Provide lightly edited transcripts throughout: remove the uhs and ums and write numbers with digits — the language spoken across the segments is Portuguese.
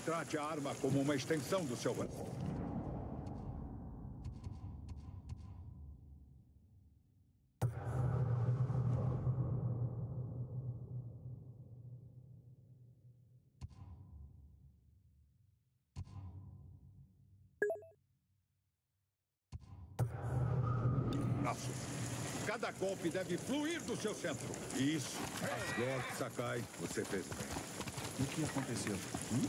Trate a arma como uma extensão do seu braço. Cada golpe deve fluir do seu centro. Isso. Lord Sakai, você fez bem. O que aconteceu?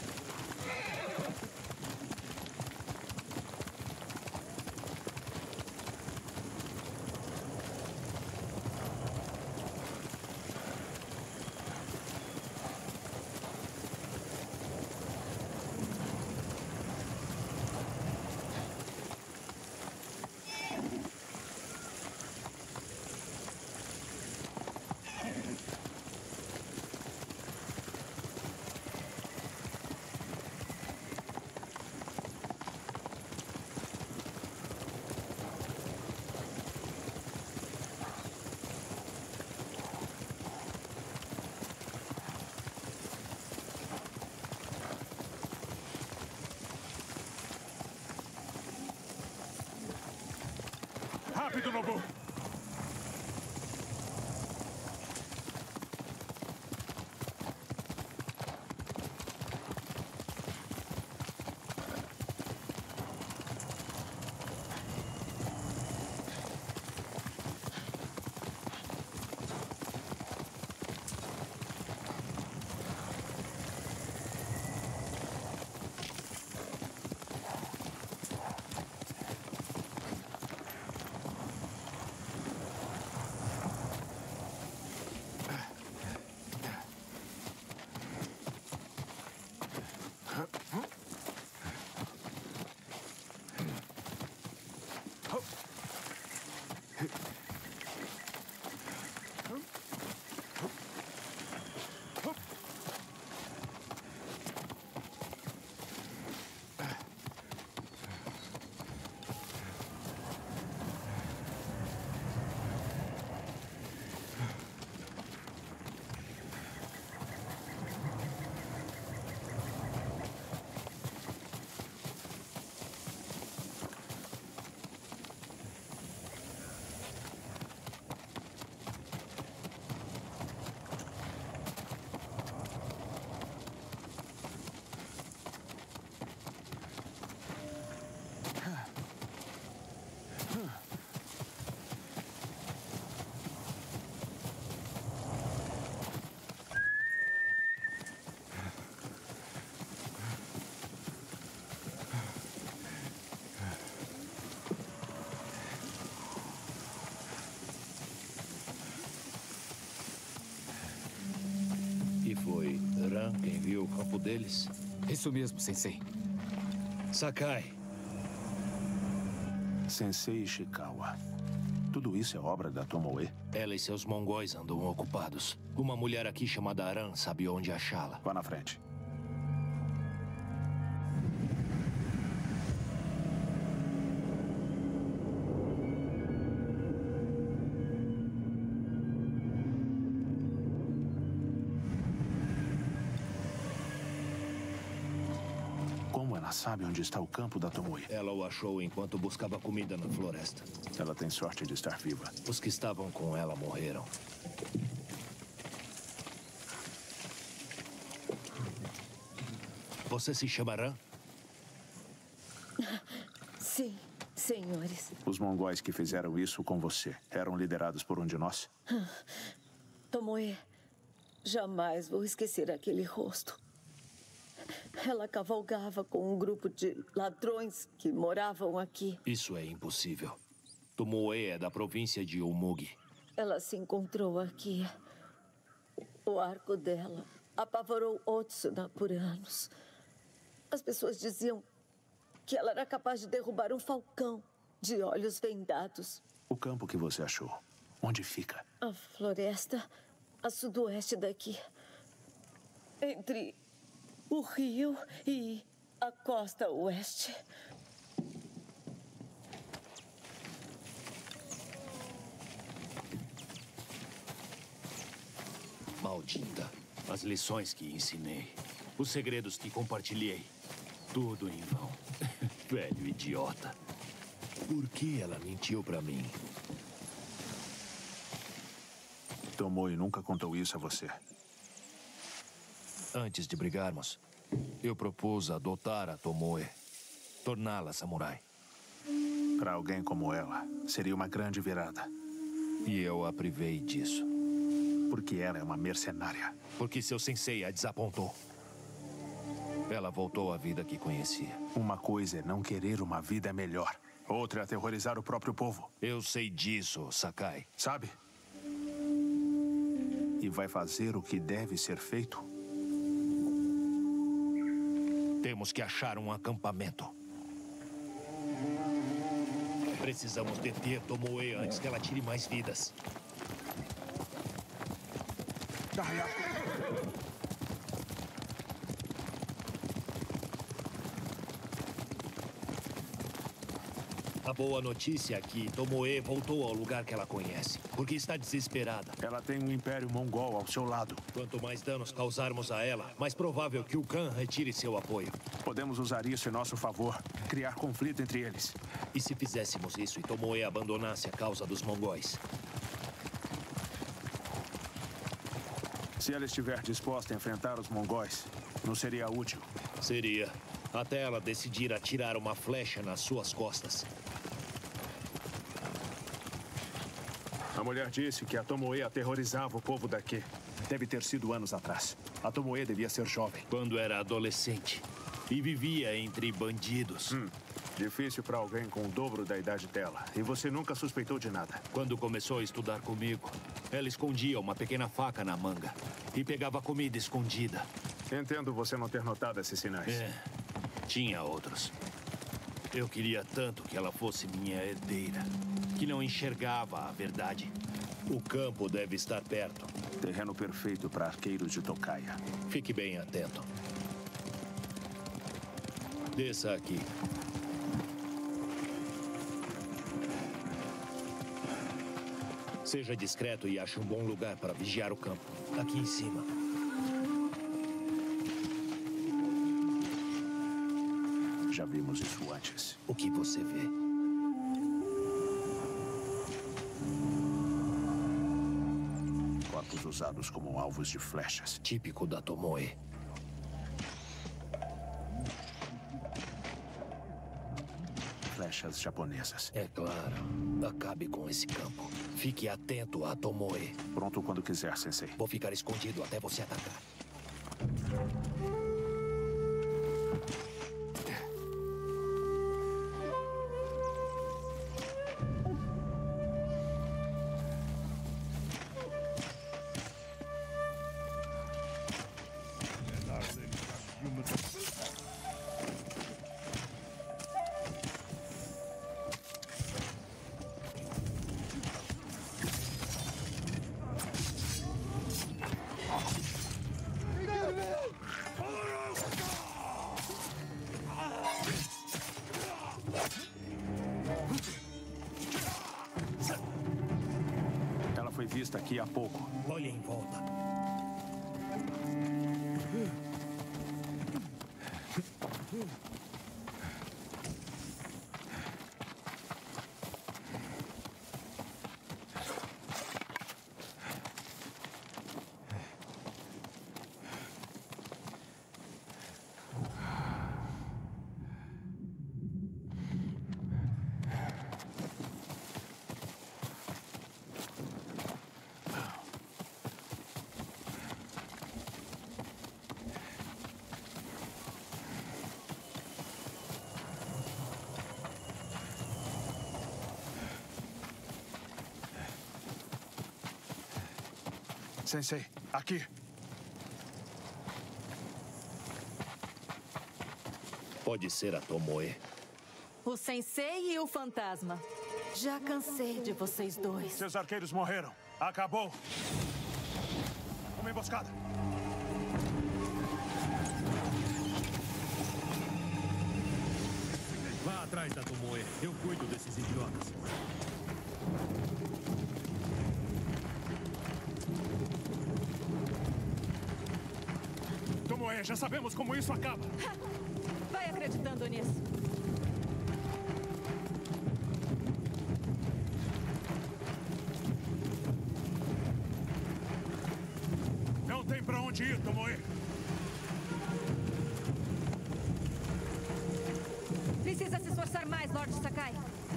Rápido, Nobu! E foi Ran quem viu o campo deles? Isso mesmo, Sensei. Sakai. Sensei Ishikawa. Tudo isso é obra da Tomoe? Ela e seus mongóis andam ocupados. Uma mulher aqui chamada Aran sabe onde achá-la. Vá na frente. Ela sabe onde está o campo da Tomoe. Ela o achou enquanto buscava comida na floresta. Ela tem sorte de estar viva. Os que estavam com ela morreram. Você se chama Ran? Sim, senhores. Os mongóis que fizeram isso com você eram liderados por um de nós? Tomoe, jamais vou esquecer aquele rosto. Ela cavalgava com um grupo de ladrões que moravam aqui. Isso é impossível. Tomoe é da província de Umugi. Ela se encontrou aqui. O arco dela apavorou Otsuna por anos. As pessoas diziam que ela era capaz de derrubar um falcão de olhos vendados. O campo que você achou, onde fica? A floresta a sudoeste daqui. Entre o rio e a costa oeste. Maldita. As lições que ensinei. Os segredos que compartilhei. Tudo em vão. Velho idiota. Por que ela mentiu pra mim? Tomoe nunca contou isso a você. Antes de brigarmos, eu propus adotar a Tomoe. Torná-la samurai. Para alguém como ela, seria uma grande virada. E eu a privei disso. Porque ela é uma mercenária. Porque seu sensei a desapontou. Ela voltou à vida que conhecia. Uma coisa é não querer uma vida melhor. Outra é aterrorizar o próprio povo. Eu sei disso, Sakai. Sabe? E vai fazer o que deve ser feito? Temos que achar um acampamento. Precisamos deter Tomoe antes que ela tire mais vidas. A boa notícia é que Tomoe voltou ao lugar que ela conhece, porque está desesperada. Ela tem um império mongol ao seu lado. Quanto mais danos causarmos a ela, mais provável que o Khan retire seu apoio. Podemos usar isso em nosso favor, criar conflito entre eles. E se fizéssemos isso e Tomoe abandonasse a causa dos mongóis? Se ela estiver disposta a enfrentar os mongóis, não seria útil? Seria. Até ela decidir atirar uma flecha nas suas costas. A mulher disse que a Tomoe aterrorizava o povo daqui. Deve ter sido anos atrás. A Tomoe devia ser jovem. Quando era adolescente. E vivia entre bandidos. Difícil para alguém com o dobro da idade dela. E você nunca suspeitou de nada. Quando começou a estudar comigo, ela escondia uma pequena faca na manga. E pegava comida escondida. Entendo você não ter notado esses sinais. Tinha outros. Eu queria tanto que ela fosse minha herdeira, que não enxergava a verdade. O campo deve estar perto. Terreno perfeito para arqueiros de tocaia. Fique bem atento. Desça aqui. Seja discreto e ache um bom lugar para vigiar o campo. Aqui em cima. Já vimos isso antes. O que você vê? Corpos usados como alvos de flechas. Típico da Tomoe. Flechas japonesas. É claro. Acabe com esse campo. Fique atento a Tomoe. Pronto quando quiser, sensei. Vou ficar escondido até você atacar. Ela foi vista aqui há pouco. Olhe em volta. Sensei, aqui. Pode ser a Tomoe. O sensei e o fantasma. Já cansei de vocês dois. Seus arqueiros morreram. Acabou. Uma emboscada. Vá atrás da Tomoe. Eu cuido desses idiotas. Tomoe! Tomoe, já sabemos como isso acaba. Vai acreditando nisso. Não tem pra onde ir, Tomoe. Precisa se esforçar mais, Lord Sakai.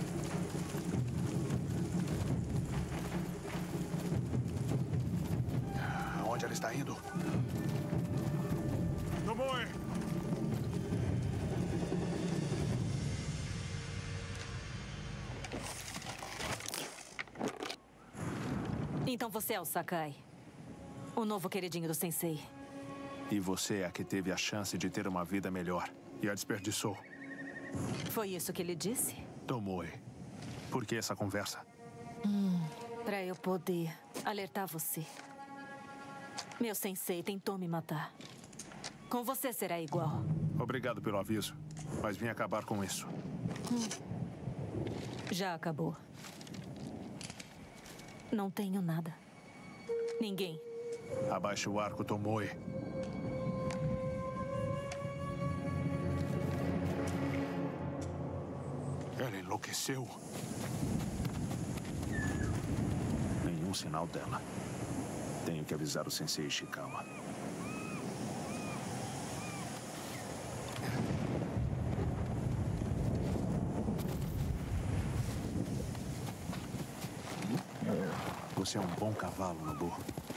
Aonde ela está indo? Tomoe! Então você é o Sakai. O novo queridinho do Sensei. E você é a que teve a chance de ter uma vida melhor. E a desperdiçou. Foi isso que ele disse? Tomoe, por que essa conversa? Pra eu poder alertar você. Meu Sensei tentou me matar. Com você será igual. Obrigado pelo aviso, mas vim acabar com isso. Já acabou. Não tenho nada. Ninguém. Abaixe o arco, Tomoe. Ela enlouqueceu. Nenhum sinal dela. Tenho que avisar o Sensei Ishikawa. Você é um bom cavalo, Nobu.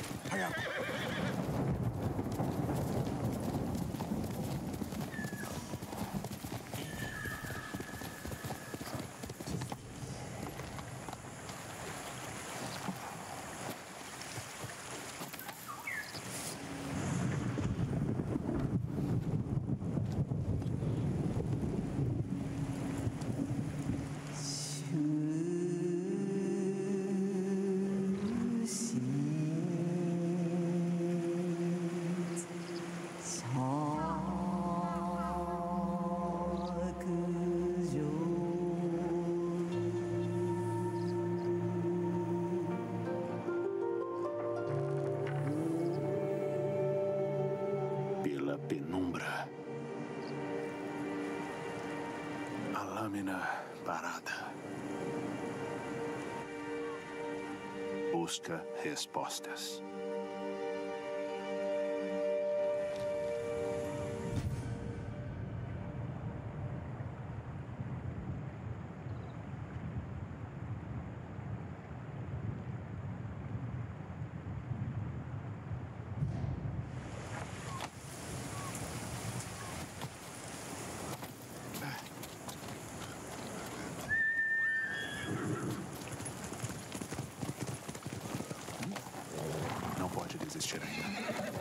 Pela penumbra. A lâmina parada. Busca respostas. Não pode desistir ainda.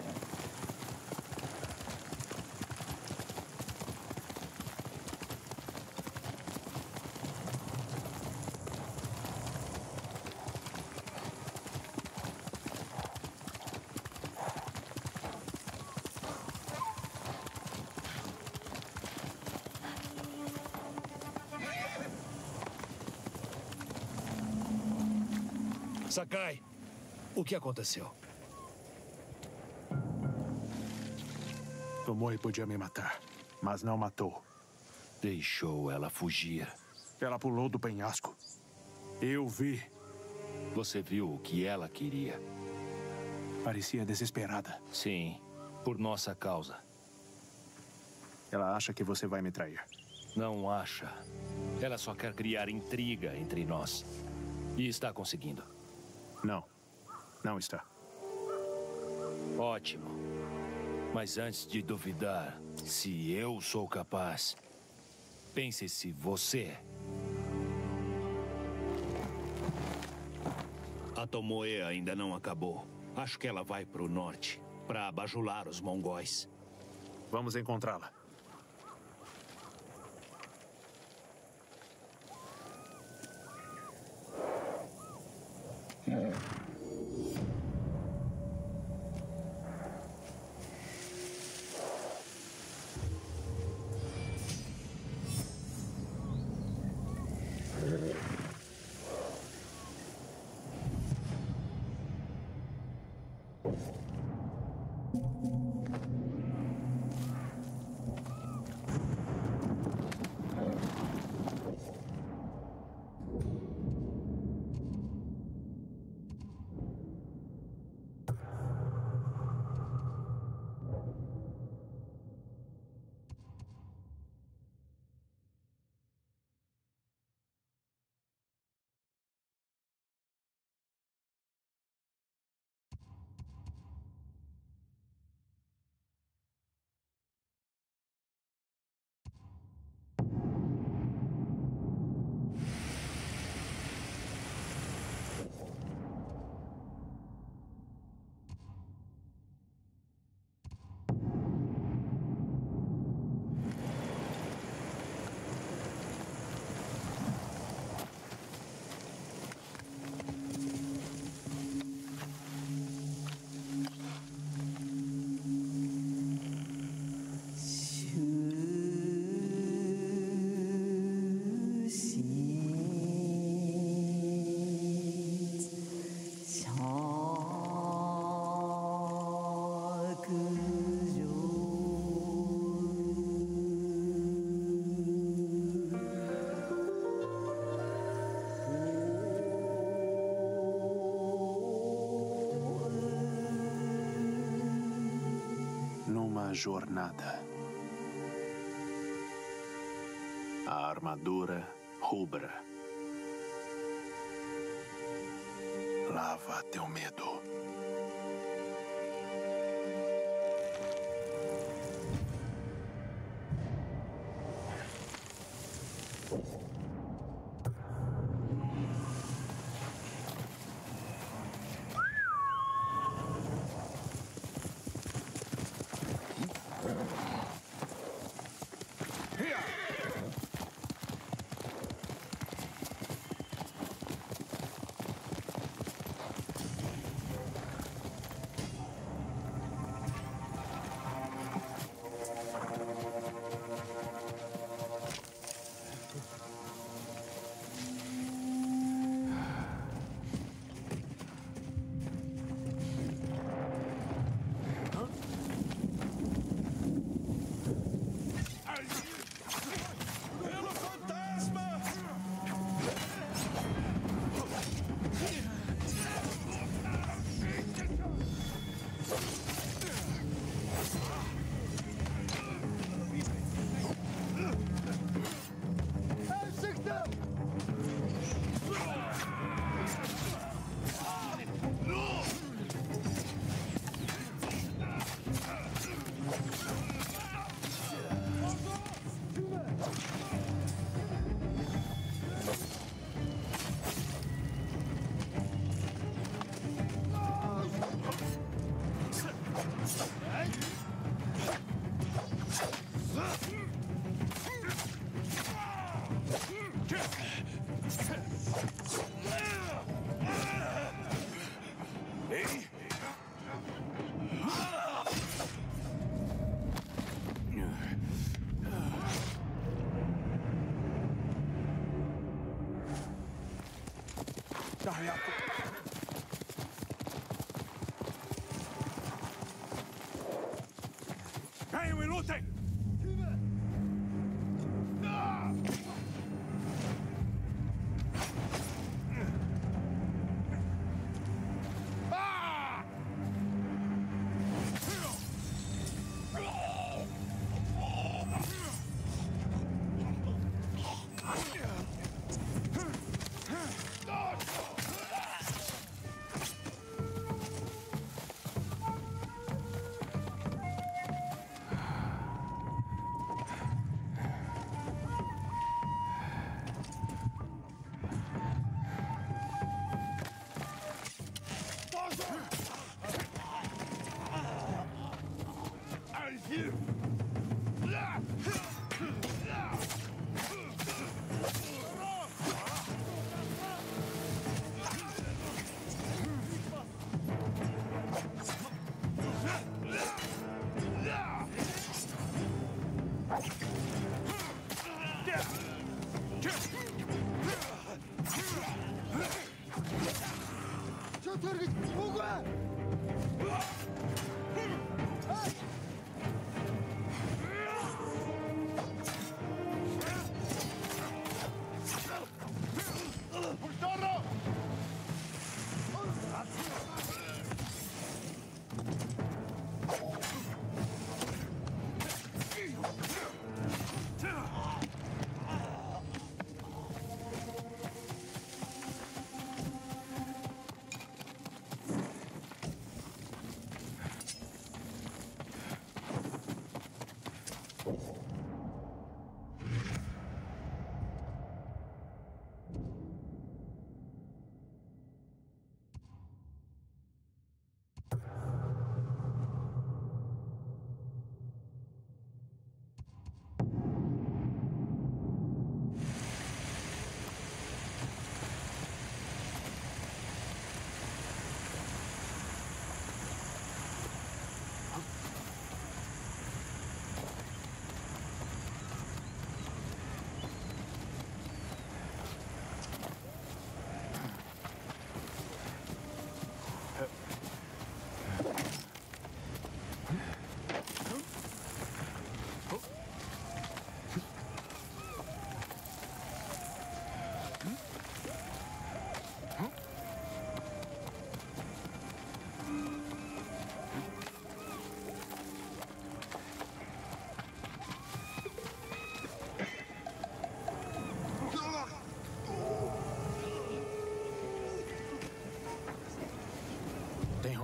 Sakai, o que aconteceu? Tomoe podia me matar, mas não matou. Deixou ela fugir. Ela pulou do penhasco. Eu vi. Você viu o que ela queria? Parecia desesperada. Sim, por nossa causa. Ela acha que você vai me trair. Não acha. Ela só quer criar intriga entre nós. E está conseguindo. Não. Não está. Ótimo. Mas antes de duvidar se eu sou capaz, pense se você... A Tomoe ainda não acabou. Acho que ela vai para o norte, para abajular os mongóis. Vamos encontrá-la. uma jornada. A armadura rubra. Lava teu medo. Venham e lutem!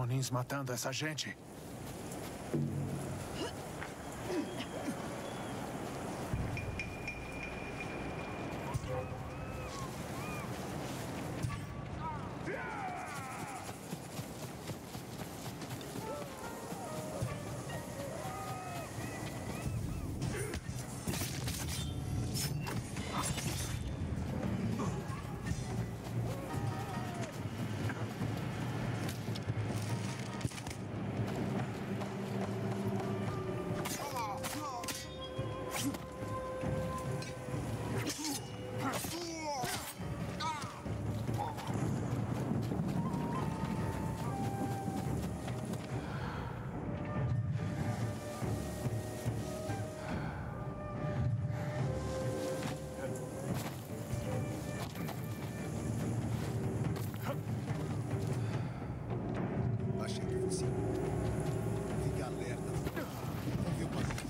Ronins matando essa gente. Achei que fosse. Fique alerta. Não viu quando...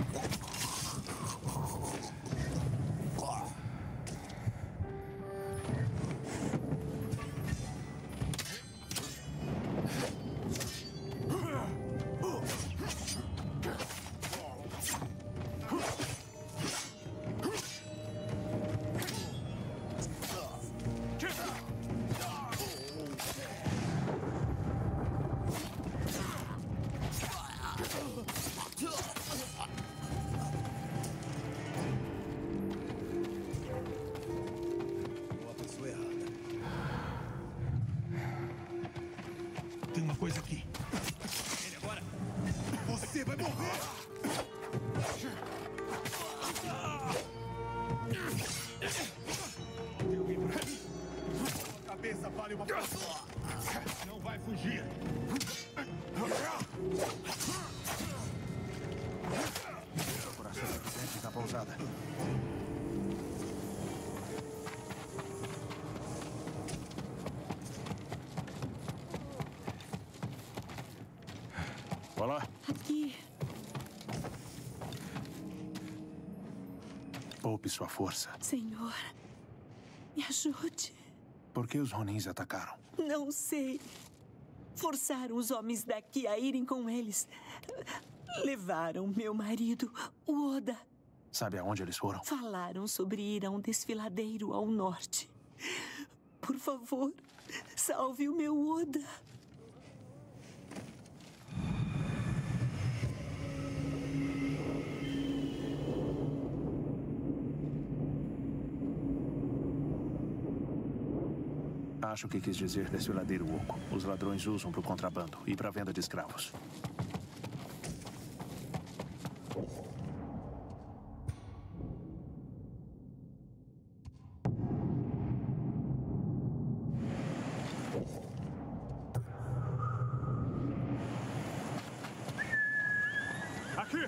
Tem uma coisa aqui. Ele agora. Você vai morrer! Tem alguém por aqui? Sua cabeça vale uma pessoa. Não vai fugir. Procuração eficiente na pousada. Olá. Aqui. Poupe sua força. Senhor, me ajude. Por que os Ronins atacaram? Não sei. Forçaram os homens daqui a irem com eles. Levaram meu marido, o Oda. Sabe aonde eles foram? Falaram sobre ir a um desfiladeiro ao norte. Por favor, salve o meu Oda. Acho que quis dizer desfiladeiro oco. Os ladrões usam para o contrabando e para venda de escravos. Aqui!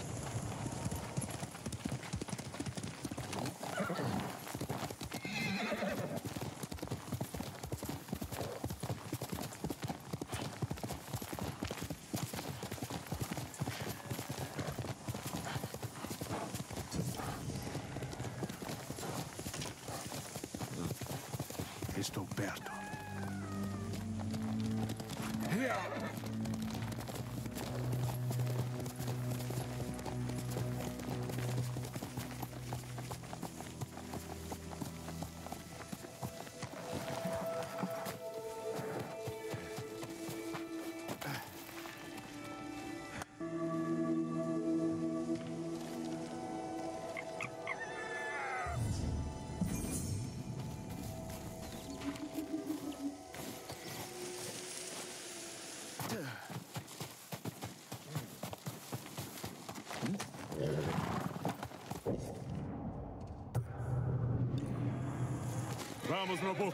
Estou perto. Vamos, Nobu.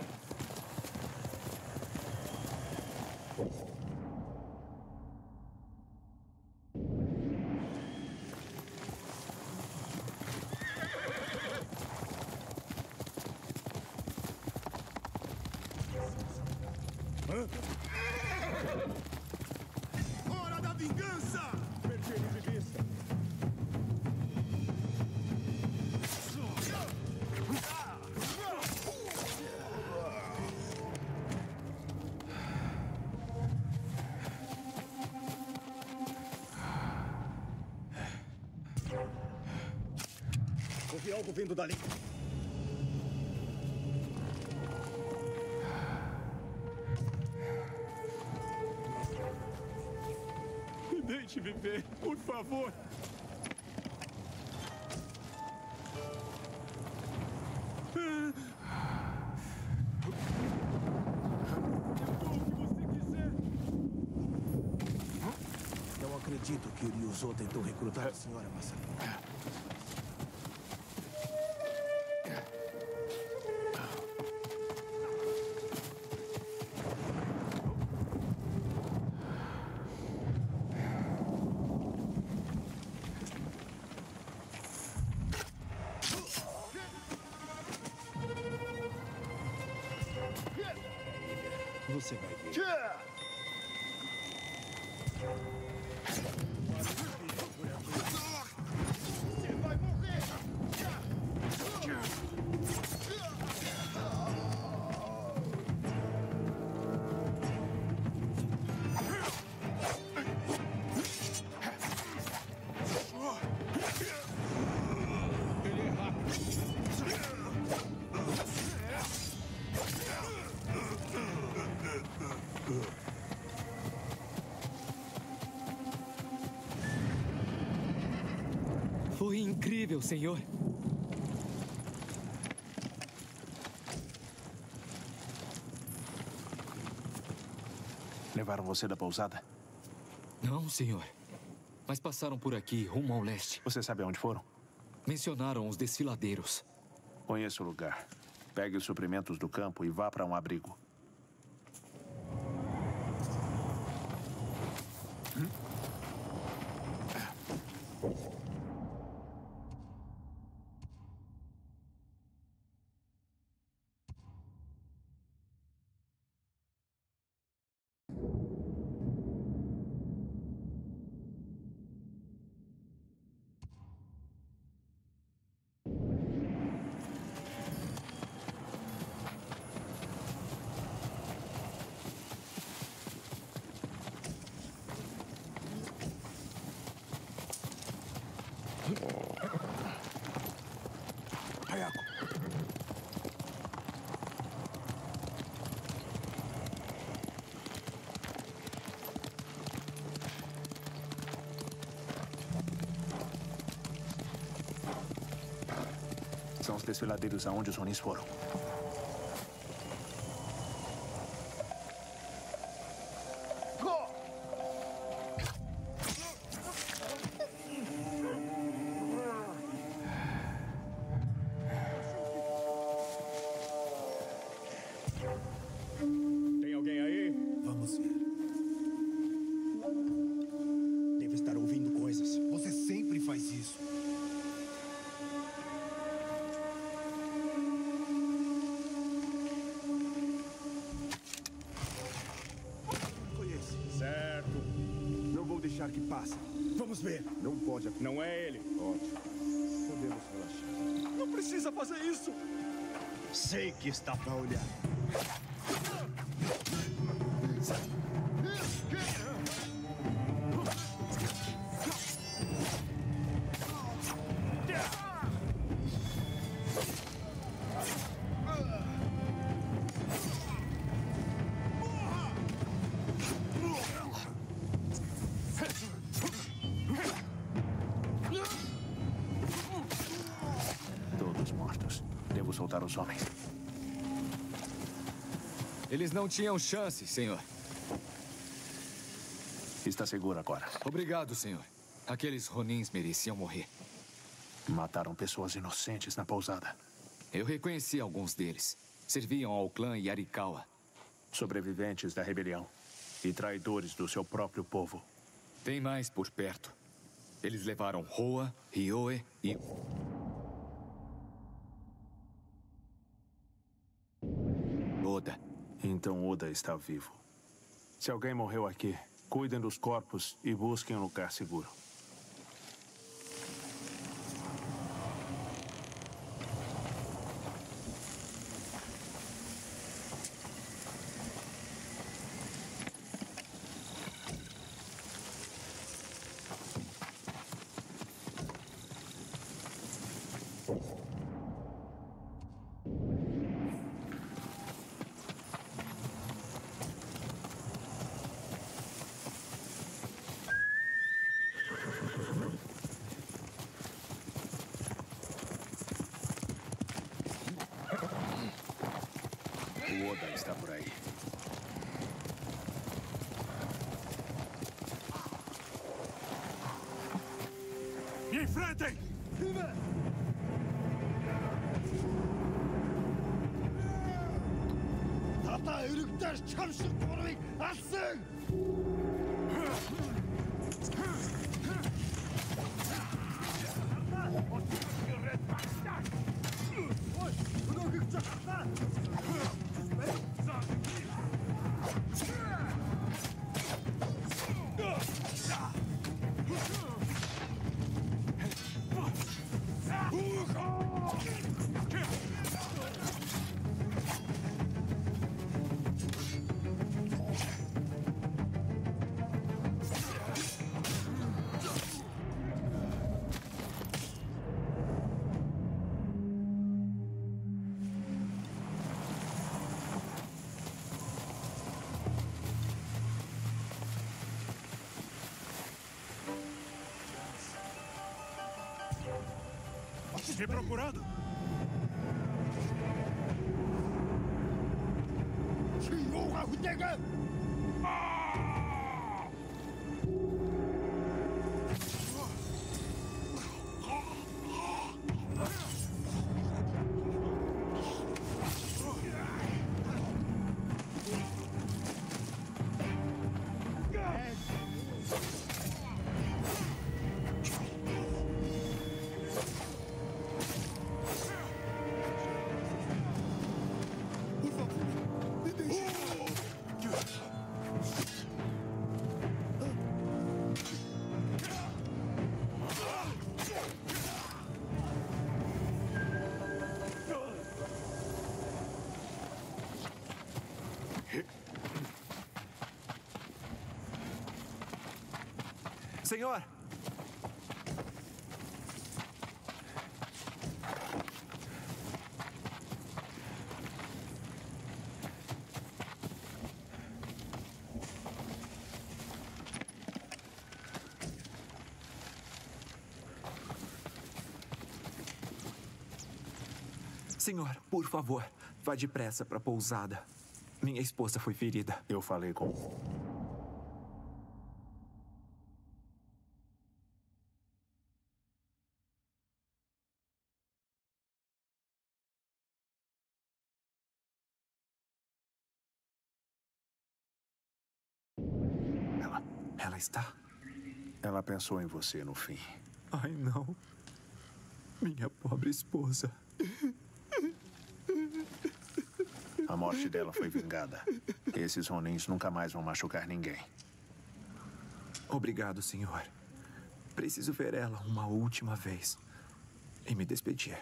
Hora da vingança! Perdi ele de vista. Ouvi algo vindo dali. Me deixe viver, por favor. Não acredito que o Ryuzo tentou recrutar a senhora Masaki. Você vai ver. Você vai morrer! Ele é rápido. Foi incrível, senhor. Levaram você da pousada? Não, senhor. Mas passaram por aqui, rumo ao leste. Você sabe aonde foram? Mencionaram os desfiladeiros. Conheço o lugar. Pegue os suprimentos do campo e vá para um abrigo. Hayako. São os desfiladeiros aonde os Ronins foram. Tem alguém aí? Vamos ver. Deve estar ouvindo coisas. Você sempre faz isso. Foi esse. Certo. Não vou deixar que passe. Vamos ver. Não pode. Não é ele. Ótimo. Podemos relaxar. Não precisa fazer isso. Sei que está para olhar. Todos mortos. Devo soltar os homens. Eles não tinham chance, senhor. Está seguro agora. Obrigado, senhor. Aqueles Ronins mereciam morrer. Mataram pessoas inocentes na pousada. Eu reconheci alguns deles. Serviam ao clã Yarikawa. Sobreviventes da rebelião. E traidores do seu próprio povo. Tem mais por perto. Eles levaram Roa, Ryoe e... Oda. Então Oda está vivo. Se alguém morreu aqui, cuidem dos corpos e busquem um lugar seguro. O Oda está por aí. Me enfrentem! Me procurando! Senhor! Senhor, por favor, vá depressa para a pousada. Minha esposa foi ferida. Eu falei com... Ela está? Ela pensou em você no fim. Ai, não. Minha pobre esposa. A morte dela foi vingada. Esses Ronins nunca mais vão machucar ninguém. Obrigado, senhor. Preciso ver ela uma última vez e me despedir.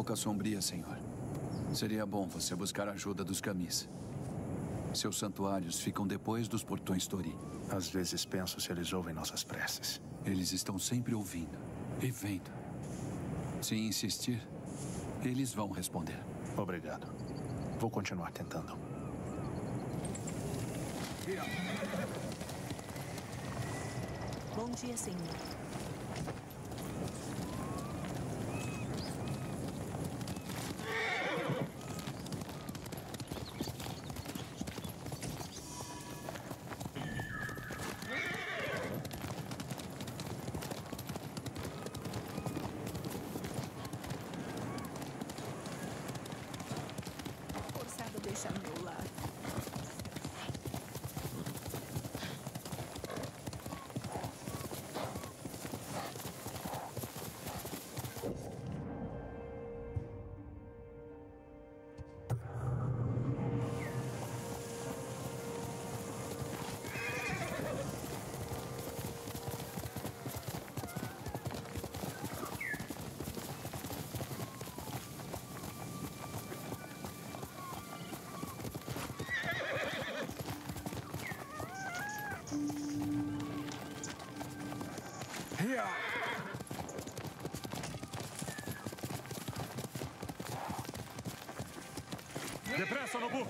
época sombria, senhor. Seria bom você buscar a ajuda dos camis. Seus santuários ficam depois dos portões Tori. Às vezes penso se eles ouvem nossas preces. Eles estão sempre ouvindo e vendo. Se insistir, eles vão responder. Obrigado. Vou continuar tentando. Bom dia, senhor. Forçado a deixar meu lar. Depressa, Nobu!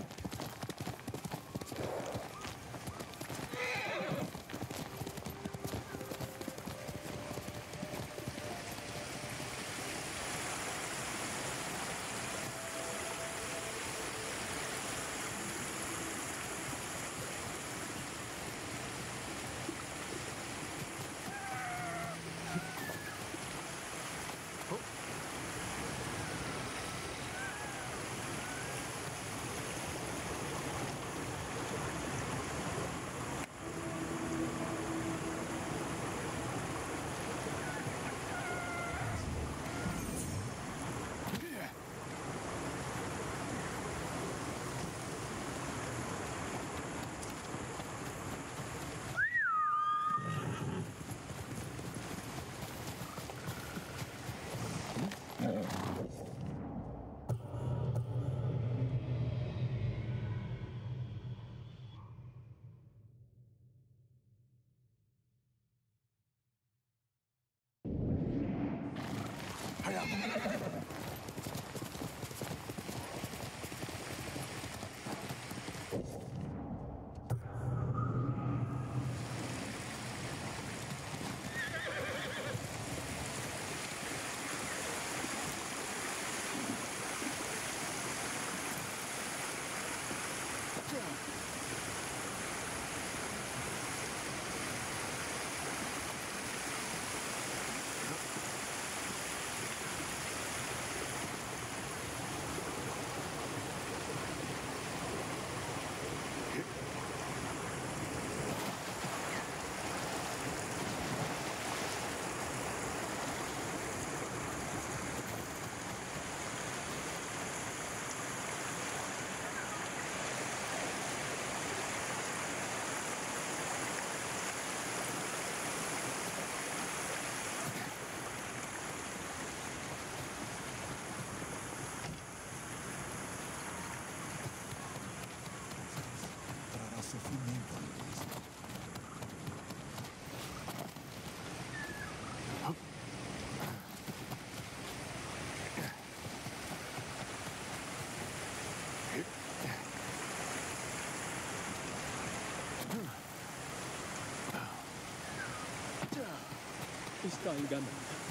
Está enganada.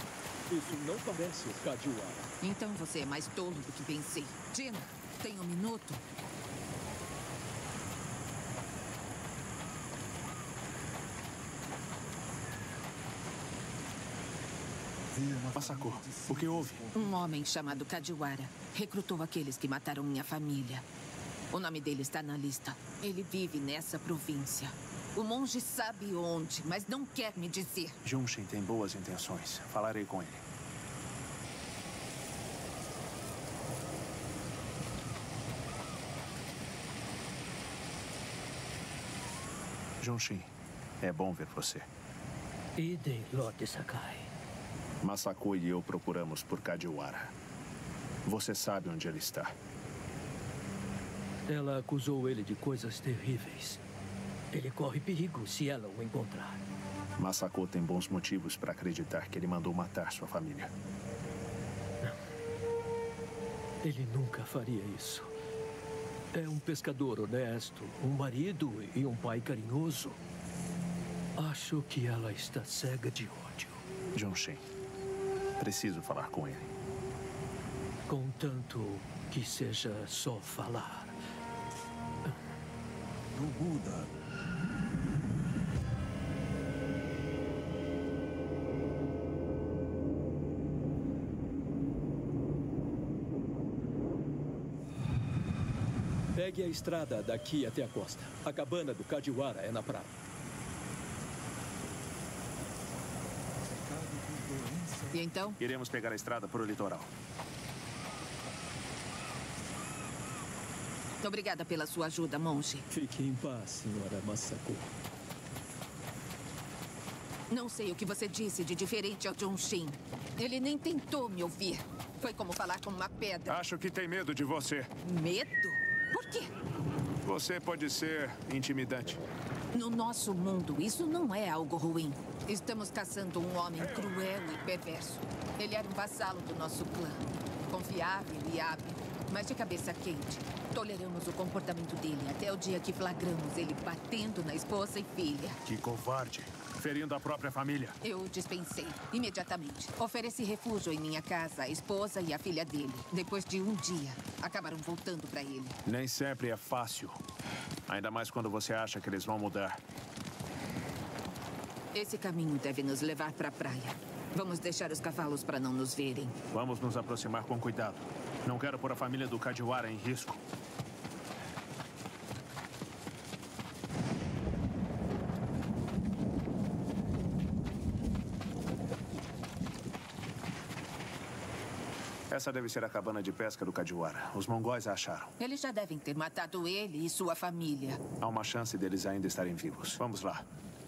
Isso não parece o Kajiwara. Então você é mais tolo do que pensei. Tina, tem um minuto? Masako, o que houve? Um homem chamado Kajiwara recrutou aqueles que mataram minha família. O nome dele está na lista. Ele vive nessa província. O monge sabe onde, mas não quer me dizer. Junshin tem boas intenções. Falarei com ele. Junshin, é bom ver você. Idem, Lorde Sakai. Masako e eu procuramos por Kajiwara. Você sabe onde ele está. Ela acusou ele de coisas terríveis. Ele corre perigo se ela o encontrar. Masako tem bons motivos para acreditar que ele mandou matar sua família. Ele nunca faria isso. É um pescador honesto, um marido e um pai carinhoso. Acho que ela está cega de ódio. Jun-Shin, preciso falar com ele. Contanto que seja só falar. Não muda. Pegue a estrada daqui até a costa. A cabana do Kajiwara é na praia. E então? Iremos pegar a estrada para o litoral. Obrigada pela sua ajuda, monge. Fique em paz, senhora Masako. Não sei o que você disse de diferente ao Jun-Shin. Ele nem tentou me ouvir. Foi como falar com uma pedra. Acho que tem medo de você. Medo? Por quê? Você pode ser intimidante. No nosso mundo, isso não é algo ruim. Estamos caçando um homem cruel e perverso. Ele era um vassalo do nosso clã. Confiável e hábil, mas de cabeça quente. Toleramos o comportamento dele até o dia que flagramos ele batendo na esposa e filha. Que covarde. Ferindo a própria família. Eu o dispensei imediatamente. Ofereci refúgio em minha casa à esposa e à filha dele. Depois de um dia, acabaram voltando para ele. Nem sempre é fácil. Ainda mais quando você acha que eles vão mudar. Esse caminho deve nos levar para a praia. Vamos deixar os cavalos para não nos verem. Vamos nos aproximar com cuidado. Não quero pôr a família do Kajiwara em risco. Essa deve ser a cabana de pesca do Kajiwara. Os mongóis a acharam. Eles já devem ter matado ele e sua família. Há uma chance deles ainda estarem vivos. Vamos lá.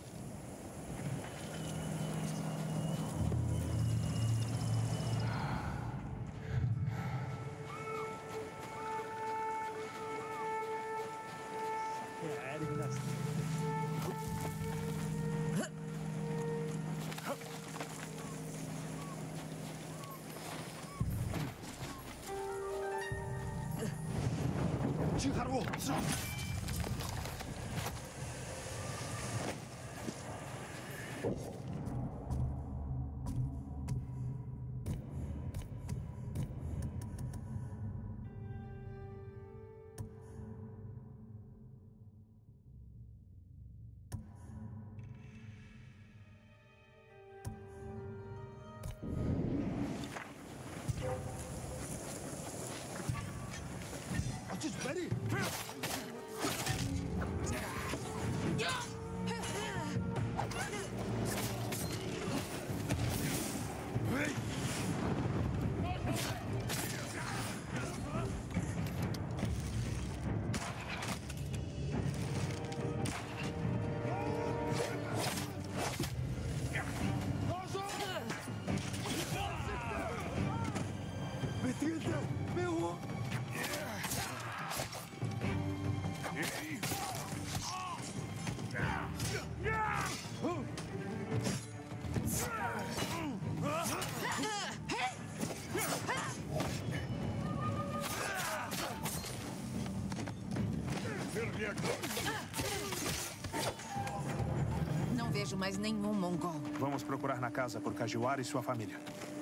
Não vejo mais nenhum mongol. Vamos procurar na casa por Kajiwara e sua família.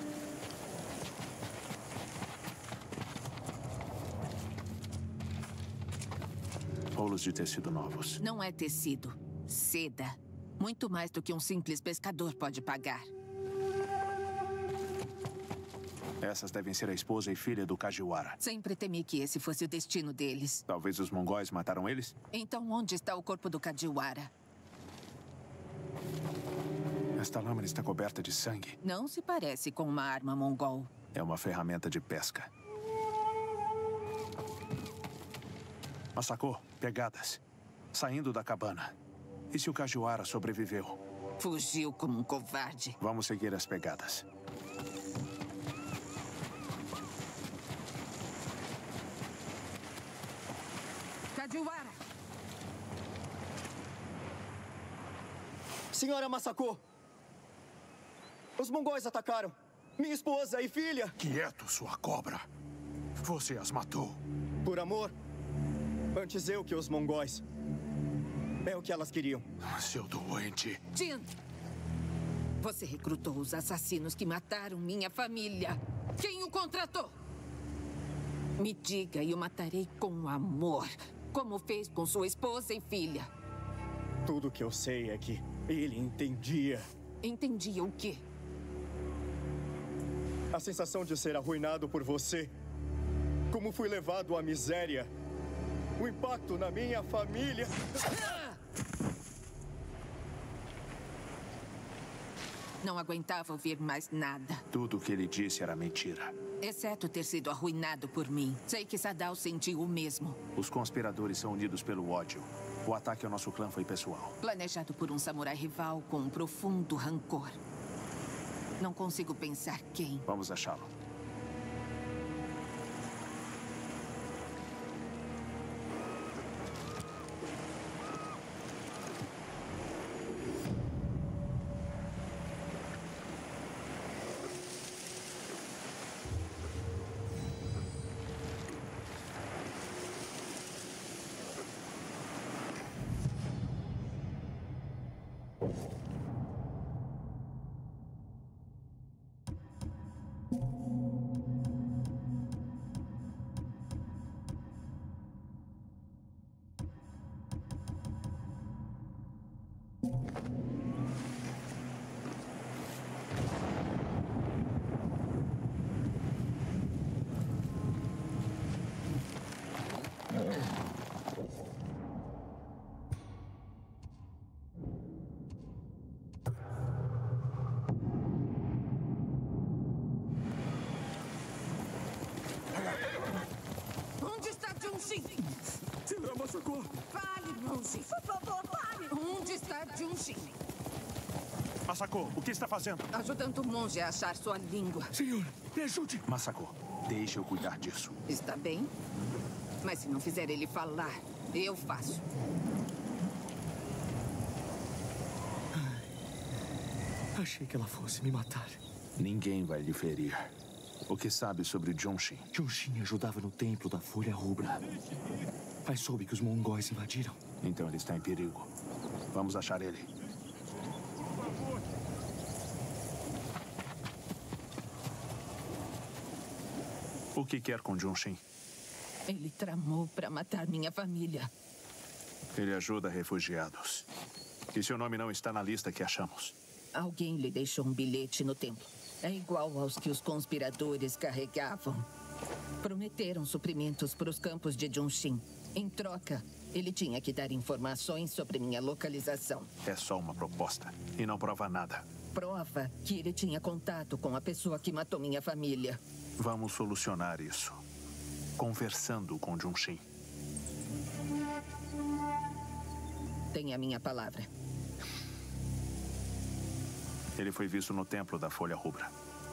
Rolos de tecido novos. Não é tecido. Seda. Muito mais do que um simples pescador pode pagar. Essas devem ser a esposa e filha do Kajiwara. Sempre temi que esse fosse o destino deles. Talvez os mongóis mataram eles? Então onde está o corpo do Kajiwara? Esta lâmina está coberta de sangue. Não se parece com uma arma mongol. É uma ferramenta de pesca. Masako, pegadas. Saindo da cabana. E se o Kajiwara sobreviveu? Fugiu como um covarde. Vamos seguir as pegadas. Senhora Masako! Os mongóis atacaram minha esposa e filha. Quieto, sua cobra. Você as matou. Por amor. Antes eu que os mongóis. É o que elas queriam. Seu doente. Jin! Você recrutou os assassinos que mataram minha família. Quem o contratou? Me diga e o matarei com amor. Como fez com sua esposa e filha. Tudo que eu sei é que ele entendia. Entendia o quê? A sensação de ser arruinado por você. Como fui levado à miséria. O impacto na minha família. Não aguentava ouvir mais nada. Tudo o que ele disse era mentira. Exceto ter sido arruinado por mim. Sei que Sadao sentiu o mesmo. Os conspiradores são unidos pelo ódio. O ataque ao nosso clã foi pessoal. Planejado por um samurai rival com um profundo rancor. Não consigo pensar quem. Vamos achá-lo. Onde está Junshin? Senhora Masako! Fale, monge. Por favor, fale. Onde está Junshin? Masako, o que está fazendo? Ajudando o monge a achar sua língua. Senhor, me ajude. Masako, deixe eu cuidar disso. Está bem? Mas se não fizer ele falar, eu faço. Achei que ela fosse me matar. Ninguém vai lhe ferir. O que sabe sobre Junshin? Junshin ajudava no templo da Folha Rubra. Mas soube que os mongóis invadiram. Então ele está em perigo. Vamos achar ele. O que quer com Junshin? Ele tramou para matar minha família. Ele ajuda refugiados. E seu nome não está na lista que achamos. Alguém lhe deixou um bilhete no templo. É igual aos que os conspiradores carregavam. Prometeram suprimentos para os campos de Junshin. Em troca, ele tinha que dar informações sobre minha localização. É só uma proposta e não prova nada. Prova que ele tinha contato com a pessoa que matou minha família. Vamos solucionar isso. Conversando com Junshin. Tem a minha palavra. Ele foi visto no templo da Folha Rubra.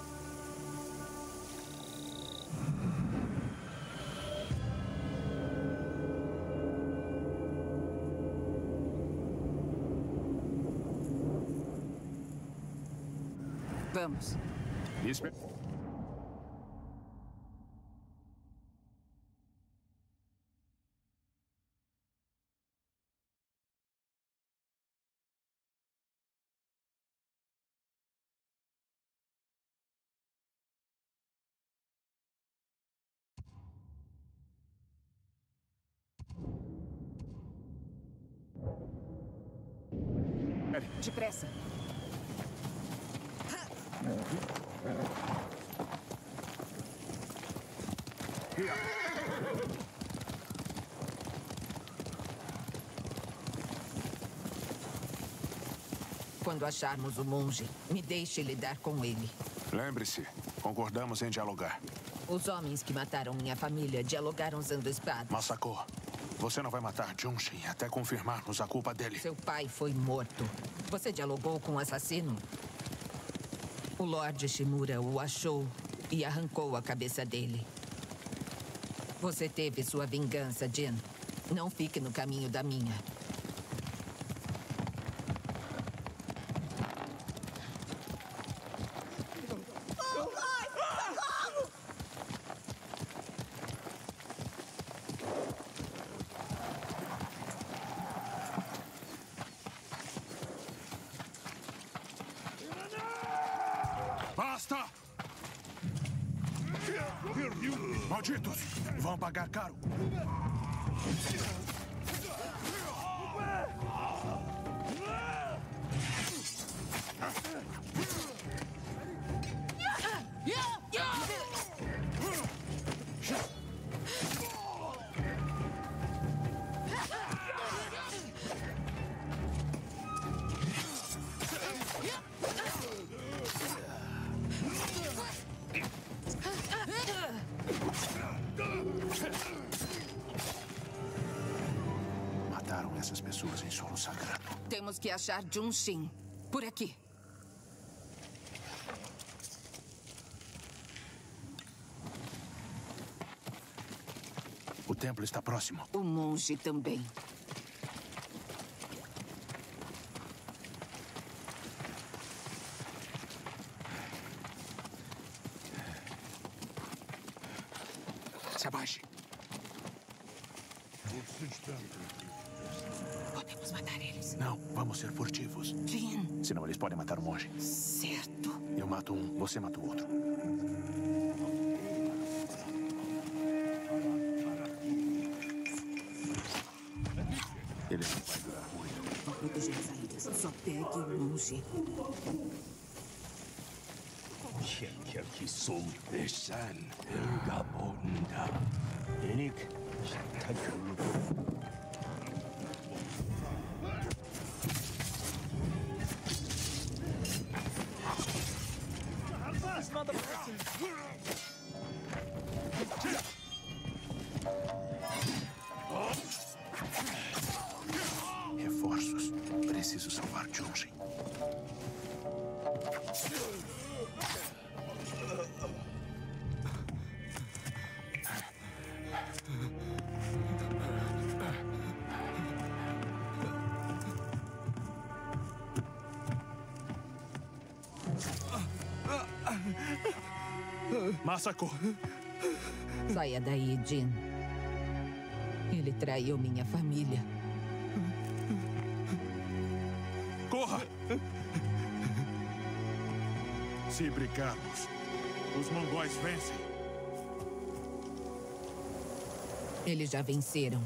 Vamos. Espera. Depressa. Quando acharmos o monge, me deixe lidar com ele. Lembre-se, concordamos em dialogar. Os homens que mataram minha família dialogaram usando espadas. Masako, você não vai matar Junshin até confirmarmos a culpa dele. Seu pai foi morto. Você dialogou com o assassino? O Lorde Shimura o achou e arrancou a cabeça dele. Você teve sua vingança, Jin. Não fique no caminho da minha. Basta! Malditos! Vão pagar caro! Mataram essas pessoas em solo sagrado. Temos que achar Junshin. Por aqui. O templo está próximo. O monge também. Se abaixe. Podemos matar eles. Não, vamos ser furtivos. Jin. Senão eles podem matar o monge. Certo. Eu mato um, você mata o outro. Ele não vai durar muito. Vou proteger as saídas. Só pegue o monge. Reforços. Preciso salvar Junshin. Masako! Saia daí, Jin. Ele traiu minha família. Corra! Se brigarmos, os mongóis vencem. Eles já venceram.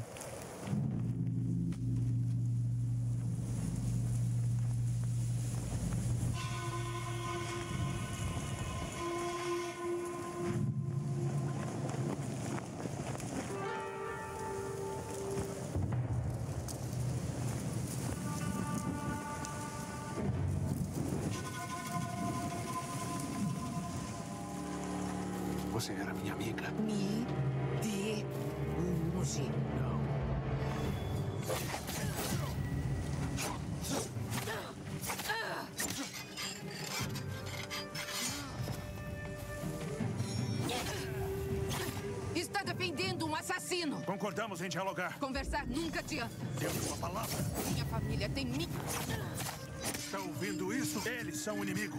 Você era minha amiga. Me dê longe. Não. Está defendendo um assassino. Concordamos em dialogar. Conversar nunca adianta. Deu uma palavra. Minha família tem mim. Está ouvindo isso? Eles são o inimigo.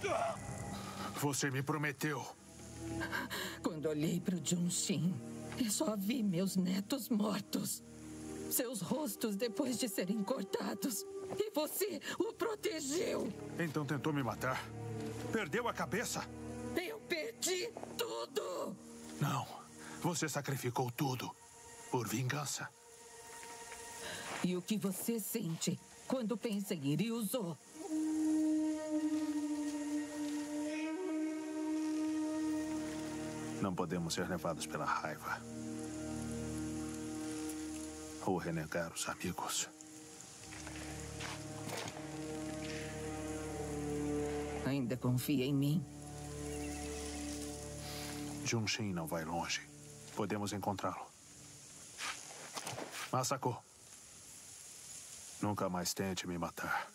Você me prometeu. Quando olhei para o Junshin, eu só vi meus netos mortos. Seus rostos depois de serem cortados. E você o protegeu. Então tentou me matar. Perdeu a cabeça? Eu perdi tudo. Não. Você sacrificou tudo por vingança. E o que você sente quando pensa em Ryuzo? Não podemos ser levados pela raiva. Ou renegar os amigos. Ainda confia em mim? Junshin não vai longe. Podemos encontrá-lo. Masako. Nunca mais tente me matar.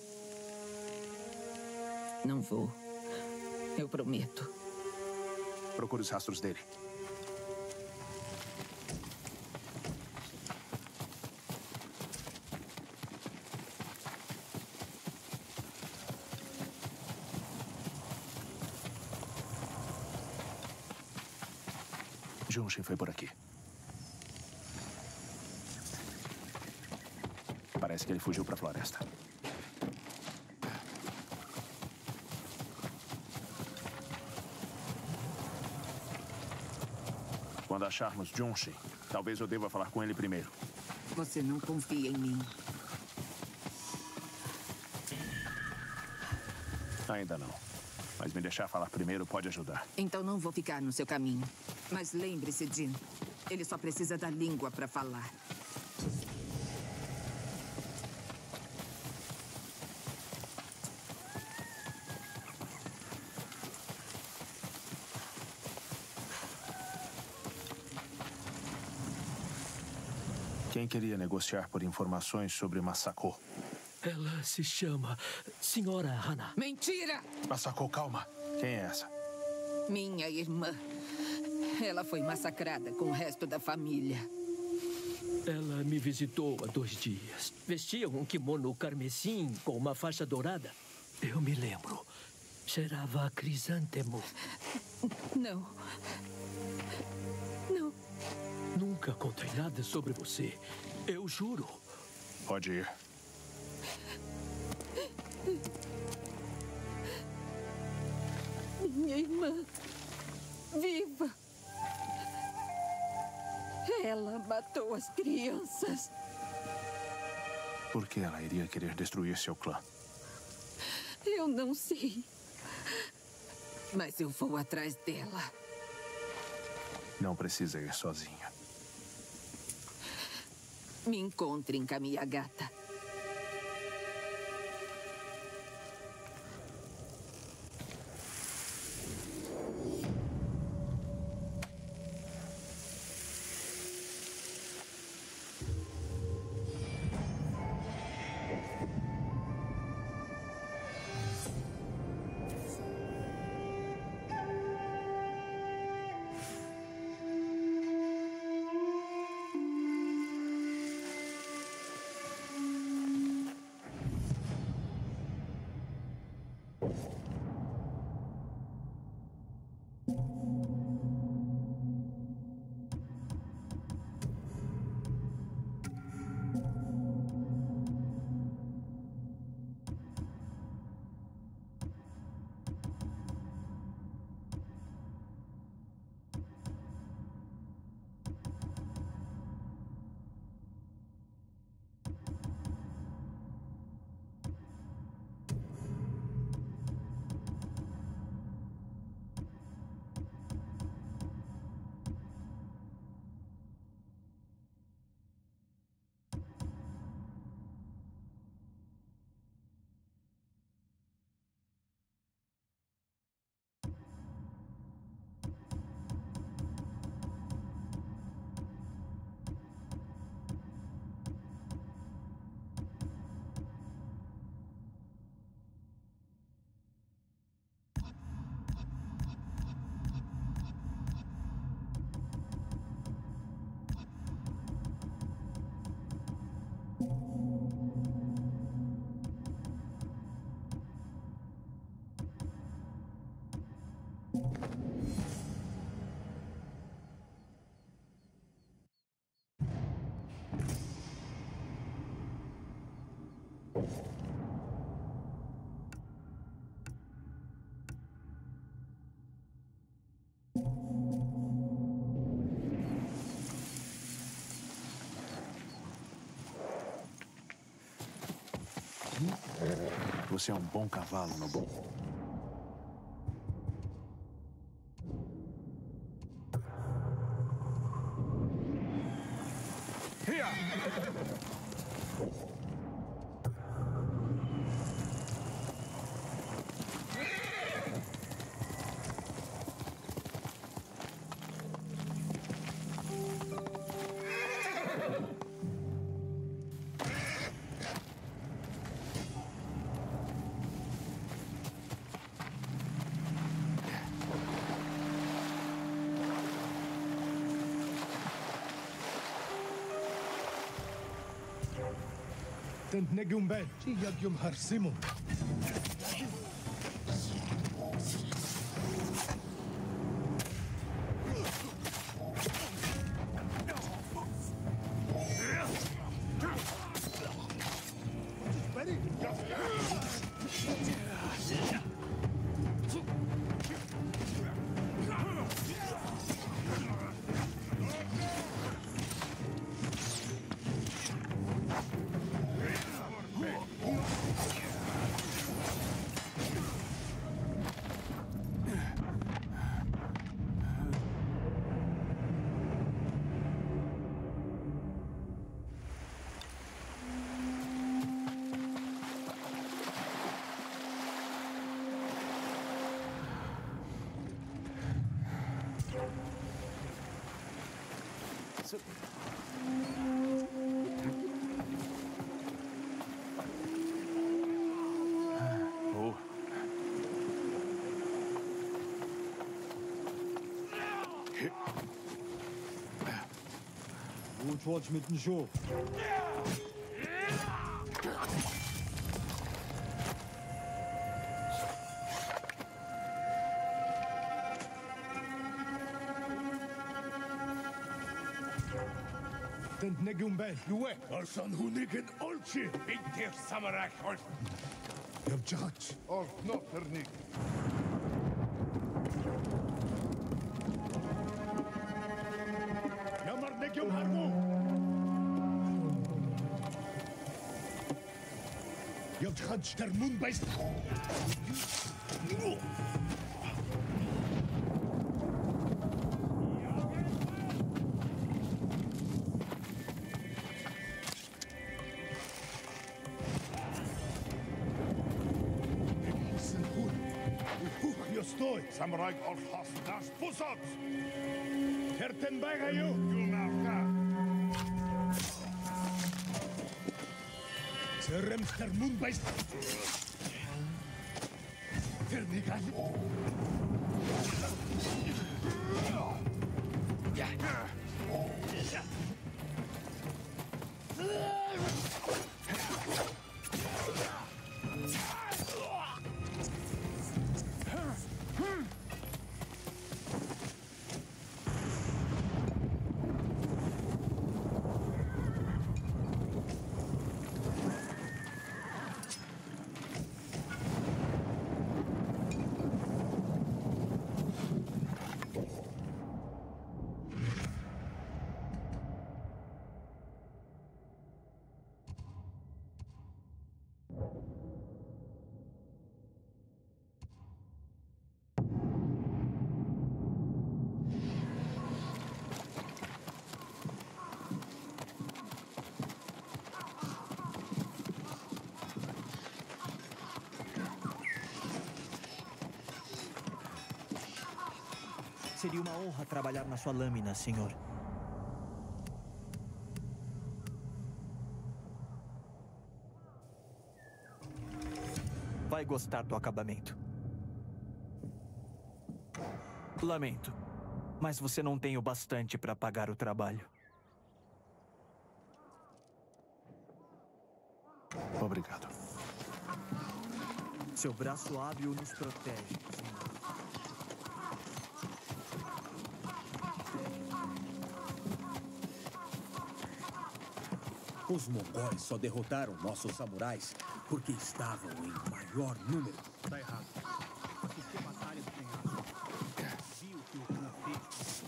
Não vou. Eu prometo. Procure os rastros dele. Junshin foi por aqui. Parece que ele fugiu para a floresta. Quando acharmos Junshin, talvez eu deva falar com ele primeiro. Você não confia em mim. Ainda não. Mas me deixar falar primeiro pode ajudar. Então não vou ficar no seu caminho. Mas lembre-se, Jin. Ele só precisa da língua para falar. Quem queria negociar por informações sobre Masako? Ela se chama Senhora Hana. Mentira! Masako, calma. Quem é essa? Minha irmã. Ela foi massacrada com o resto da família. Ela me visitou há 2 dias. Vestia um kimono carmesim com uma faixa dourada. Eu me lembro. Cheirava a crisântemo. Não. Não. Nunca contei nada sobre você. Eu juro. Pode ir. Minha irmã. Viva. Ela matou as crianças. Por que ela iria querer destruir seu clã? Eu não sei. Mas eu vou atrás dela. Não precisa ir sozinha. Me encontre em Kamiyagata. Você é um bom cavalo, Nobu. تنتنقم بان يقيم هرسمو Watch mit dem Show. تنتنقم بان يوه أرسان هونيكن أولشي بيدير سامراك أول يبجعت أول نوفرنيك نمر نقم هرمو يبجعت شترمون بيست Samurai Orhas das Pusat. Kertenberger you Marka. Seremster Moonbeist. Ternigal. Ja. Seria uma honra trabalhar na sua lâmina, senhor. Vai gostar do acabamento. Lamento, mas você não tem o bastante para pagar o trabalho. Obrigado. Seu braço hábil nos protege, senhor. Os mongóis só derrotaram nossos samurais porque estavam em maior número. Tá errado. Assisti a batalha do penhasco. Vi o que o Khan fez.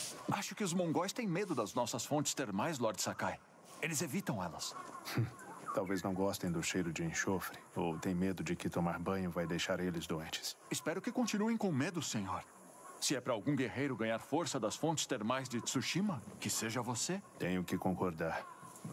Acho que os mongóis têm medo das nossas fontes termais, Lord Sakai. Eles evitam elas. Talvez não gostem do cheiro de enxofre, ou têm medo de que tomar banho vai deixar eles doentes. Espero que continuem com medo, senhor. Se é para algum guerreiro ganhar força das fontes termais de Tsushima, que seja você. Tenho que concordar.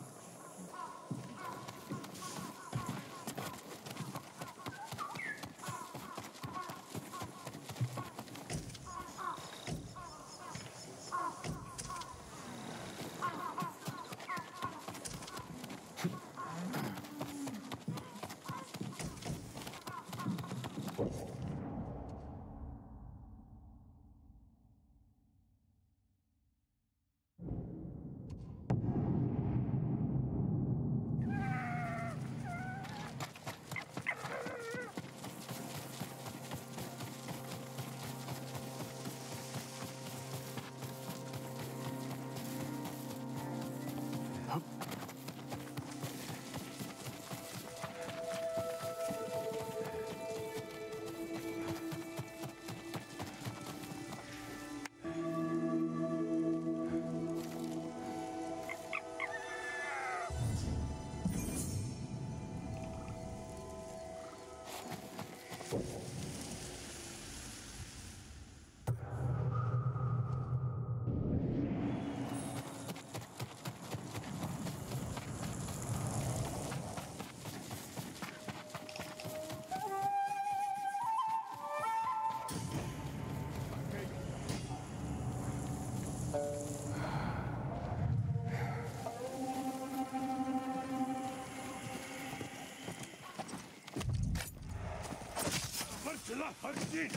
لا خارجين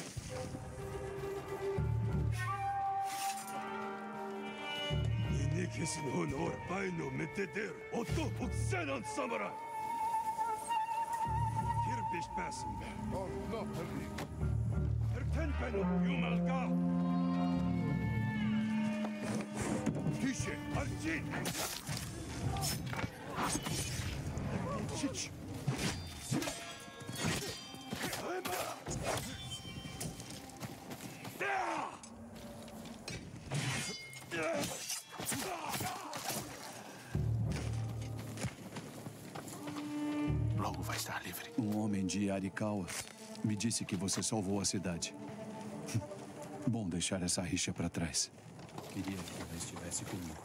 이니키스는 هون باينو متدير اوتو بوكسينان ساموراي تيربيش باسم لا ارتن بنو يوم القا تيشي خارجين تشيش Logo vai estar livre. Um homem de Arikawa me disse que você salvou a cidade. Bom deixar essa rixa para trás. Queria que ela estivesse comigo.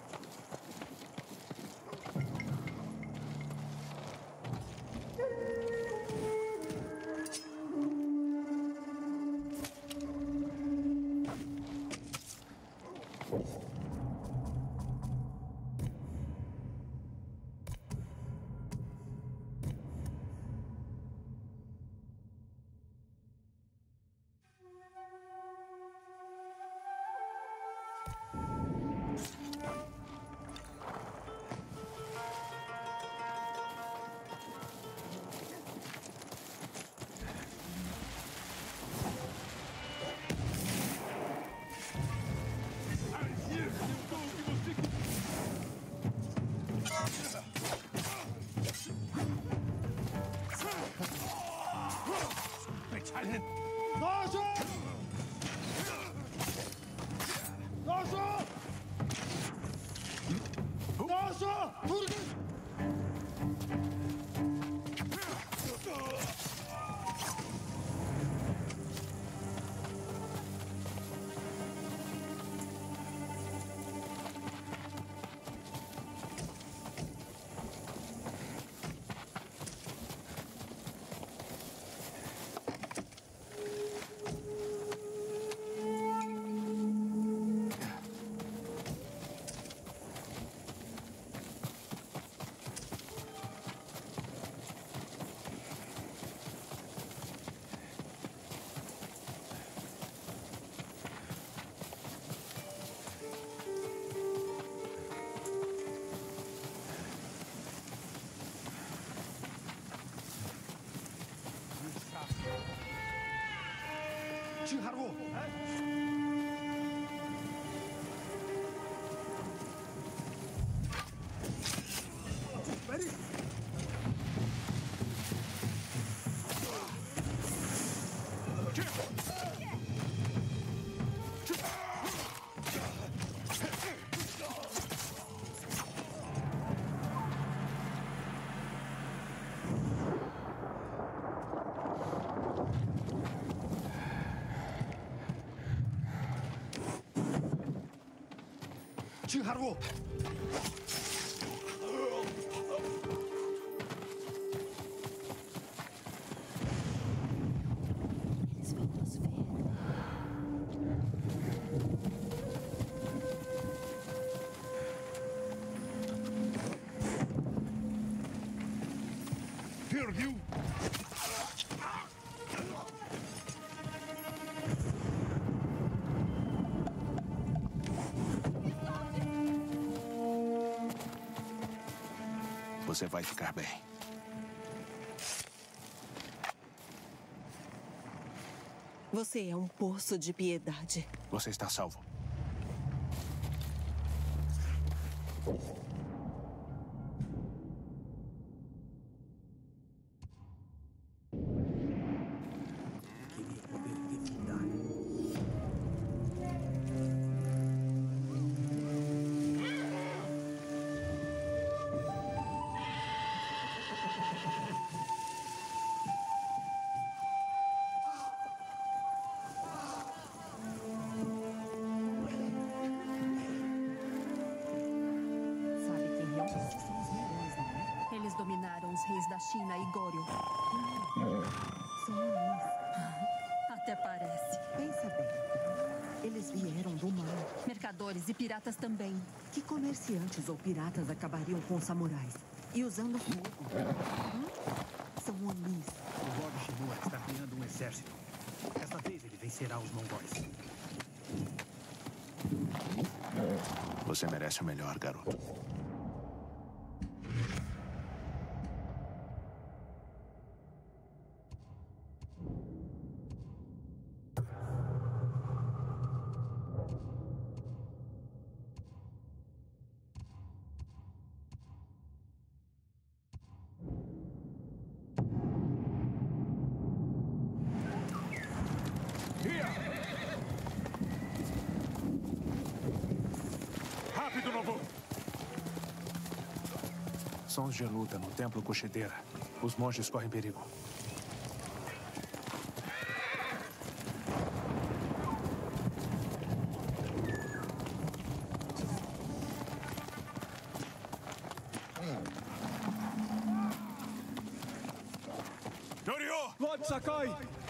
Chiharu! Chiharu! Perdeu! Você vai ficar bem. Você é um poço de piedade. Você está salvo. Sabe quem realmente são os heróis, não é? Eles dominaram os reis da China e Goryeo. São homens. Até parece. Pensa bem. Eles vieram do mar. Mercadores e piratas também. Que comerciantes ou piratas acabariam com os samurais? E usando fogo? São onis. O Lord Shinua está criando um exército. Dessa vez ele vencerá os mongóis. Você merece o melhor, garoto. Rápido, Nobu! Sons de luta no Templo Kushidera. Os monges correm perigo. Norio! Lord Sakai!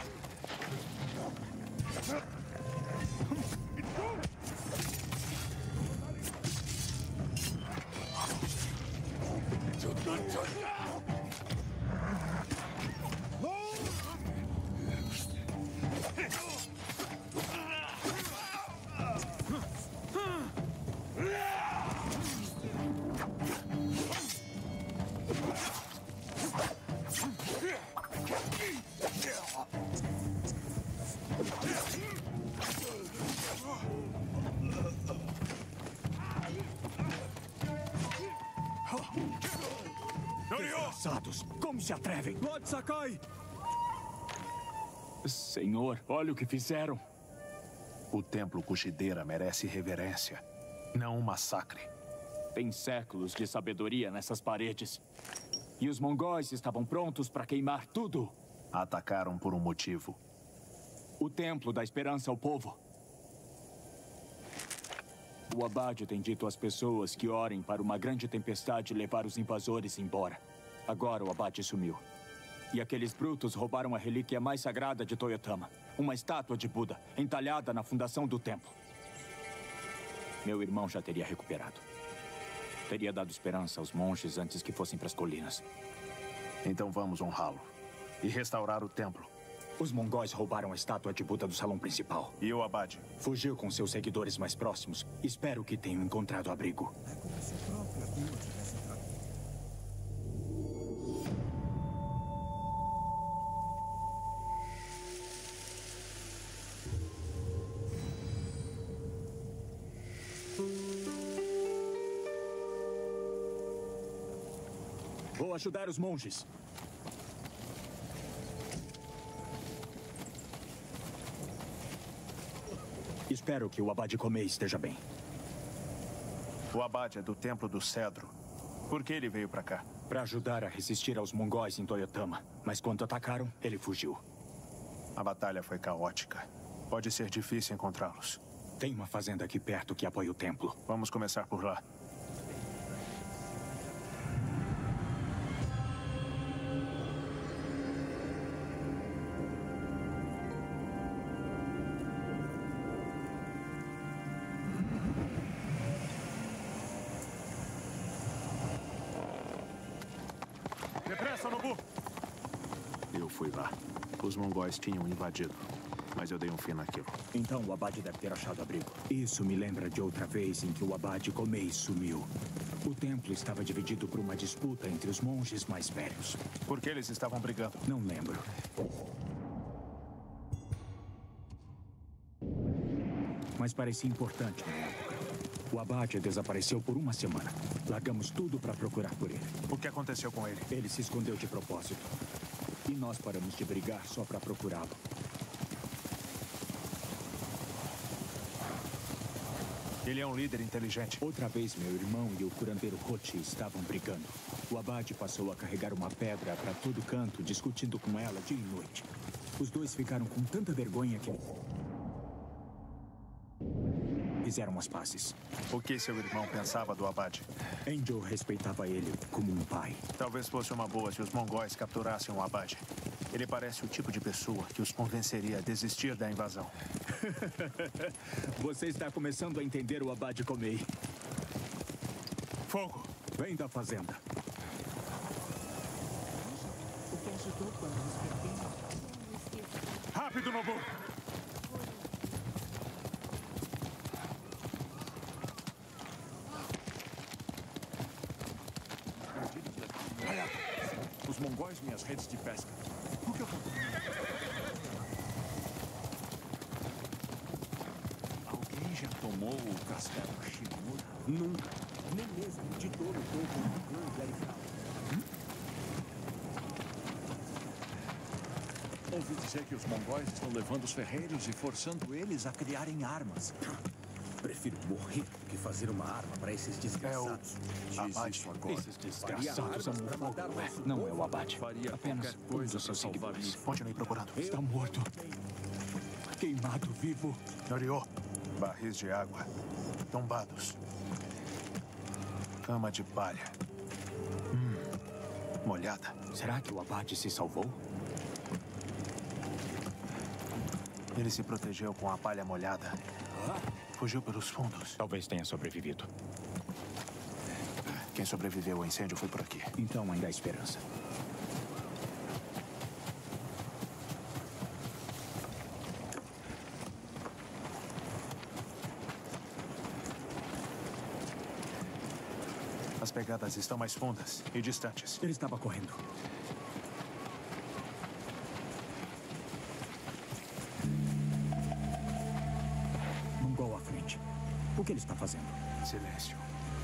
Desgraçados! Como se atrevem? Lord Sakai! Senhor, olha o que fizeram. O Templo Kushidera merece reverência, não um massacre. Tem séculos de sabedoria nessas paredes. E os mongóis estavam prontos para queimar tudo. Atacaram por um motivo. O Templo da Esperança ao povo. O Abade tem dito às pessoas que orem para uma grande tempestade levar os invasores embora. Agora o Abade sumiu. E aqueles brutos roubaram a relíquia mais sagrada de Toyotama. Uma estátua de Buda, entalhada na fundação do templo. Meu irmão já teria recuperado. Teria dado esperança aos monges antes que fossem para as colinas. Então vamos honrá-lo e restaurar o templo. Os mongóis roubaram a estátua de Buda do salão principal. E o Abade? Fugiu com seus seguidores mais próximos. Espero que tenham encontrado abrigo. É como se a própria Buda tivesse tratado. Vou ajudar os monges. Espero que o Abade Komei esteja bem. O Abade é do Templo do Cedro. Por que ele veio para cá? Para ajudar a resistir aos mongóis em Toyotama. Mas quando atacaram, ele fugiu. A batalha foi caótica. Pode ser difícil encontrá-los. Tem uma fazenda aqui perto que apoia o templo. Vamos começar por lá. Depressa, Nobu! Eu fui lá. Os mongóis tinham invadido, mas eu dei um fim naquilo. Então o abade deve ter achado abrigo. Isso me lembra de outra vez em que o abade Comei sumiu. O templo estava dividido por uma disputa entre os monges mais velhos. Por que eles estavam brigando? Não lembro. Mas parecia importante na época. O abade desapareceu por uma semana. Largamos tudo para procurar por ele. O que aconteceu com ele? Ele se escondeu de propósito. E nós paramos de brigar só para procurá-lo. Ele é um líder inteligente. Outra vez, meu irmão e o curandeiro Rochi estavam brigando. O abade passou a carregar uma pedra para todo canto, discutindo com ela dia e noite. Os dois ficaram com tanta vergonha que fizeram as pazes. O que seu irmão pensava do abade? Angel respeitava ele como um pai. Talvez fosse uma boa se os mongóis capturassem o abade. Ele parece o tipo de pessoa que os convenceria a desistir da invasão. Você está começando a entender o abade Comei. Fogo! Vem da fazenda. O que ajudou quando nos perdemos? Rápido, Nobu! Os mongóis, minhas redes de pesca. O que eu tô... Alguém já tomou o castelo Shimura? Nunca. Nem mesmo de todo o topo do clã Verifal. Ouvi dizer que os mongóis estão levando os ferreiros e forçando eles a criarem armas. Prefiro morrer do que fazer uma arma para esses desgraçados. Diz isso agora. Esses desgraçados amam fogo. Não é o abade. Apenas coisa os seus seguidores. Continue procurando. Está morto. Queimado vivo. Noriô. Barris de água. Tombados. Cama de palha. Molhada. Será que o abade se salvou? Ele se protegeu com a palha molhada. Fugiu pelos fundos. Talvez tenha sobrevivido. Quem sobreviveu ao incêndio foi por aqui. Então ainda há esperança. As pegadas estão mais fundas e distantes. Ele estava correndo. Mongol à frente. O que ele está fazendo? Silêncio.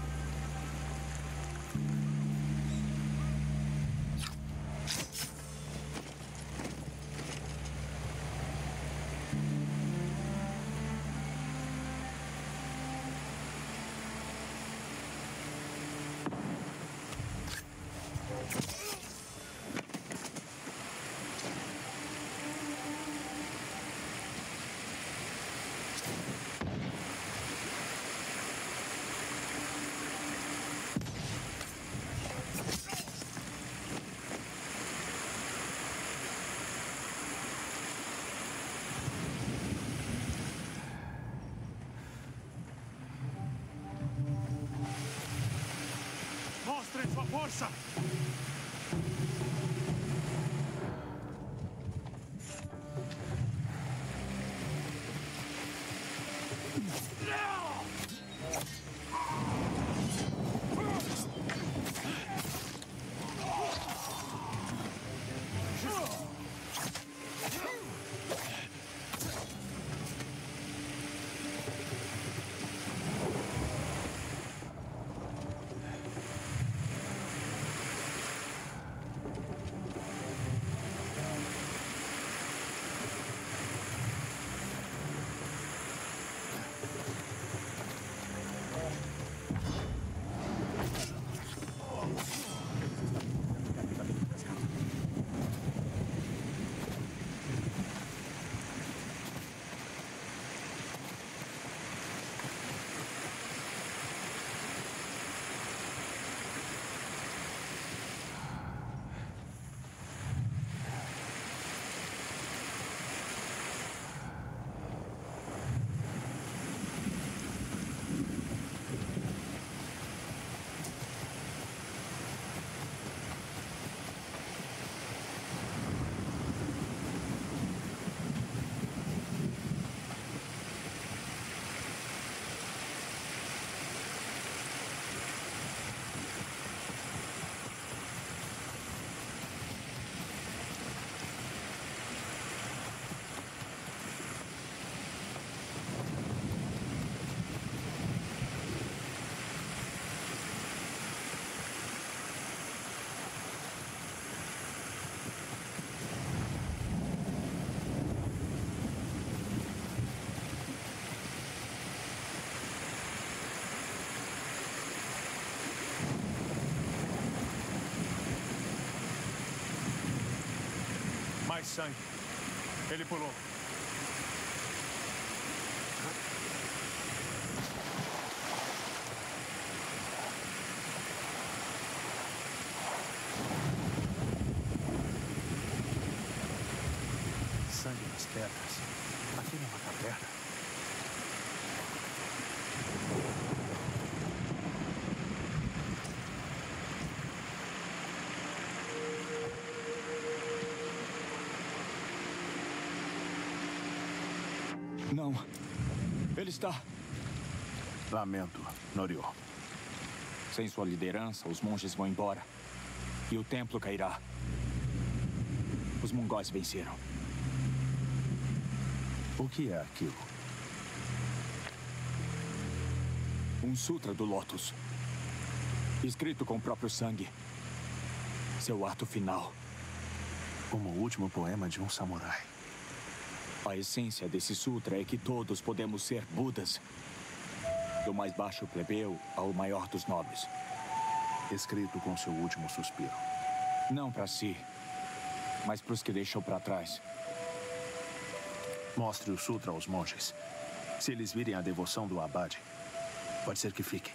Mostrem sua força! mais sangue. Ele pulou. Sangue nas pedras. Aquilo é uma caverna. Não. Ele está... Lamento, Norio. Sem sua liderança, os monges vão embora. E o templo cairá. Os mongóis venceram. O que é aquilo? Um sutra do Lotus. Escrito com o próprio sangue. Seu ato final. Como o último poema de um samurai. A essência desse sutra é que todos podemos ser Budas. Do mais baixo plebeu ao maior dos nobres. Escrito com seu último suspiro. Não para si, mas para os que deixou para trás. Mostre o sutra aos monges. Se eles virem a devoção do abade, pode ser que fiquem.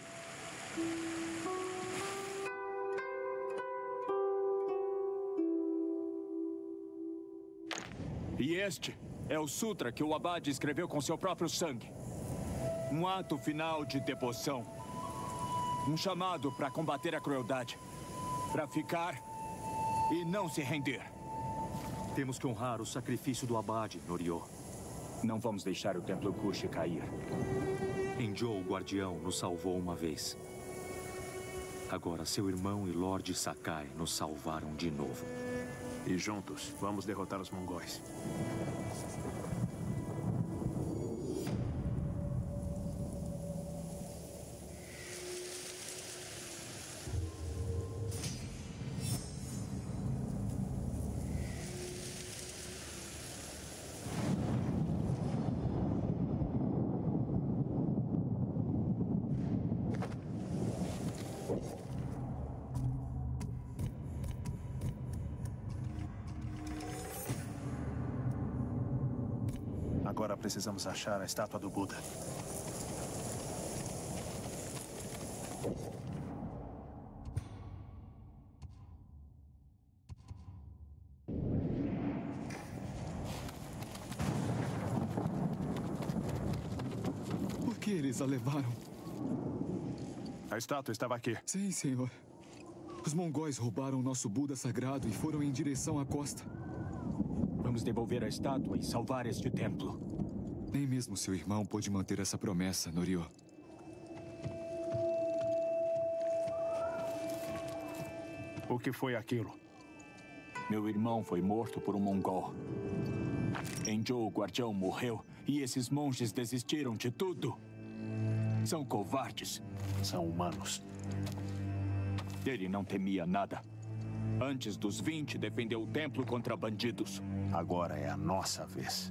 E este é o sutra que o abade escreveu com seu próprio sangue. Um ato final de devoção. Um chamado para combater a crueldade. Para ficar e não se render. Temos que honrar o sacrifício do abade, Norio. Não vamos deixar o templo Kushi cair. Enjo, o guardião, nos salvou uma vez. Agora seu irmão e Lorde Sakai nos salvaram de novo. E juntos, vamos derrotar os mongóis. Agora precisamos achar a estátua do Buda. Por que eles a levaram? A estátua estava aqui. Sim, senhor. Os mongóis roubaram nosso Buda sagrado e foram em direção à costa. Vamos devolver a estátua e salvar este templo. Nem mesmo seu irmão pôde manter essa promessa, Norio. O que foi aquilo? Meu irmão foi morto por um mongol. Enjo, o guardião, morreu e esses monges desistiram de tudo. São covardes. São humanos. Ele não temia nada. Antes dos 20, defendeu o templo contra bandidos. Agora é a nossa vez.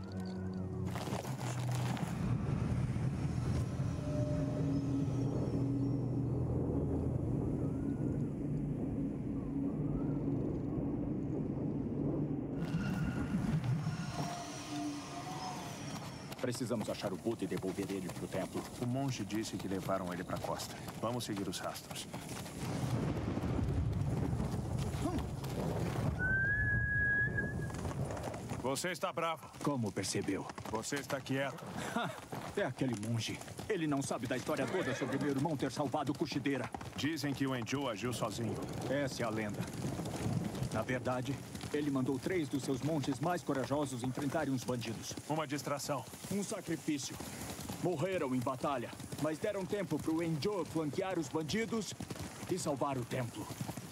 Precisamos achar o Buda e devolver ele para o templo. O monge disse que levaram ele para a costa. Vamos seguir os rastros. Você está bravo. Como percebeu? Você está quieto. É aquele monge. Ele não sabe da história toda sobre meu irmão ter salvado Kushideira. Dizem que o Enjo agiu sozinho. Essa é a lenda. Na verdade, ele mandou 3 dos seus monges mais corajosos enfrentarem os bandidos. Uma distração. Um sacrifício. Morreram em batalha, mas deram tempo para o Enjo flanquear os bandidos e salvar o templo.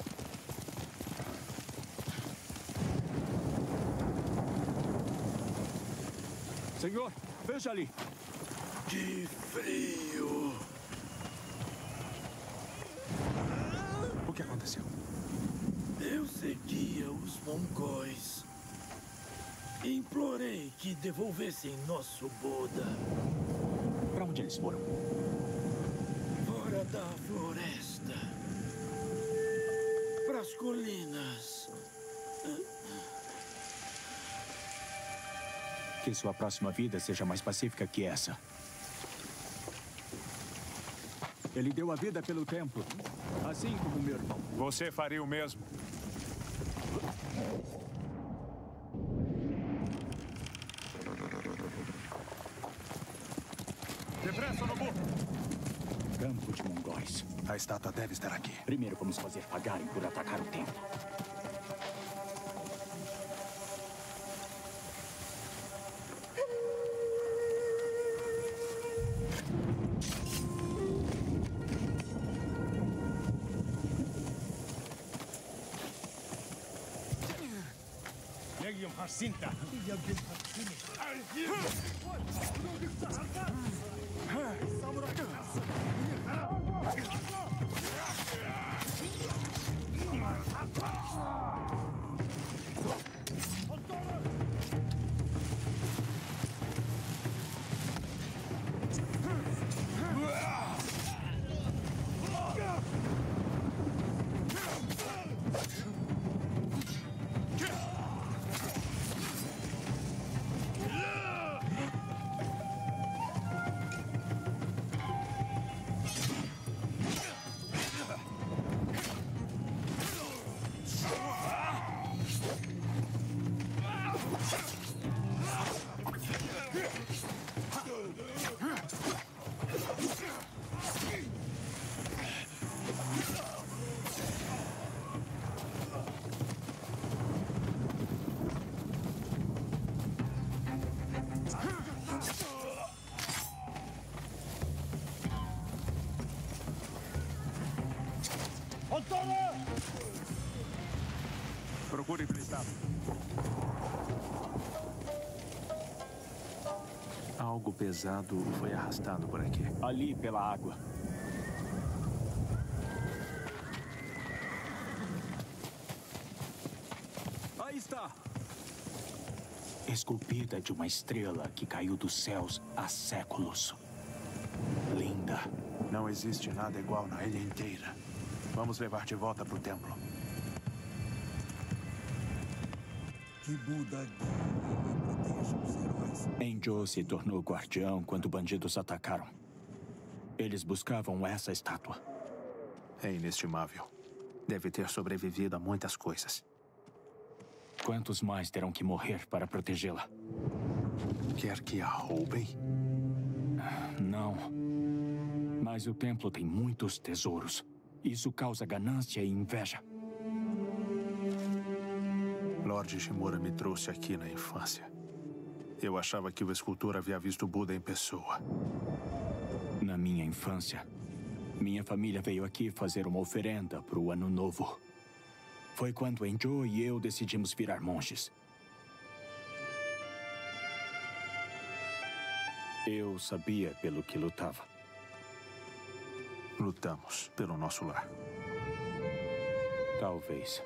Senhor, veja ali. Que frio! O que aconteceu? Eu seguia os mongóis. Implorei que devolvessem nosso Buda. Para onde eles foram? Fora da floresta. Para as colinas. Que sua próxima vida seja mais pacífica que essa. Ele deu a vida pelo templo, assim como meu irmão. Você faria o mesmo. Depressa, Nobu! Campo de mongóis. A estátua deve estar aqui. Primeiro vamos fazer pagarem por atacar o templo. Legion Jacinta. Procure pelo estado. Algo pesado foi arrastado por aqui. Ali, pela água. Aí está! Esculpida de uma estrela que caiu dos céus há séculos. Linda. Não existe nada igual na ilha inteira. Vamos levar de volta para o templo. Que Buda guie e proteja os heróis. Enjo se tornou guardião quando bandidos atacaram. Eles buscavam essa estátua. É inestimável. Deve ter sobrevivido a muitas coisas. Quantos mais terão que morrer para protegê-la? Quer que a roubem? Não. Mas o templo tem muitos tesouros. Isso causa ganância e inveja. Lord Shimura me trouxe aqui na infância. Eu achava que o escultor havia visto Buda em pessoa. Na minha infância, minha família veio aqui fazer uma oferenda para o Ano Novo. Foi quando Enjo e eu decidimos virar monges. Eu sabia pelo que lutava. Lutamos pelo nosso lar. Talvez.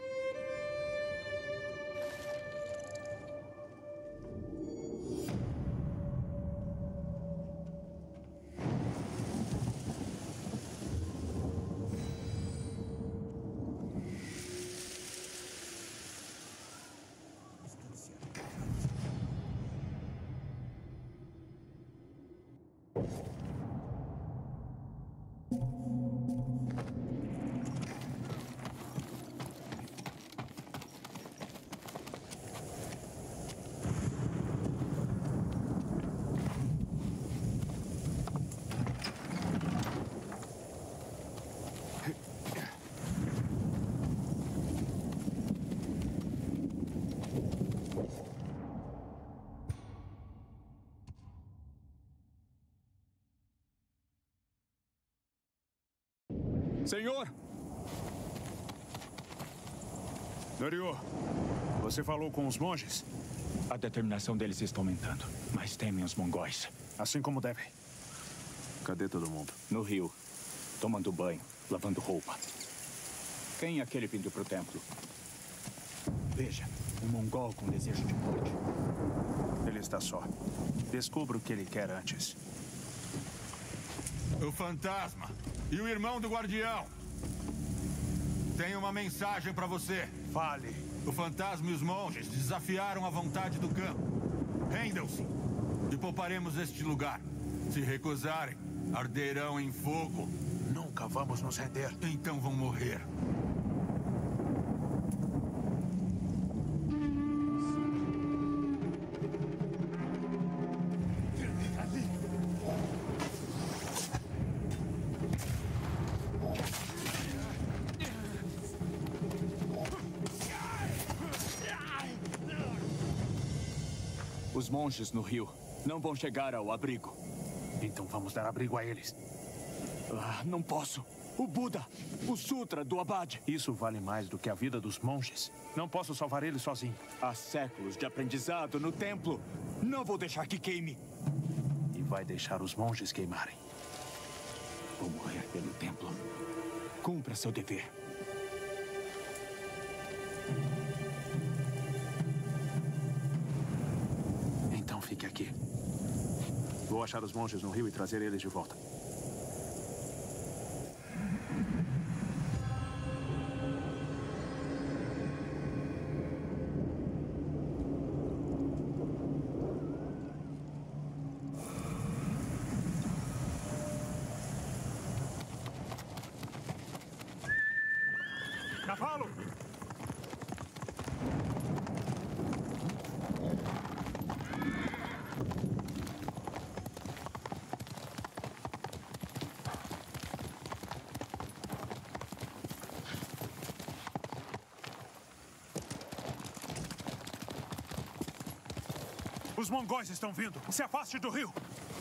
Senhor! Norio, você falou com os monges? A determinação deles está aumentando, mas temem os mongóis. Assim como devem. Cadê todo mundo? No rio, tomando banho, lavando roupa. Quem é aquele vindo pro templo? Veja, um mongol com desejo de morte. Ele está só. Descubra o que ele quer antes. O fantasma e o irmão do guardião. Tenho uma mensagem para você. Fale. O fantasma e os monges desafiaram a vontade do campo. Rendam-se e pouparemos este lugar. Se recusarem, arderão em fogo. Nunca vamos nos render. Então vão morrer. Os monges no rio não vão chegar ao abrigo. Então vamos dar abrigo a eles. Não posso. O Buda, o Sutra do Abade. Isso vale mais do que a vida dos monges. Não posso salvar eles sozinho. Há séculos de aprendizado no templo. Não vou deixar que queime. E vai deixar os monges queimarem. Vou morrer pelo templo. Cumpra seu dever. Então fique aqui. Vou achar os monges no rio e trazer eles de volta. Cavalo! Os mongóis estão vindo. Se afaste do rio.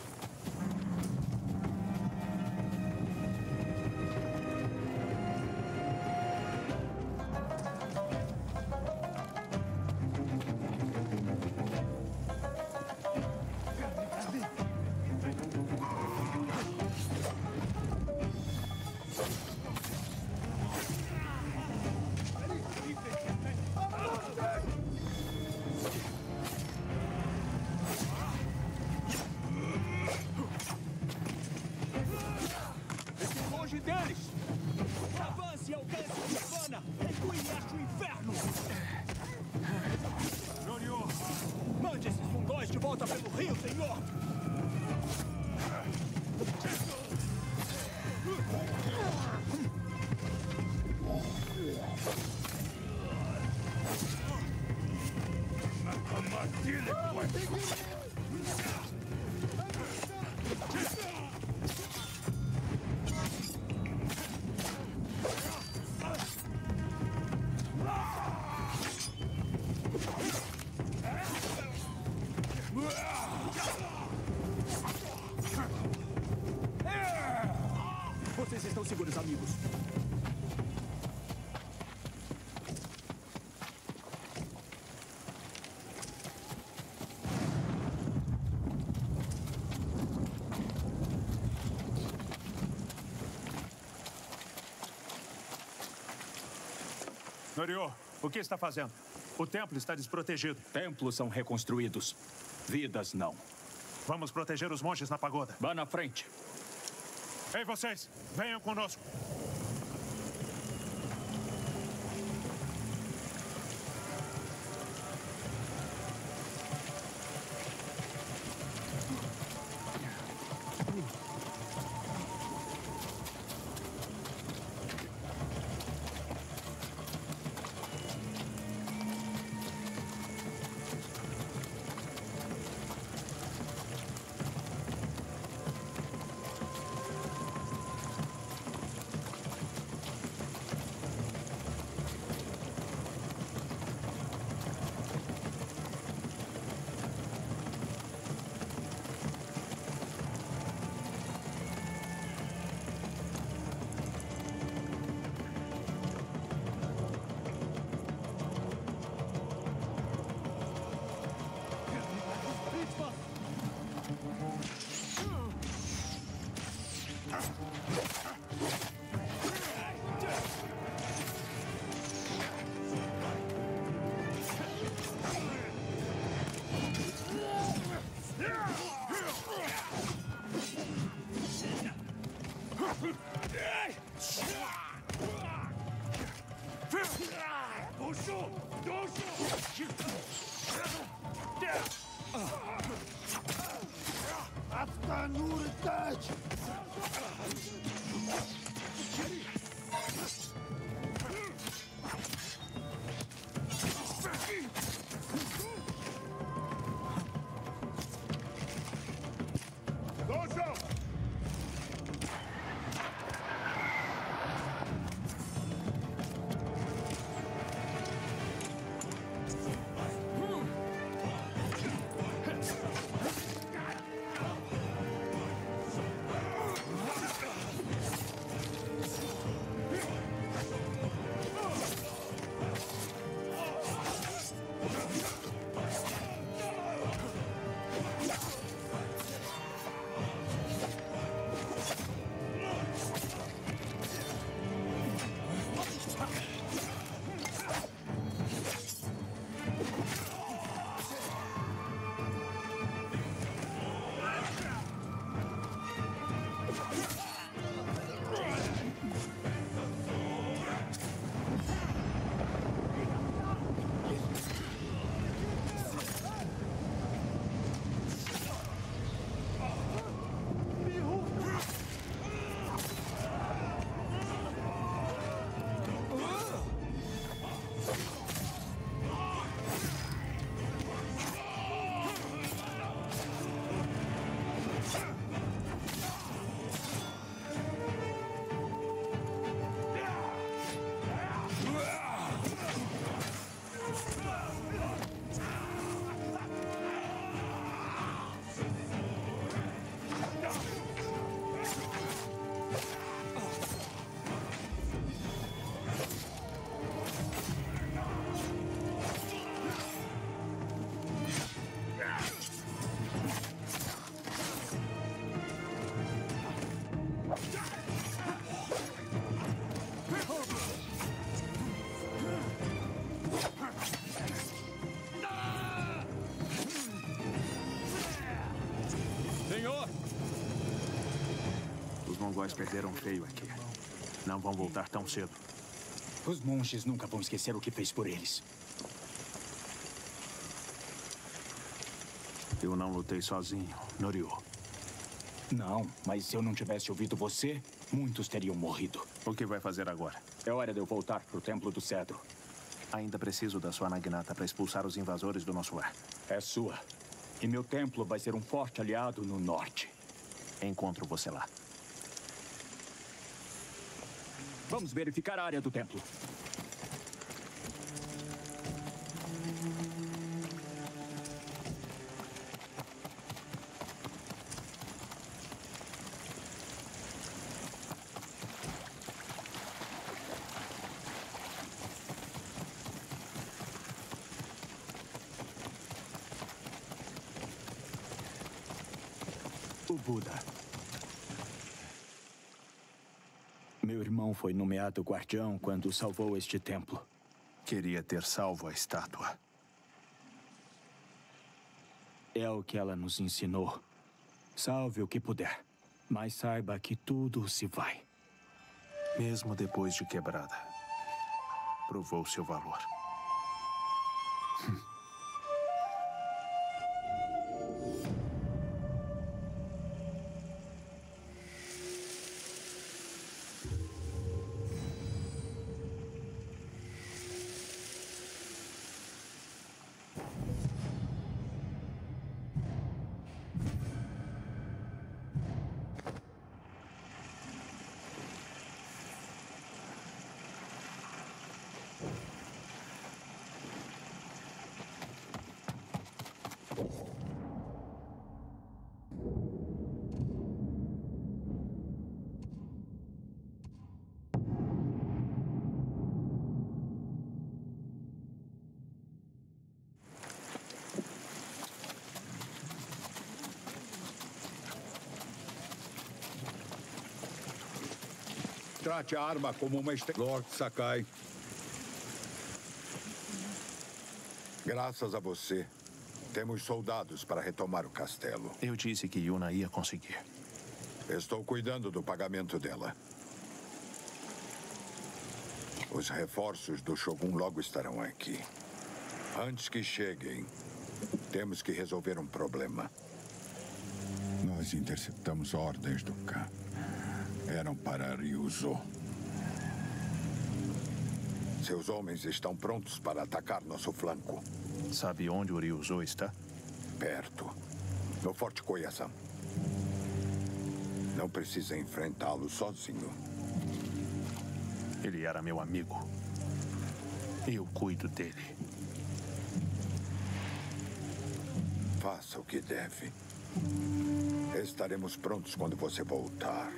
Vocês estão seguros, amigos. Norio, o que está fazendo? O templo está desprotegido. Templos são reconstruídos. Vidas não. Vamos proteger os monges na pagoda. Vá na frente. Ei, vocês! Venham conosco. Os mongóis perderam feio aqui. Não vão voltar tão cedo. Os monges nunca vão esquecer o que fez por eles. Eu não lutei sozinho, Norio. Não, mas se eu não tivesse ouvido você, muitos teriam morrido. O que vai fazer agora? É hora de eu voltar pro Templo do Cedro. Ainda preciso da sua Naginata para expulsar os invasores do nosso lar. É sua. E meu templo vai ser um forte aliado no norte. Encontro você lá. Vamos verificar a área do templo. O Buda. Meu irmão foi nomeado guardião quando salvou este templo. Queria ter salvo a estátua. É o que ela nos ensinou. Salve o que puder, mas saiba que tudo se vai. Mesmo depois de quebrada, provou seu valor. Trate a arma como uma Lord Sakai. Graças a você, temos soldados para retomar o castelo. Eu disse que Yuna ia conseguir. Estou cuidando do pagamento dela. Os reforços do Shogun logo estarão aqui. Antes que cheguem, temos que resolver um problema. Nós interceptamos ordens do Khan. Eram para Ryuzo. Seus homens estão prontos para atacar nosso flanco. Sabe onde o Ryuzo está? Perto. No Forte Koyasan. Não precisa enfrentá-lo sozinho. Ele era meu amigo. Eu cuido dele. Faça o que deve. Estaremos prontos quando você voltar.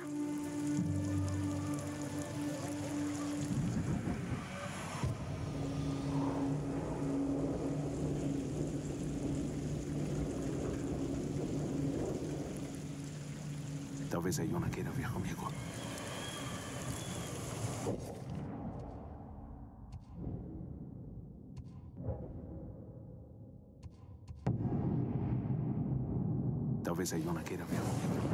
Talvez a Yuna queira vir comigo. Talvez a Yuna queira ver comigo.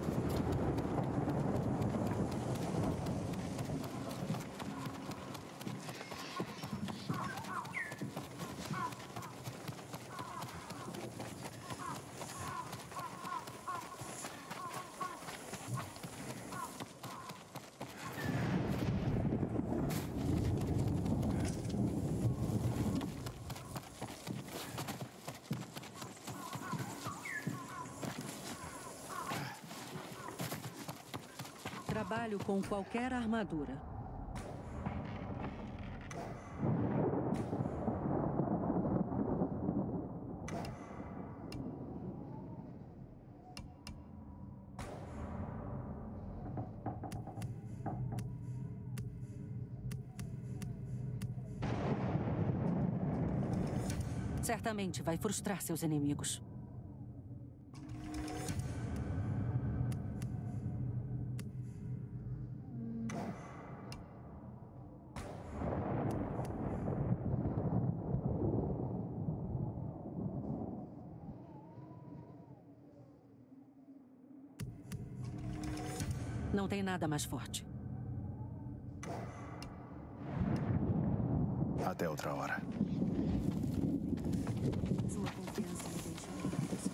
Trabalho com qualquer armadura. Certamente vai frustrar seus inimigos. Não tem nada mais forte. Até outra hora. Sua confiança me deixa em paz.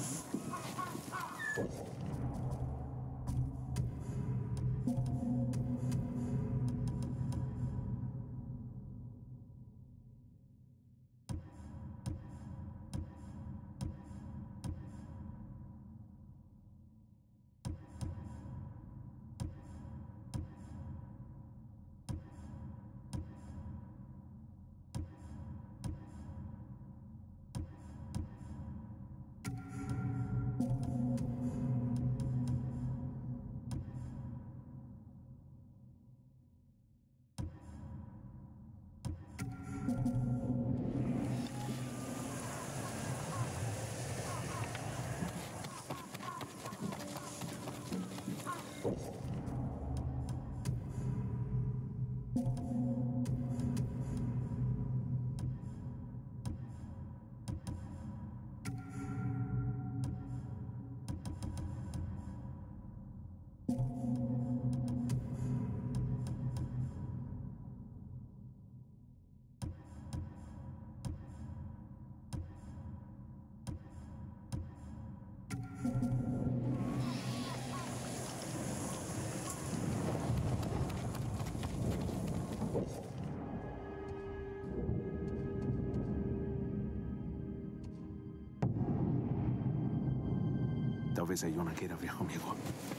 Talvez a Yuna queira vir comigo.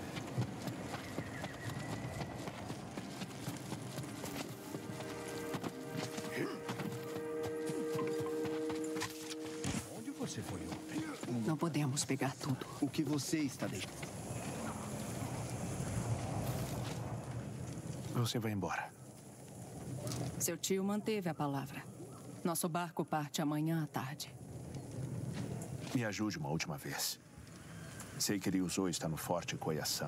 Onde você foi ontem? Não podemos pegar tudo. O que você está deixando? Você vai embora. Seu tio manteve a palavra. Nosso barco parte amanhã à tarde. Me ajude uma última vez. Sei que Ryuzo está no Forte Koyasan.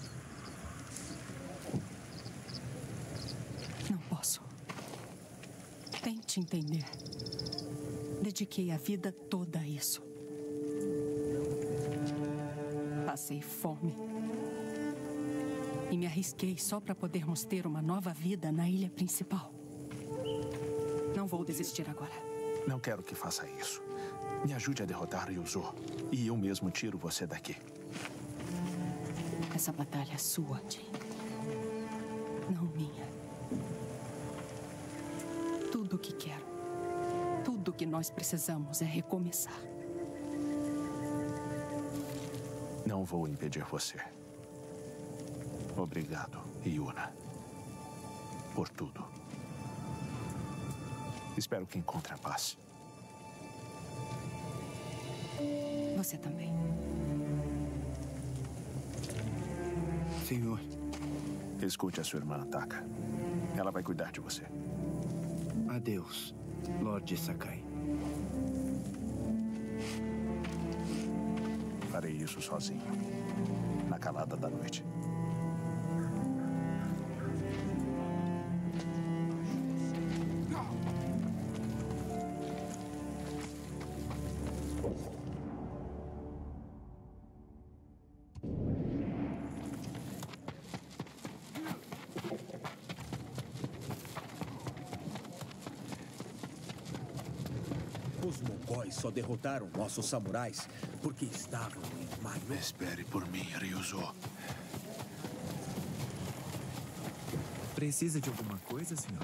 Não posso. Tente entender. Dediquei a vida toda a isso. Passei fome. E me arrisquei só para podermos ter uma nova vida na ilha principal. Não vou desistir agora. Não quero que faça isso. Me ajude a derrotar Ryuzo. E eu mesmo tiro você daqui. Essa batalha é sua, Jin. Não minha. Tudo o que quero, tudo o que nós precisamos é recomeçar. Não vou impedir você. Obrigado, Yuna. Por tudo. Espero que encontre a paz. Você também. Senhor. Escute a sua irmã, Taka. Ela vai cuidar de você. Adeus, Lorde Sakai. Farei isso sozinho. Na calada da noite. Os mongóis só derrotaram nossos samurais porque estavam em Maio. Espere por mim, Ryuzo. Precisa de alguma coisa, senhor?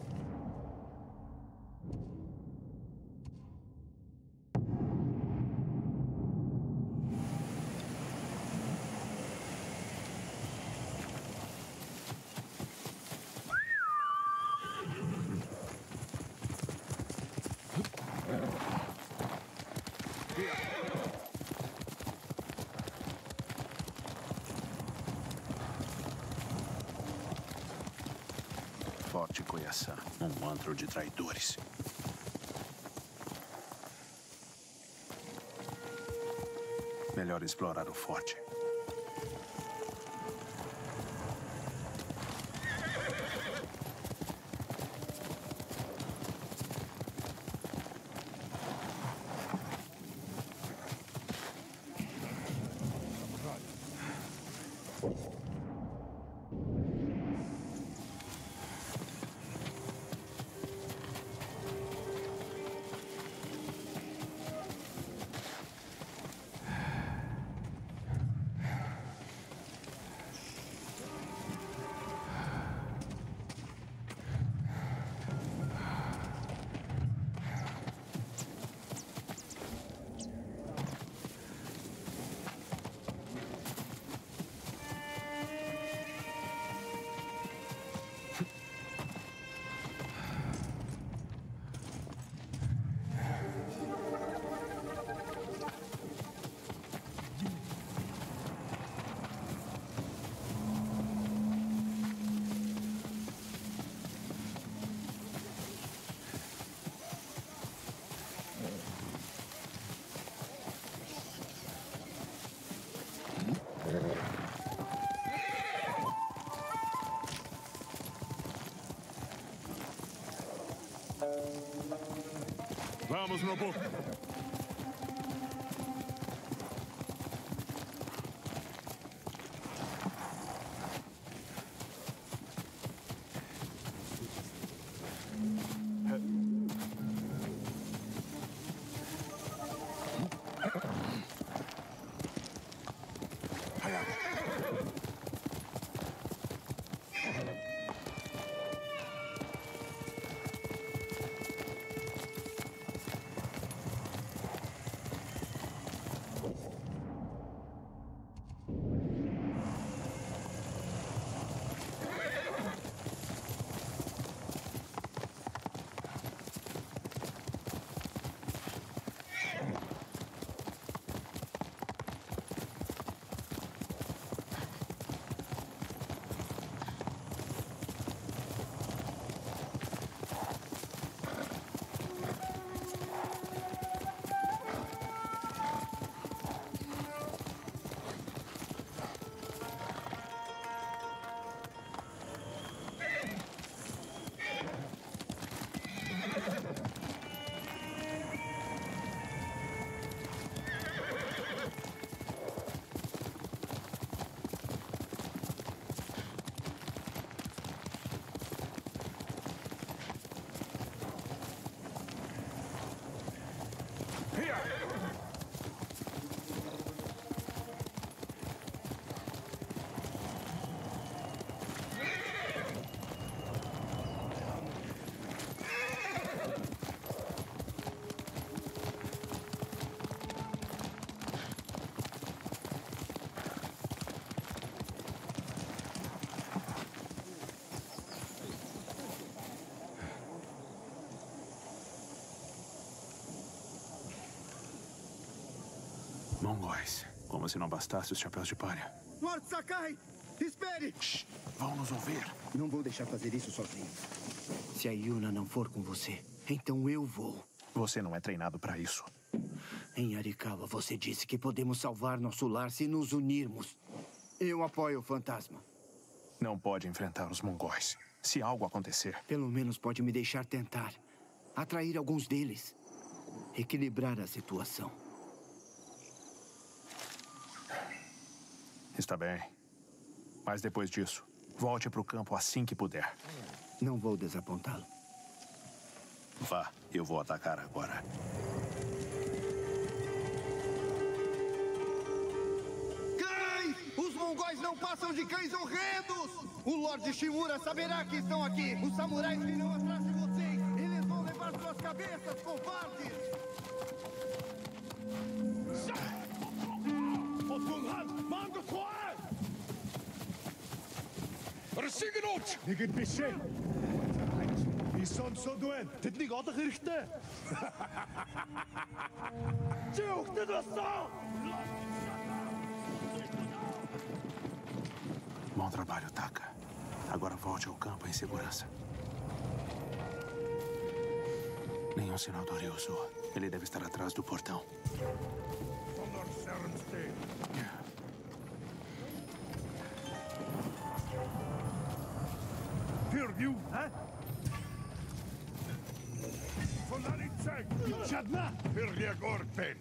Forte Koyasan, um antro de traidores. Melhor explorar o forte. Vamos, Nobu. Mongóis. Como se não bastasse os chapéus de palha. Lord Sakai! Espere! Shh, vão nos ouvir. Não vou deixar fazer isso sozinho. Se a Yuna não for com você, então eu vou. Você não é treinado para isso. Em Arikawa, você disse que podemos salvar nosso lar se nos unirmos. Eu apoio o fantasma. Não pode enfrentar os mongóis. Se algo acontecer... Pelo menos pode me deixar tentar. Atrair alguns deles. Equilibrar a situação. Está bem. Mas depois disso, volte para o campo assim que puder. Não vou desapontá-lo. Vá, eu vou atacar agora. Os mongóis não passam de cães horrendos! O Lorde Shimura saberá que estão aqui! Os samurais virão atrás de vocês! Eles vão levar suas cabeças, covardes! Resignot! Nigid Bishay! Ison Soduen! Tidnig Adach Richte! Tjuk, det var så! Bom trabalho, Taka. Agora volte ao campo em segurança. Nenhum sinal do Ryuzo. Ele deve estar atrás do portão. Perdeu, hã? Folanicek! Chadna! Perdia Gorpen!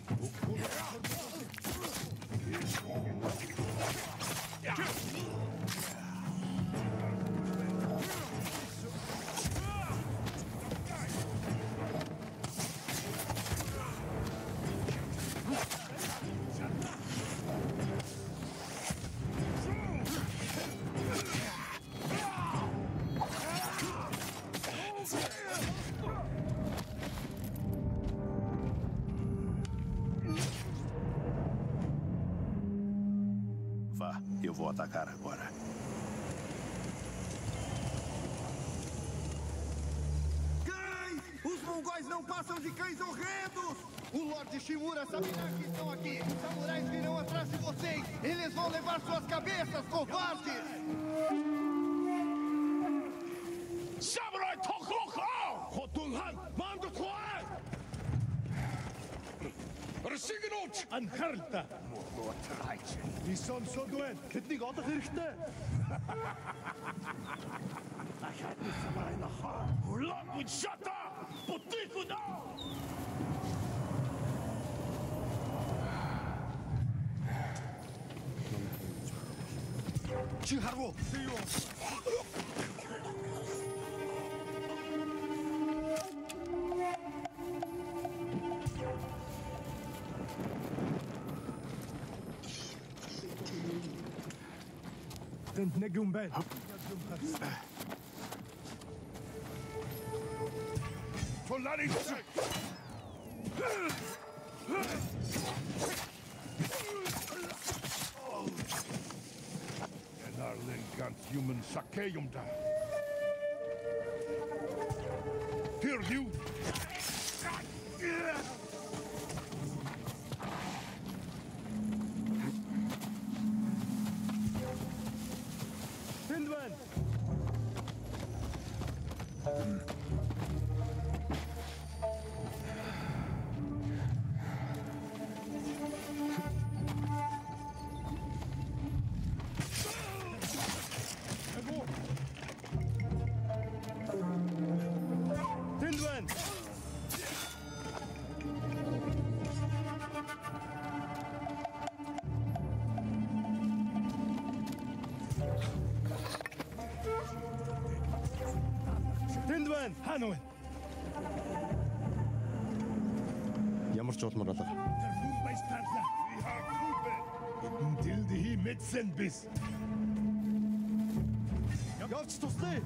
Vá, eu vou atacar agora. Cães! Os mongóis não passam de cães horrendos! O Lorde Shimura saberá que estão aqui! Os samurais virão atrás de vocês! Eles vão levar suas cabeças, covardes! Samurai Toklokha! Hotulhan! Mandukwa! Resignot! Ankarta! Ison Soduen! Tidnig Adach Richte! Achad Samurai Naha! Language Shata! Putiku na! Chiharu! Negum Ben. Folari Enarlen kant human sakeum da. Hear you. Hindman. Hindman. Hindman. Hanuen. Ямар ч удмар болоо. Dildihi metsen biz. Явж туслая.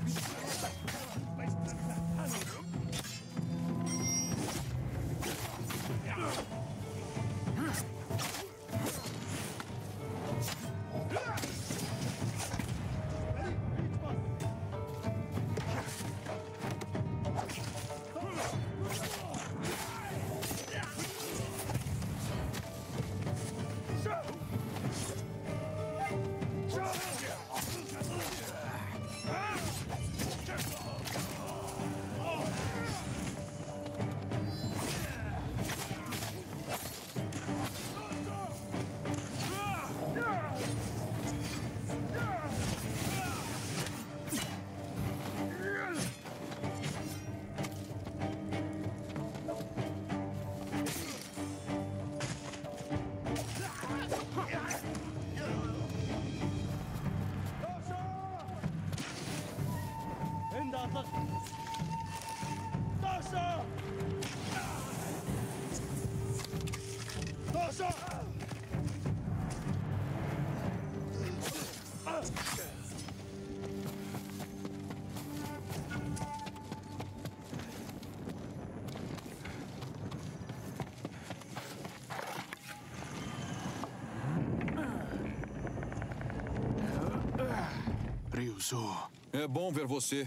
Ryuzo. É bom ver você.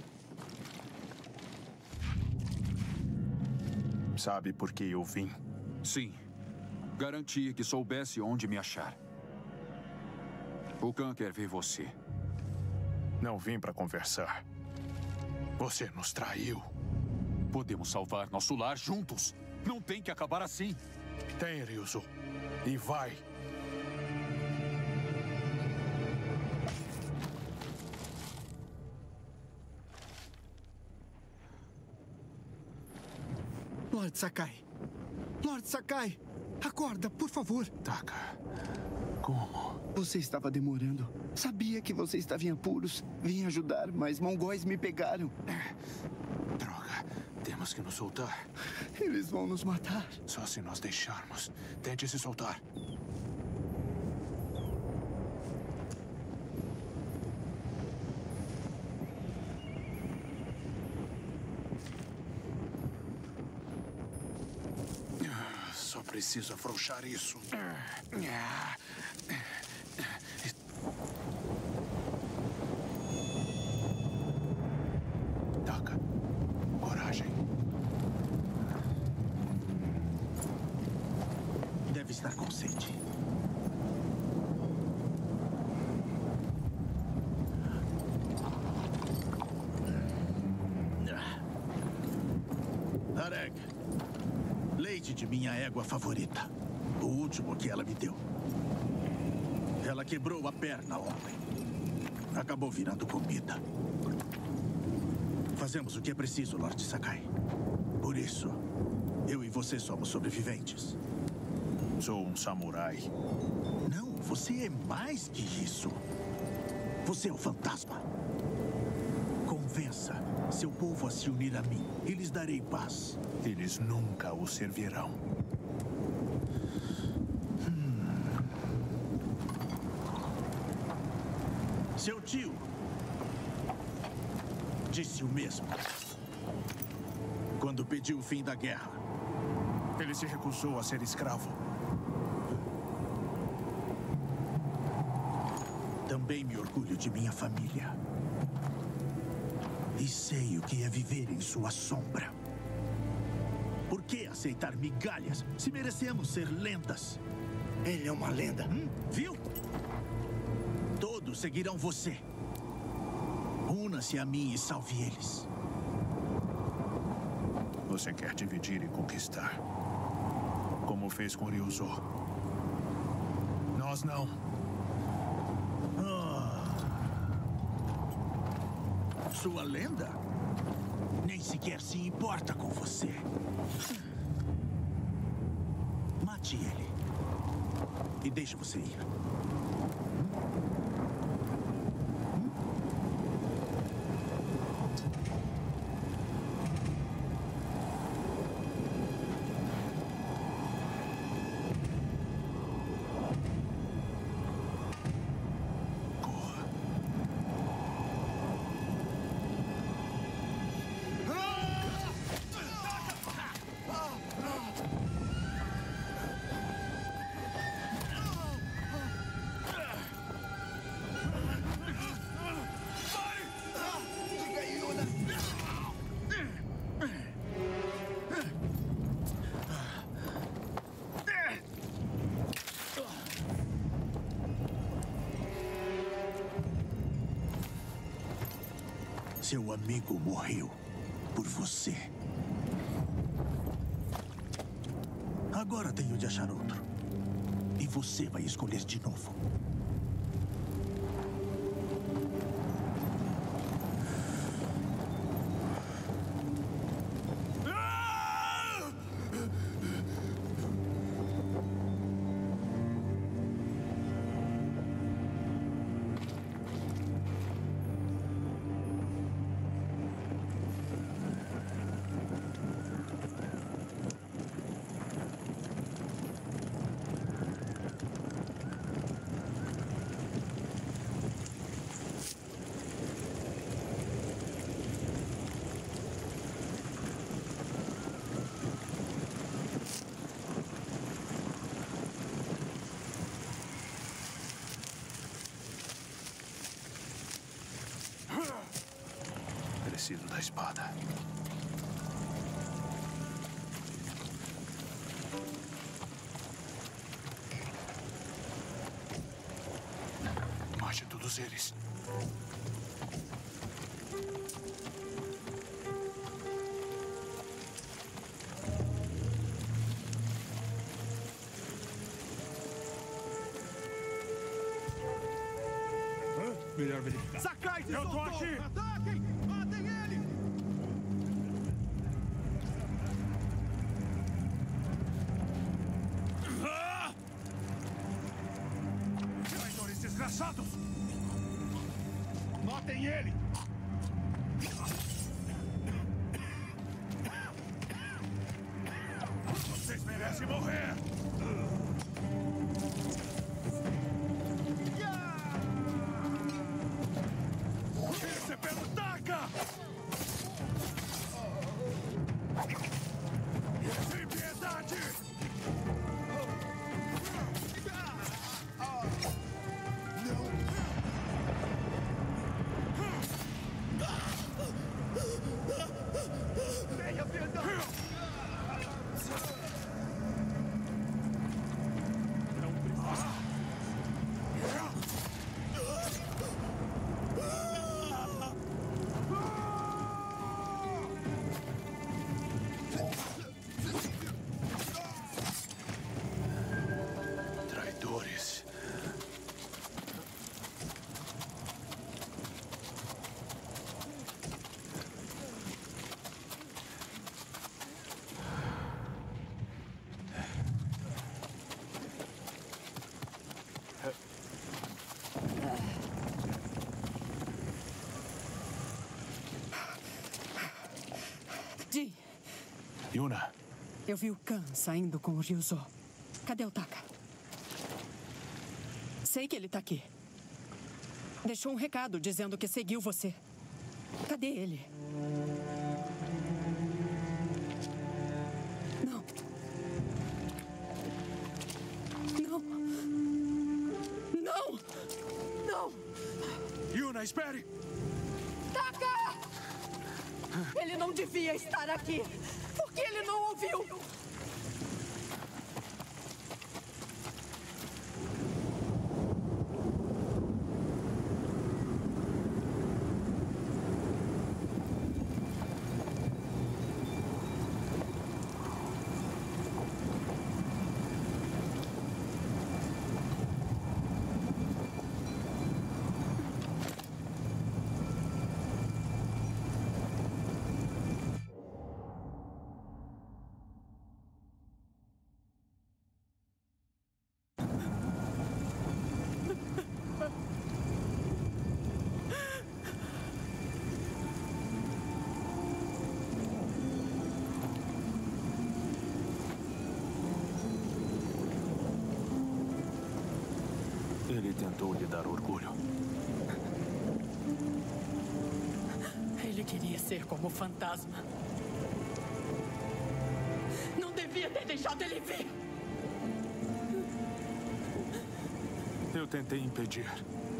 Sabe por que eu vim? Sim. Garantia que soubesse onde me achar. O Khan quer ver você. Não vim para conversar. Você nos traiu. Podemos salvar nosso lar juntos. Não tem que acabar assim. Tem, Ryuzo. E vai. Lord Sakai. Lord Sakai. Acorda, por favor. Taka. Como? Você estava demorando. Sabia que você estava em apuros. Vim ajudar, mas mongóis me pegaram. Droga. Temos que nos soltar. Eles vão nos matar. Só se nós deixarmos. Tente se soltar. Só preciso afrouxar isso. Taka. Coragem. Deve estar com sede. Areg. Leite de minha égua favorita. O último que ela me deu. Ela quebrou a perna ontem. Acabou virando comida. Fazemos o que é preciso, Lord Sakai. Por isso, eu e você somos sobreviventes. Sou um samurai. Não, você é mais que isso. Você é o fantasma. Convença seu povo a se unir a mim e lhes darei paz. Eles nunca o servirão. Seu tio disse o mesmo quando pediu o fim da guerra. Ele se recusou a ser escravo. Também me orgulho de minha família. E sei o que é viver em sua sombra. Por que aceitar migalhas se merecemos ser lendas? Ele é uma lenda. Viu? Todos seguirão você. Una-se a mim e salve eles. Você quer dividir e conquistar. Como fez com Ryuzo. Nós não. Sua lenda nem sequer se importa com você. Mate ele. E deixe você ir. Seu amigo morreu por você. Agora tenho de achar outro. E você vai escolher de novo. sido da espada. Mate todos eles. Melhor verificar. Sakai se Eu tô soltou! aqui! Ataquem! Matem ele! Traidores desgraçados! Matem ele! Vocês merecem morrer! Recebendo taca! Sem piedade! Tenha piedade! Traidores. Di, Yuna, eu vi o Khan saindo com o Ryuzo. Cadê o Taka? Sei que ele tá aqui. Deixou um recado dizendo que seguiu você. Cadê ele? Não. Não. Não. Não. Yuna, espere! Taka! Ele não devia estar aqui. Por que ele não ouviu? Ele tentou lhe dar orgulho. Ele queria ser como o fantasma. Não devia ter deixado ele vir. Eu tentei impedir.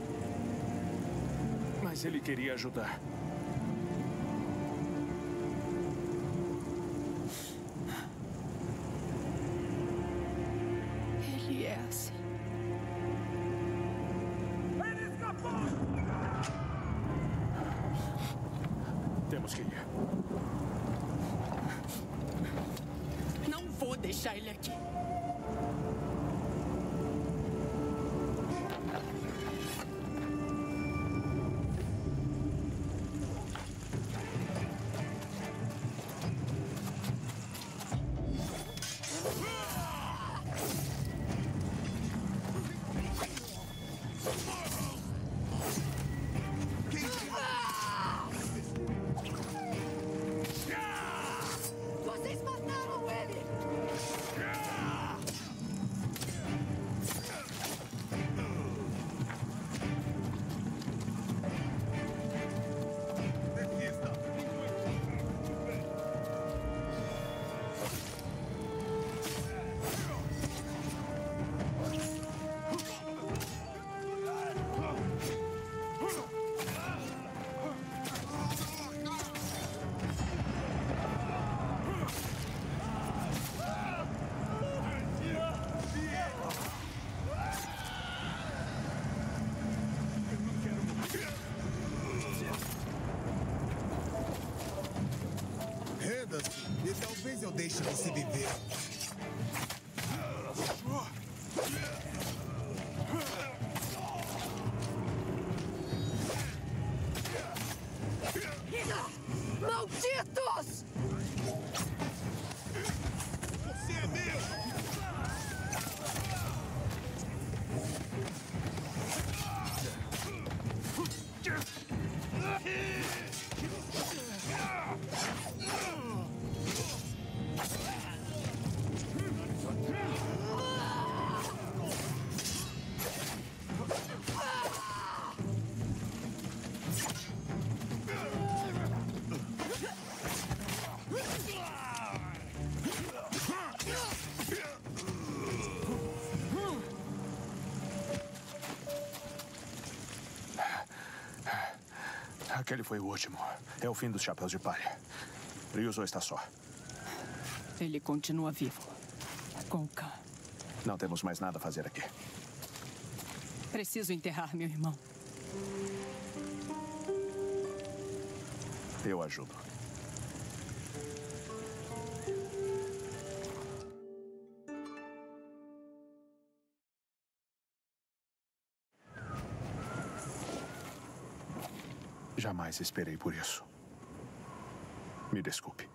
Mas ele queria ajudar. Ele é assim. Temos que ir. Não vou deixar ele aqui. Vocês mataram ele! Deixa você viver. Malditos! Você é meu! Aquele foi o último. É o fim dos chapéus de palha. Ryuzo está só. Ele continua vivo. Com o Khan. Não temos mais nada a fazer aqui. Preciso enterrar meu irmão. Eu ajudo. Jamais esperei por isso. Me desculpe.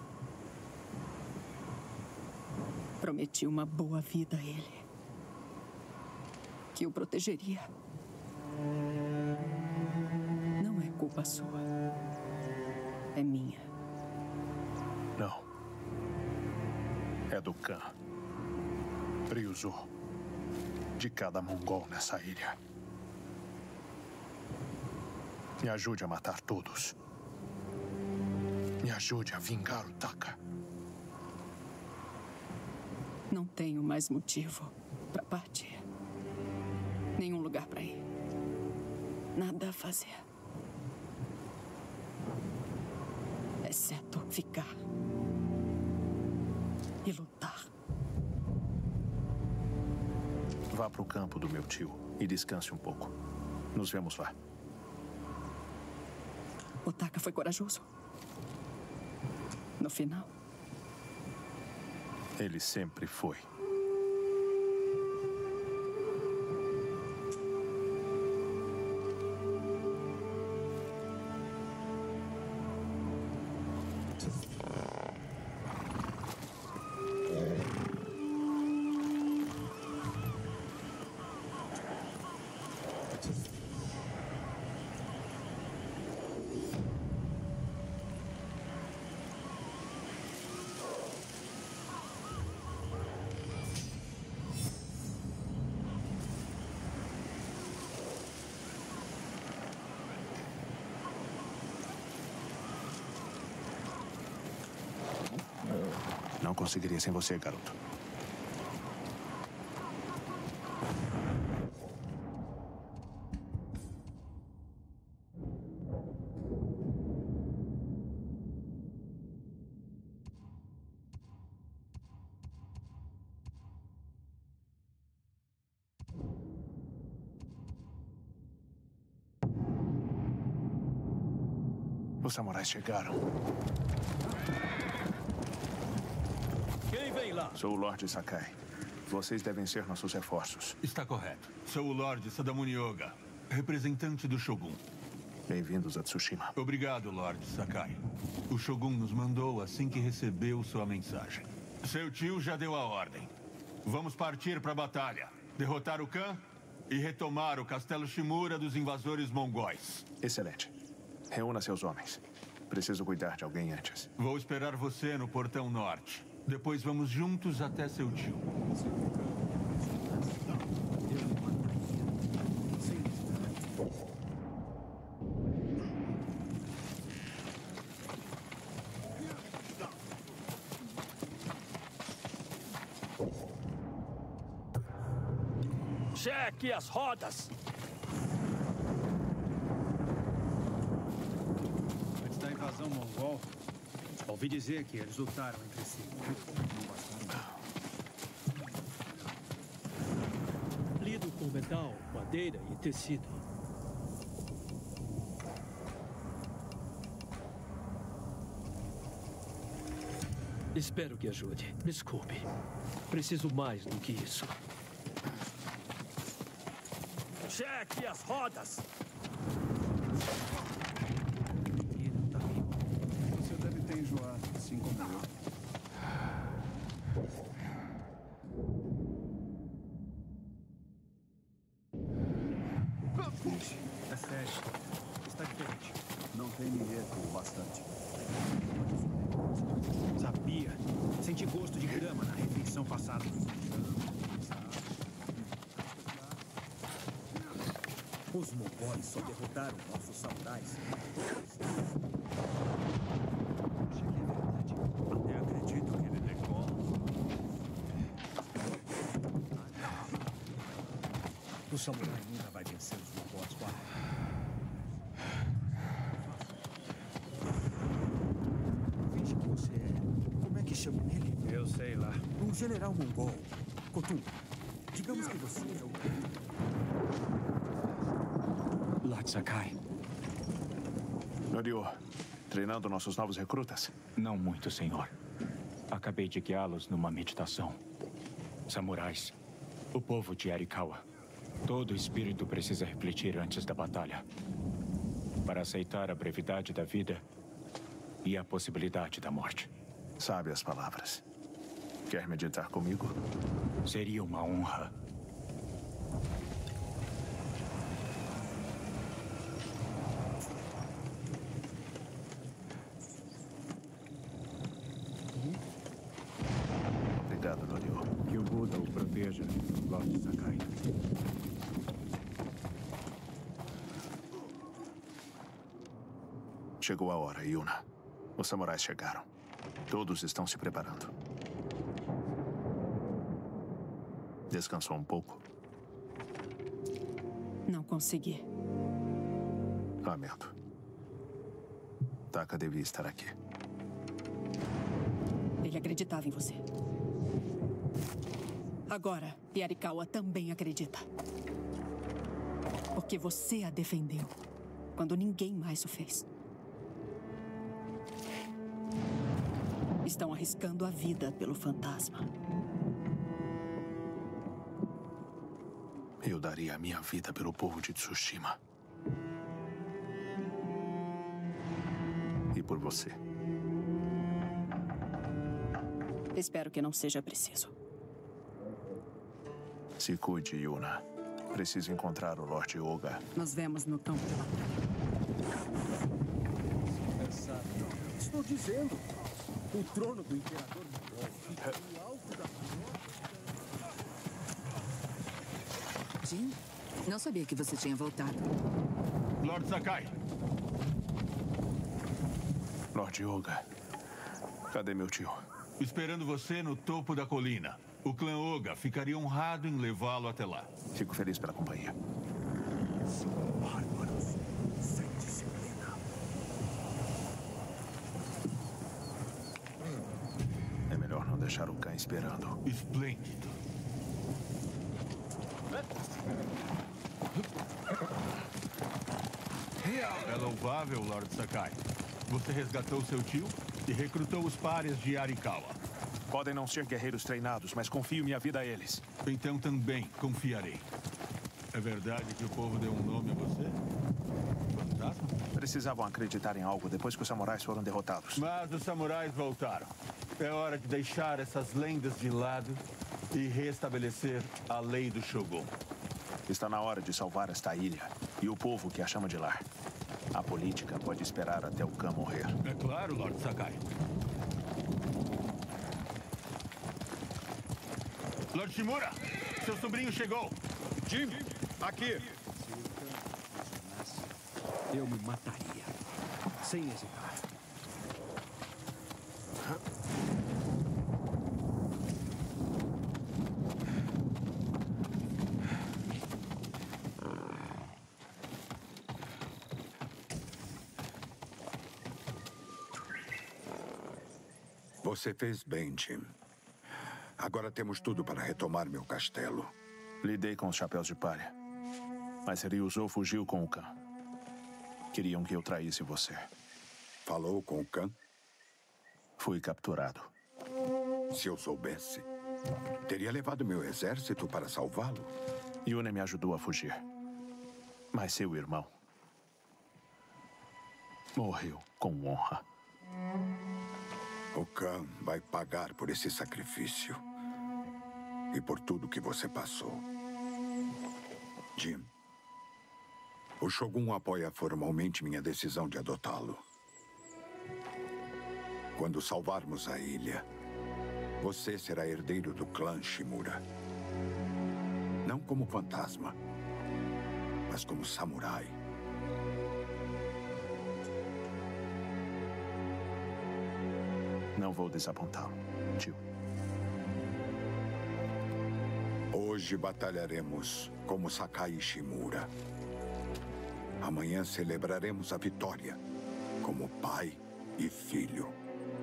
Prometi uma boa vida a ele. Que o protegeria. Não é culpa sua. É minha. Não. É do Khan. Ryuzo. De cada mongol nessa ilha. Me ajude a matar todos. Me ajude a vingar o Taka. Não tenho mais motivo para partir. Nenhum lugar para ir. Nada a fazer. Exceto ficar. E lutar. Vá para o campo do meu tio e descanse um pouco. Nos vemos lá. O Taka foi corajoso. No final. Ele sempre foi. Não conseguiria sem você, garoto. Os samurais chegaram. Quem vem lá? Sou o Lorde Sakai. Vocês devem ser nossos reforços. Está correto. Sou o Lorde Sadamu Nyoga, representante do Shogun. Bem-vindos a Tsushima. Obrigado, Lorde Sakai. O Shogun nos mandou assim que recebeu sua mensagem. Seu tio já deu a ordem. Vamos partir para a batalha. Derrotar o Khan e retomar o Castelo Shimura dos invasores mongóis. Excelente. Reúna seus homens. Preciso cuidar de alguém antes. Vou esperar você no portão norte. Depois vamos juntos até seu tio. Cheque as rodas! Antes da invasão mongol, ouvi dizer que eles lutaram entre si. Lido com metal, madeira e tecido. Espero que ajude. Desculpe. Preciso mais do que isso. Cheque as rodas! Você deve ter enjoado, assim como eu. É sério. Está diferente. Não tem nieto o bastante. Sabia. Senti gosto de grama na refeição passada. Os mongóis só derrotaram nossos samurais. Até acredito que ele decola. O samurai nunca vai vencer os mongóis, quase. Finge que você é... Como é que chamam ele? Eu sei lá. Um general mongol. Khotun, digamos que você é o... Lord Sakai. Norio, treinando nossos novos recrutas? Não muito, senhor. Acabei de guiá-los numa meditação. Samurais, o povo de Arikawa. Todo espírito precisa refletir antes da batalha. Para aceitar a brevidade da vida e a possibilidade da morte. Sabe as palavras. Quer meditar comigo? Seria uma honra. Obrigado, Norio. Que o Buda o proteja, Lord Sakai. Chegou a hora, Yuna. Os samurais chegaram. Todos estão se preparando. Descansou um pouco? Não consegui. Lamento. Taka devia estar aqui. Ele acreditava em você. Agora, Yarikawa também acredita. Porque você a defendeu quando ninguém mais o fez. Estão arriscando a vida pelo fantasma. Eu daria a minha vida pelo povo de Tsushima. E por você. Espero que não seja preciso. Se cuide, Yuna. Preciso encontrar o Lord Oga. Nos vemos no campo de batalha. Estou dizendo. O trono do imperador mongol fica no alto da... Jin, não sabia que você tinha voltado. Lord Sakai. Lord Oga. Cadê meu tio? Esperando você no topo da colina. O clã Oga ficaria honrado em levá-lo até lá. Fico feliz pela companhia. Bárbaros, sem disciplina. É melhor não deixar o Khan esperando. Esplêndido. É louvável, Lord Sakai. Você resgatou seu tio e recrutou os pares de Arikawa. Podem não ser guerreiros treinados, mas confio minha vida a eles. Então também confiarei. É verdade que o povo deu um nome a você? Fantasma? Precisavam acreditar em algo depois que os samurais foram derrotados. Mas os samurais voltaram. É hora de deixar essas lendas de lado e restabelecer a lei do Shogun. Está na hora de salvar esta ilha e o povo que a chama de lar. A política pode esperar até o Khan morrer. É claro, Lord Sakai. Lord Shimura, seu sobrinho chegou. Jim, aqui. Eu me mataria. Sem hesitar. Você fez bem, Jim. Agora temos tudo para retomar meu castelo. Lidei com os chapéus de palha. Mas Ryuzo fugiu com o Khan. Queriam que eu traísse você. Falou com o Khan? Fui capturado. Se eu soubesse, teria levado meu exército para salvá-lo. Yuna me ajudou a fugir. Mas seu irmão morreu com honra. O Khan vai pagar por esse sacrifício. E por tudo que você passou. Jim, o Shogun apoia formalmente minha decisão de adotá-lo. Quando salvarmos a ilha, você será herdeiro do clã Shimura. Não como fantasma, mas como samurai. Não vou desapontá-lo, tio. Hoje batalharemos como Sakai e Shimura. Amanhã celebraremos a vitória como pai e filho.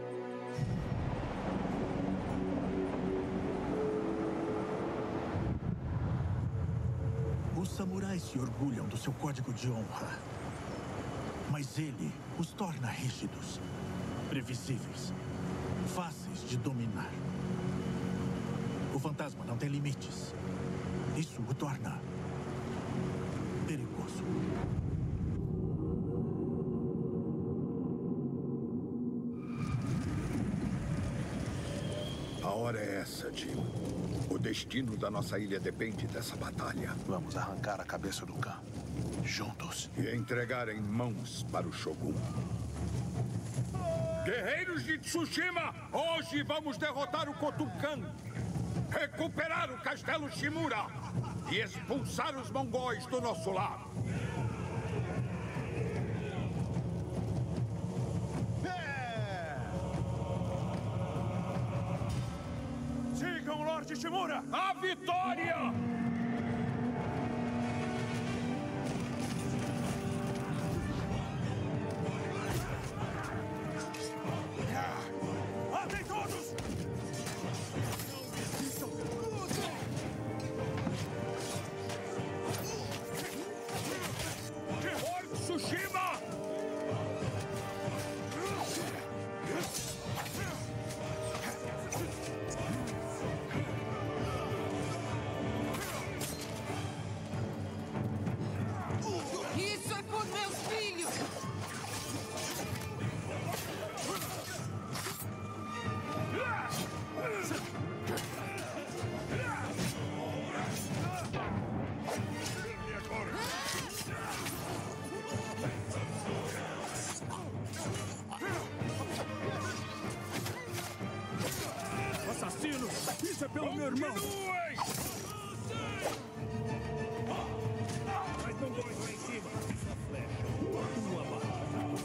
Os samurais se orgulham do seu código de honra. Mas ele os torna rígidos, previsíveis, fáceis de dominar. O fantasma não tem limites. Isso o torna perigoso. A hora é essa, Jim. O destino da nossa ilha depende dessa batalha. Vamos arrancar a cabeça do Khan. Juntos. E entregar em mãos para o Shogun. Guerreiros de Tsushima, hoje vamos derrotar o Kotukan, recuperar o castelo Shimura e expulsar os mongóis do nosso lado. Sigam, Lorde Shimura! A vitória! Matem todos! Por Tsushima! Isso é por meus filhos! Assassino! Isso é pelo meu irmão! Mas não dois lá em cima. Essa flecha. Tua barra.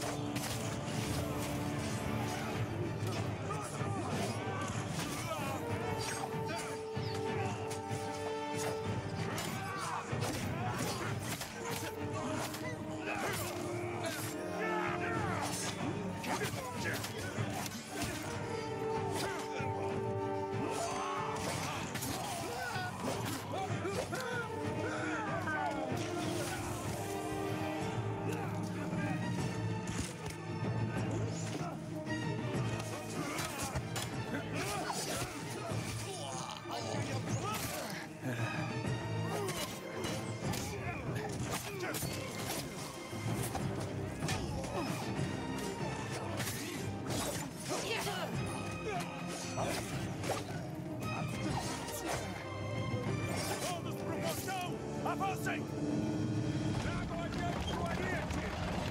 Todos pro portão! Avancem! Tragam adiante o ariete!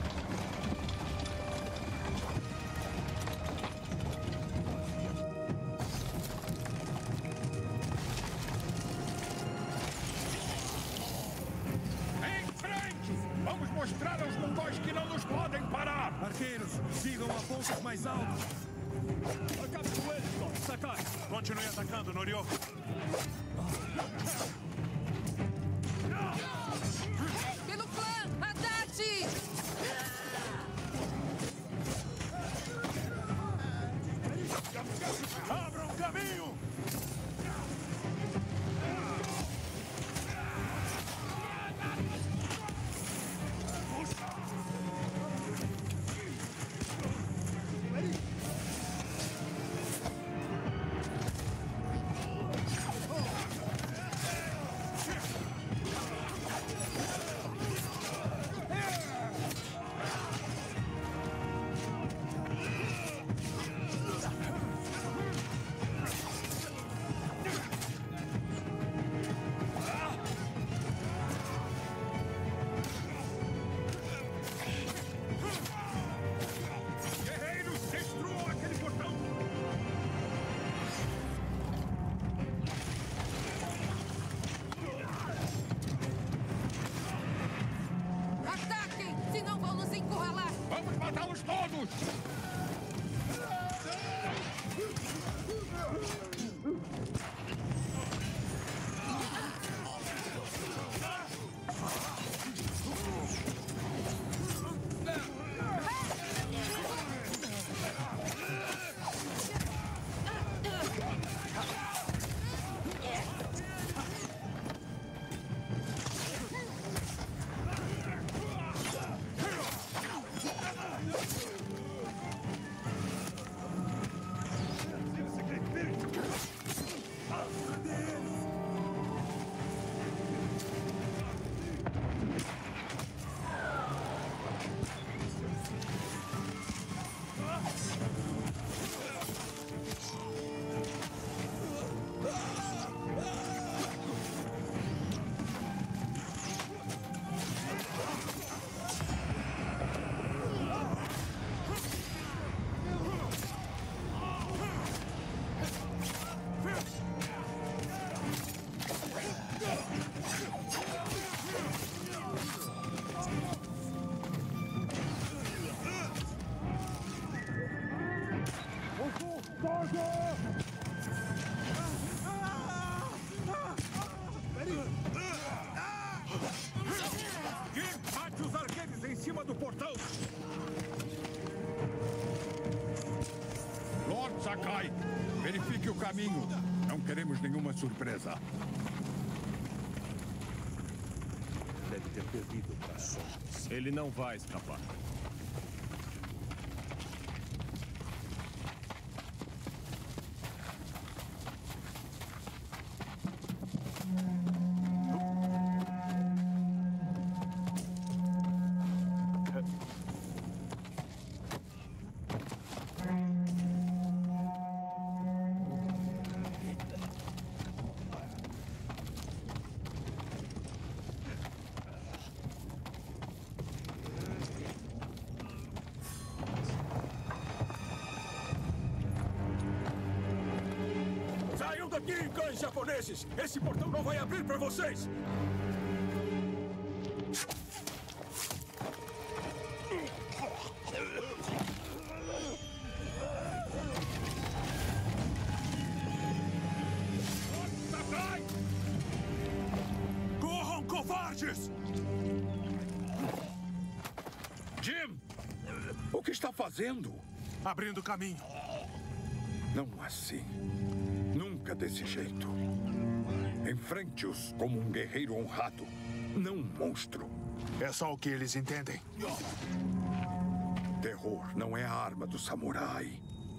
Em frente! Vamos mostrar aos mongóis que não nos podem parar! Arqueiros, sigam a pontos mais altos! Acabe com eles, Lord Sakai! Continue atacando, Norioka! Pelo clã! Haddad! Abram caminho! Vamos! Mate os arqueiros em cima do portão! Lord Sakai, verifique o caminho. Não queremos nenhuma surpresa. Deve ter corrido para Sombras. Ele não vai escapar. Saiam daqui, cães japoneses! Esse portão não vai abrir para vocês! Corram, covardes! Jim! O que está fazendo? Abrindo caminho. Não assim. Nunca desse jeito. Enfrente-os como um guerreiro honrado, não um monstro. É só o que eles entendem. Terror não é a arma do samurai.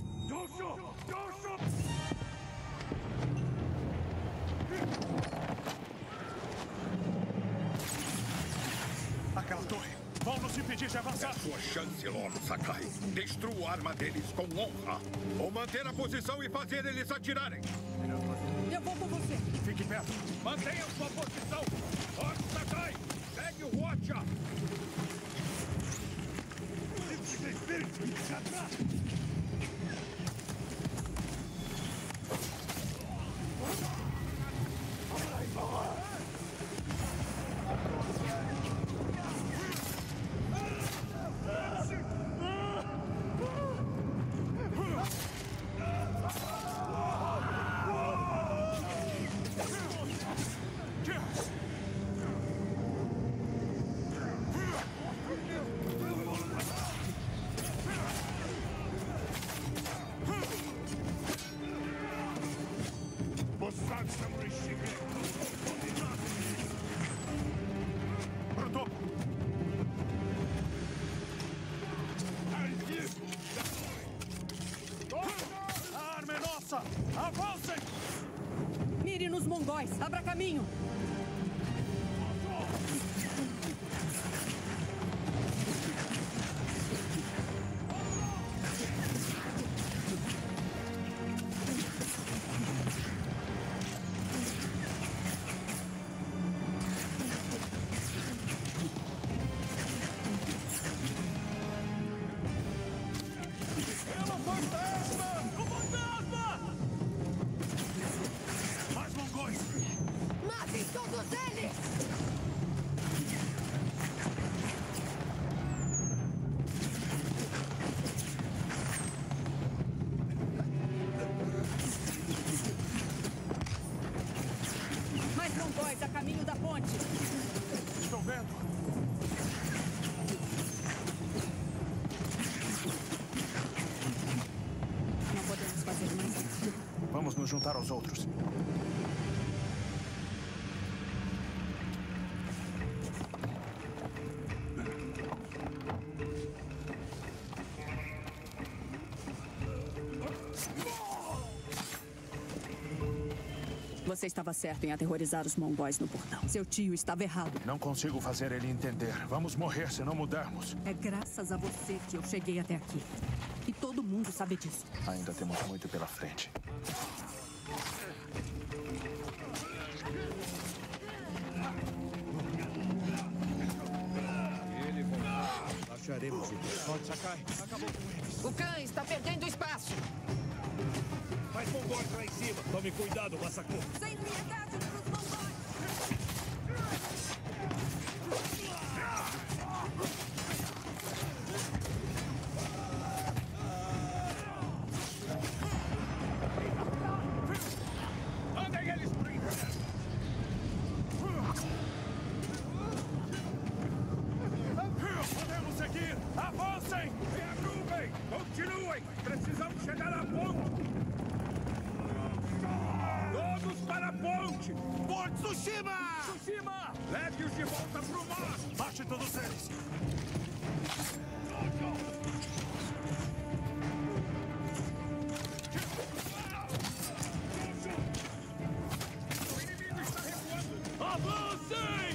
Aquela torre. Vão nos impedir de avançar. É a sua chance, Lord Sakai. Destrua a arma deles com honra. Ou manter a posição e fazer eles atirarem. Eu vou com você. Fique perto. Mantenha sua posição. Lord Sakai, pegue o Watcha. A arma é nossa! Avancem! Mire nos mongóis. Abra caminho. Mais mongóis! Mate mongóis a caminho da ponte. Estou vendo. Não podemos fazer mais isso. Vamos nos juntar aos outros. Você estava certo em aterrorizar os mongóis no portão. Seu tio estava errado. Não consigo fazer ele entender. Vamos morrer se não mudarmos. É graças a você que eu cheguei até aqui. E todo mundo sabe disso. Ainda temos muito pela frente. Ele voltar. Acharemos ele. Pode sacar. Acabou com eles. O Khan está perdendo espaço. Mais mongóis lá em cima. Tome cuidado, Masako. Sem piedade pros mongóis. Mandem eles brincando. Podemos seguir! Avancem! Reagrupem! Continuem! Precisamos chegar à ponte! Todos para a ponte! Porto Tsushima! Tsushima! Leve-os de volta pro mar! Mate todos eles! O inimigo está recuando! Avancem!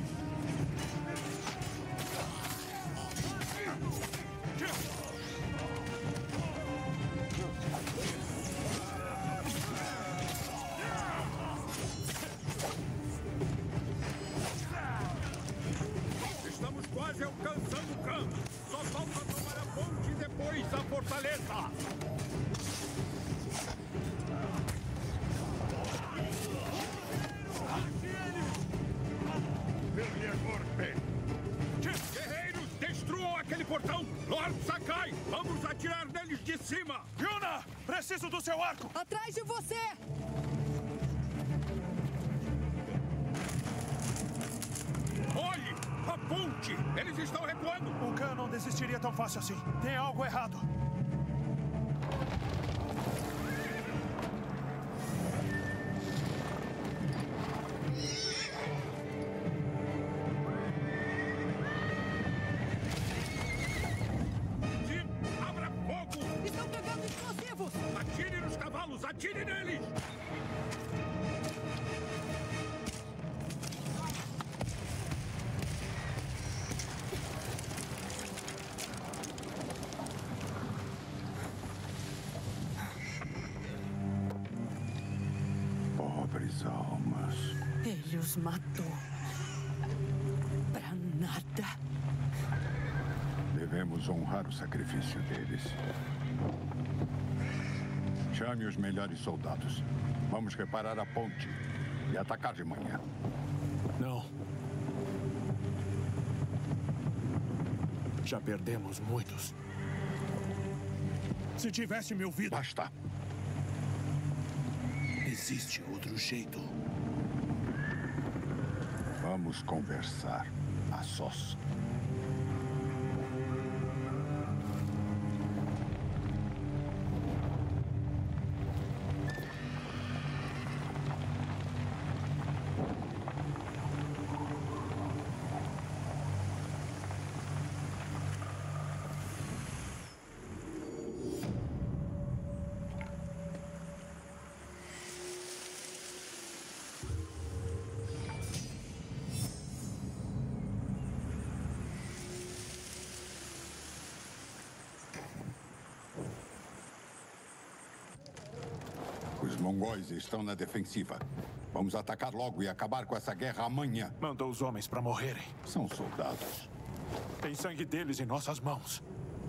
Estamos quase alcançando o campo! Só falta tomar a ponte e depois a fortaleza! Guerreiros, destruam aquele portão! Lord Sakai, vamos atirar neles de cima! Yuna! Preciso do seu arco! Atrás de você! Olhe! A ponte! Eles estão recuando! O Khan não desistiria tão fácil assim. Tem algo errado. Jim, abra fogo! Estão pegando explosivos! Atire nos cavalos! Atire neles! Pobres almas. Ele os matou. Pra nada. Devemos honrar o sacrifício deles. Chame os melhores soldados. Vamos reparar a ponte e atacar de manhã. Não. Já perdemos muitos. Se tivesse me ouvido... Basta. Existe outro jeito. Vamos conversar a sós. Os mongóis estão na defensiva. Vamos atacar logo e acabar com essa guerra amanhã. Mandou os homens para morrerem. São soldados. Tem sangue deles em nossas mãos.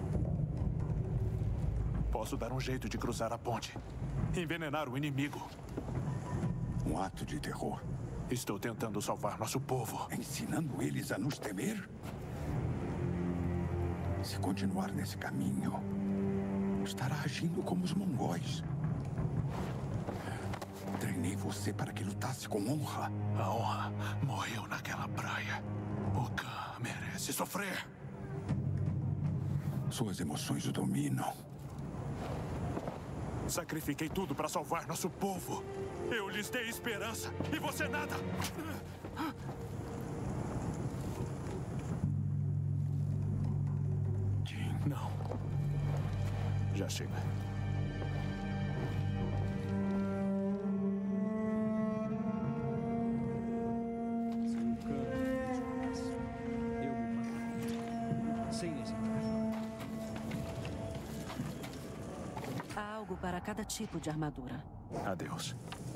Posso dar um jeito de cruzar a ponte. Envenenar o inimigo. Um ato de terror. Estou tentando salvar nosso povo. Ensinando eles a nos temer? Se continuar nesse caminho, estará agindo como os mongóis. Treinei você para que lutasse com honra. A honra morreu naquela praia. O Khan merece sofrer. Suas emoções o dominam. Sacrifiquei tudo para salvar nosso povo. Eu lhes dei esperança e você nada. Não. Já chega. Há algo para cada tipo de armadura. Adeus.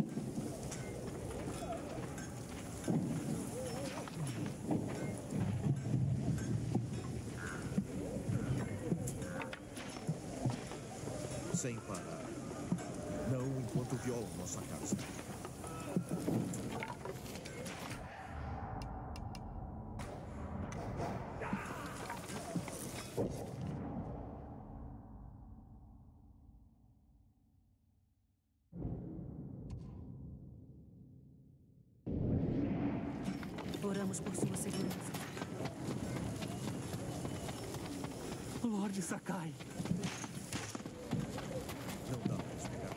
Sem parar. Não enquanto violam nossa casa. Oramos por sua segurança. Lorde Sakai. Não dá para esperar.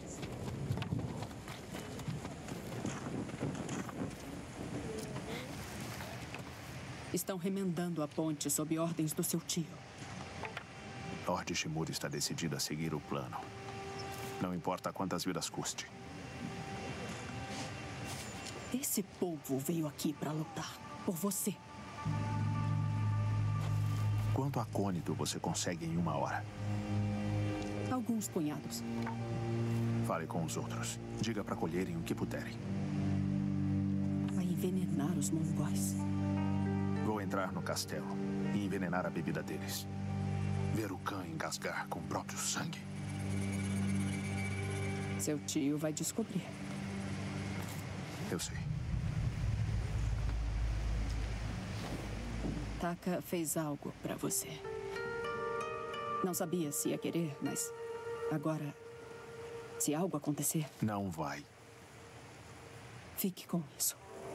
Estão remendando a ponte sob ordens do seu tio. Lord Shimura está decidido a seguir o plano. Não importa quantas vidas custe. Esse povo veio aqui para lutar por você. Quanto acônito você consegue em 1 hora? Alguns punhados. Fale com os outros. Diga para colherem o que puderem. Vai envenenar os mongóis. Vou entrar no castelo e envenenar a bebida deles. Ver o Khan engasgar com o próprio sangue. Seu tio vai descobrir. Eu sei. Taka fez algo para você. Não sabia se ia querer, mas agora, se algo acontecer... Não vai. Fique com isso.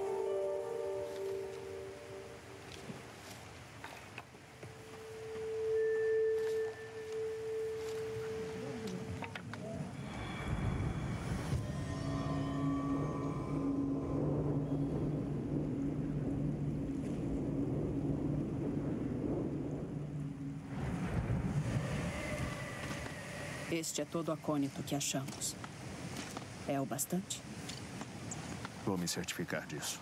Este é todo o acônito que achamos. É o bastante? Vou me certificar disso.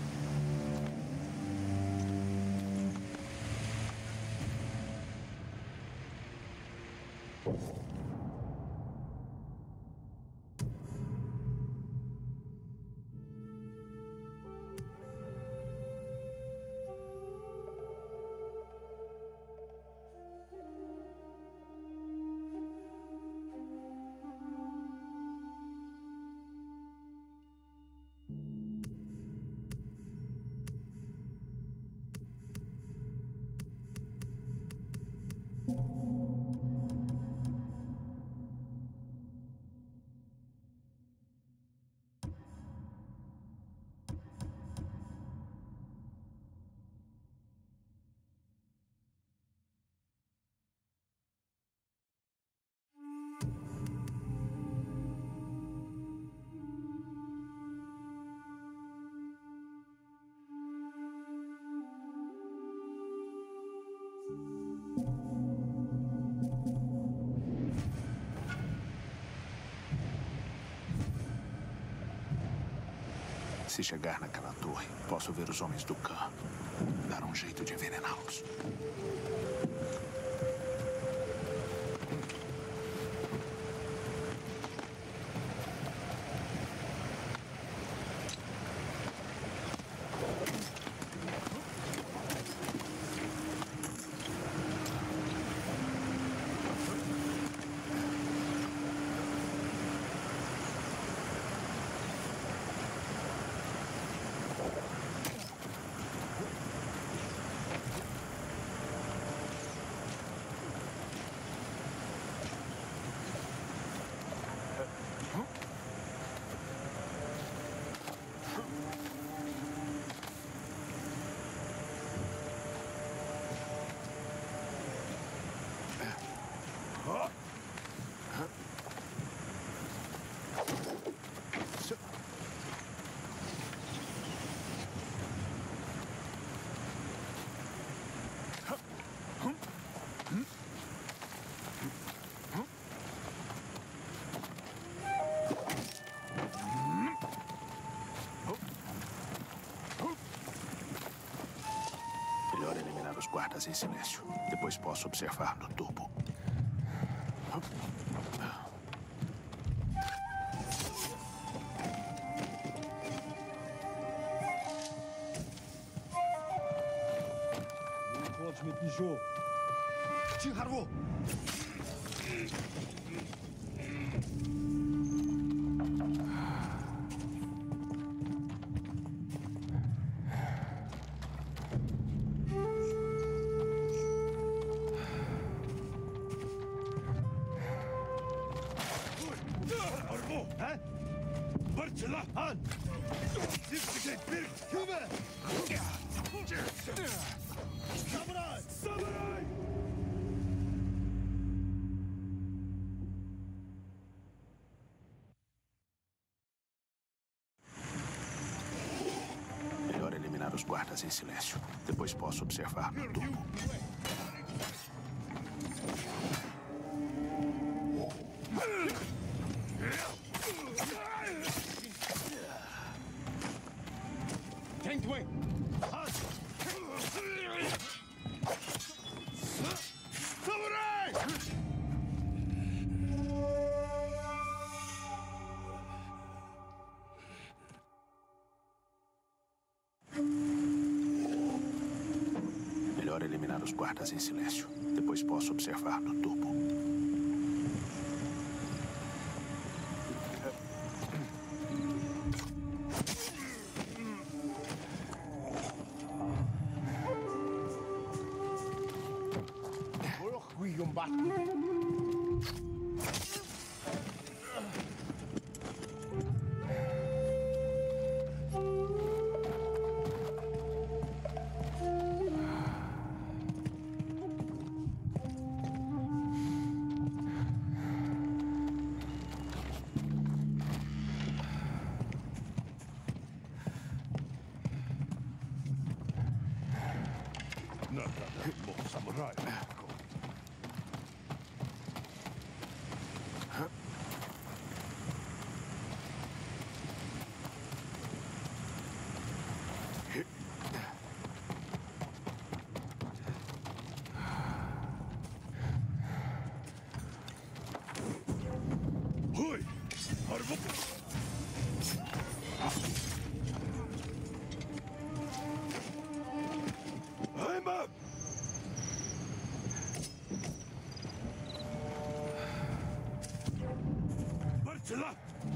Se chegar naquela torre, posso ver os homens do Khan. Dar um jeito de envenená-los. os guardas em silêncio. Depois posso observar no tubo. Mit Nijô. Tinharwo! Arvo! Hä? Bartela! An! Siftige Birk! Kübe! Samurai! Samurai! Melhor eliminar os guardas em silêncio. Depois posso observar no tubo. Tentway! Samurai! Melhor eliminar os guardas em silêncio. Depois posso observar no tubo. Bom samurai. Hui! Arvo! Einmal! Bartela!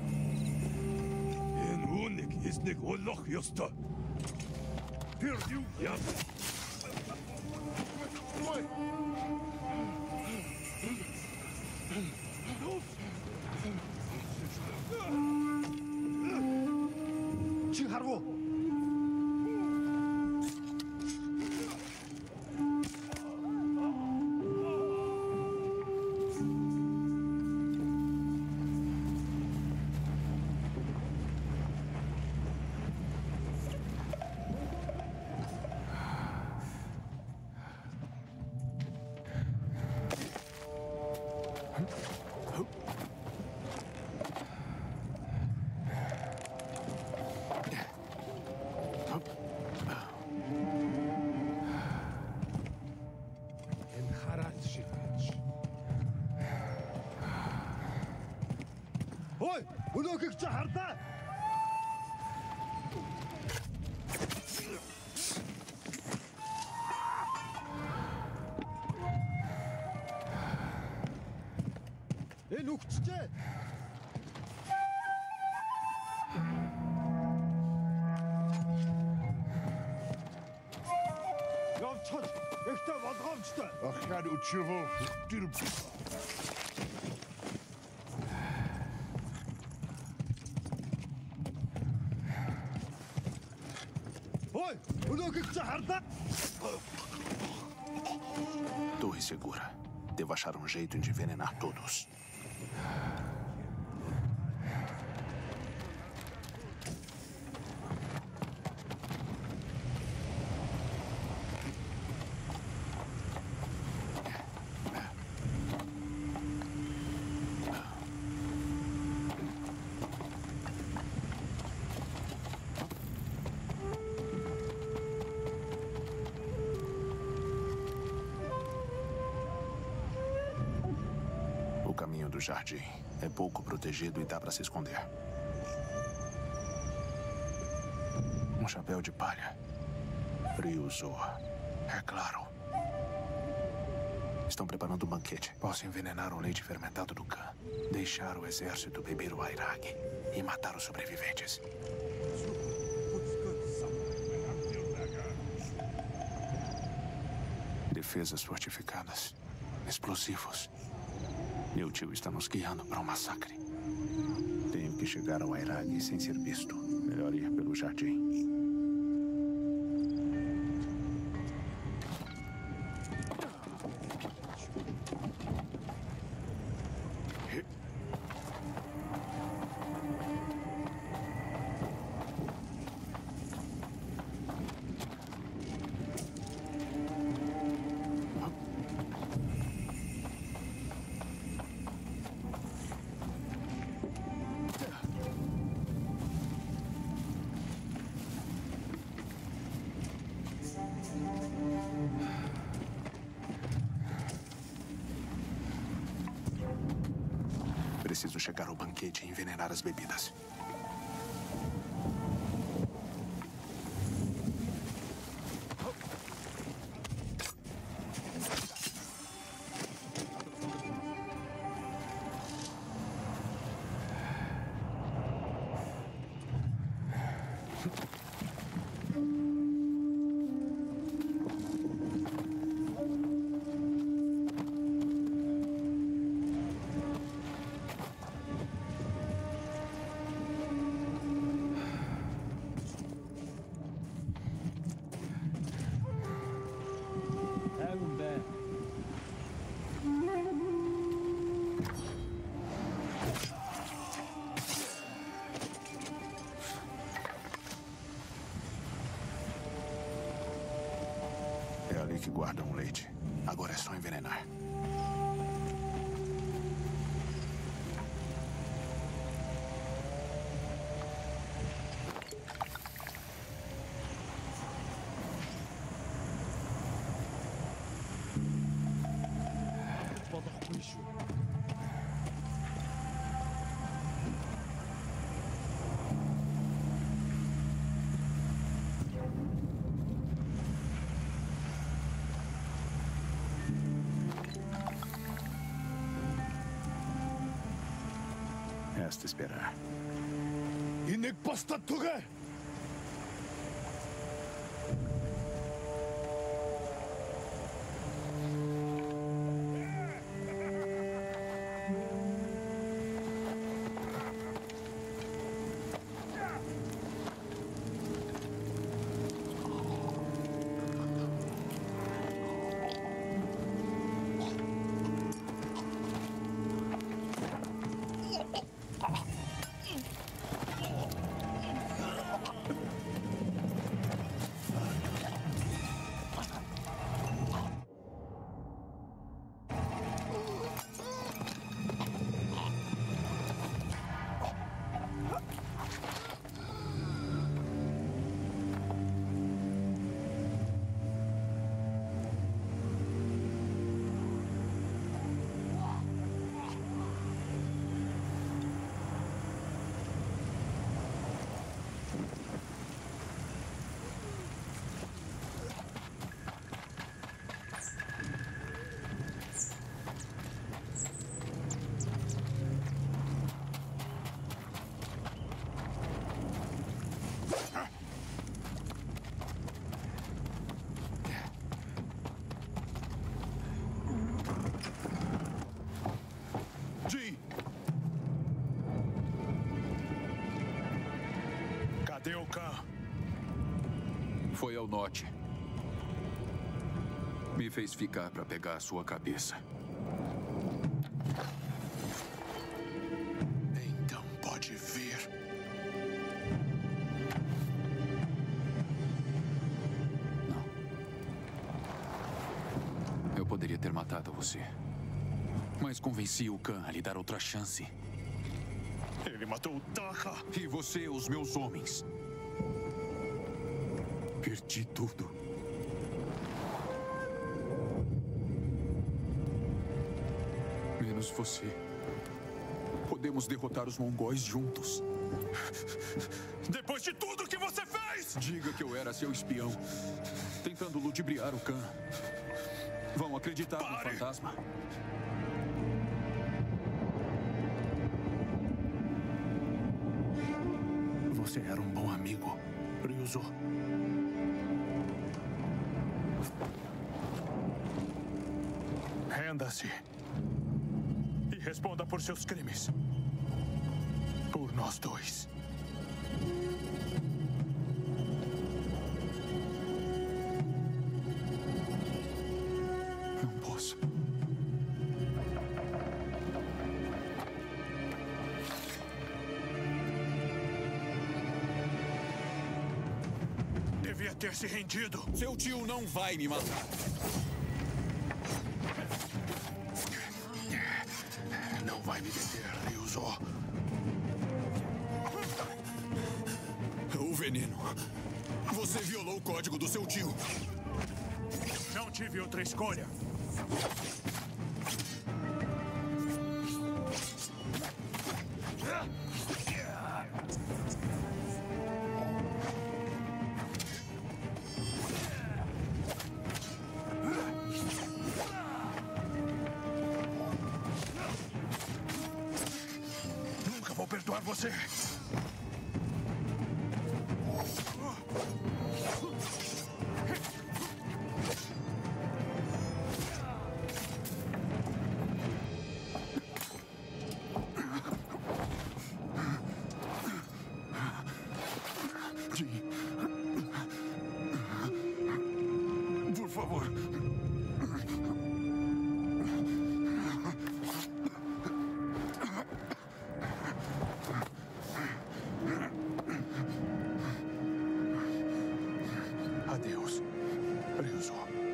En unik is nik oloch josta. Perdiu! Ja! Tinharwo! Oi! O que te harta? Enukçe! Yavçaç! Ekte vazgamçta! Achad uçuvo! Oi! O que te harta? Torre segura. Devo achar um jeito de envenenar todos. caminho do jardim. É pouco protegido e dá para se esconder. Um chapéu de palha. Frio soa. É claro. Estão preparando um banquete. Posso envenenar o leite fermentado do Khan, deixar o exército beber o Airag e matar os sobreviventes. Defesas fortificadas. Explosivos. Meu tio está nos guiando para um massacre. Tenho que chegar ao Airag sem ser visto. Melhor ir pelo jardim. Preciso chegar ao banquete e envenenar as bebidas. É ali que guardam o leite. Agora é só envenenar. Resta esperar. İnek patlattığı! Cadê o Khan? Foi ao norte. Me fez ficar para pegar a sua cabeça. Então pode vir. Não. Eu poderia ter matado você. Mas convenci o Khan a lhe dar outra chance. Ele matou o Taka. E você, os meus homens. Perdi tudo. Menos você. podemos derrotar os mongóis juntos. Depois de tudo que você fez! Diga que eu era seu espião, tentando ludibriar o Khan. Vão acreditar no fantasma? Você era um bom amigo, Ryuzo. Renda-se. E responda por seus crimes. Por nós dois. Não posso. Devia ter se rendido. Seu tio não vai me matar. Não vai me deter, Ryuzo. O veneno. Você violou o código do seu tio. Não tive outra escolha. Nunca vou perdoar você. Por favor. Adeus, Ryuzo.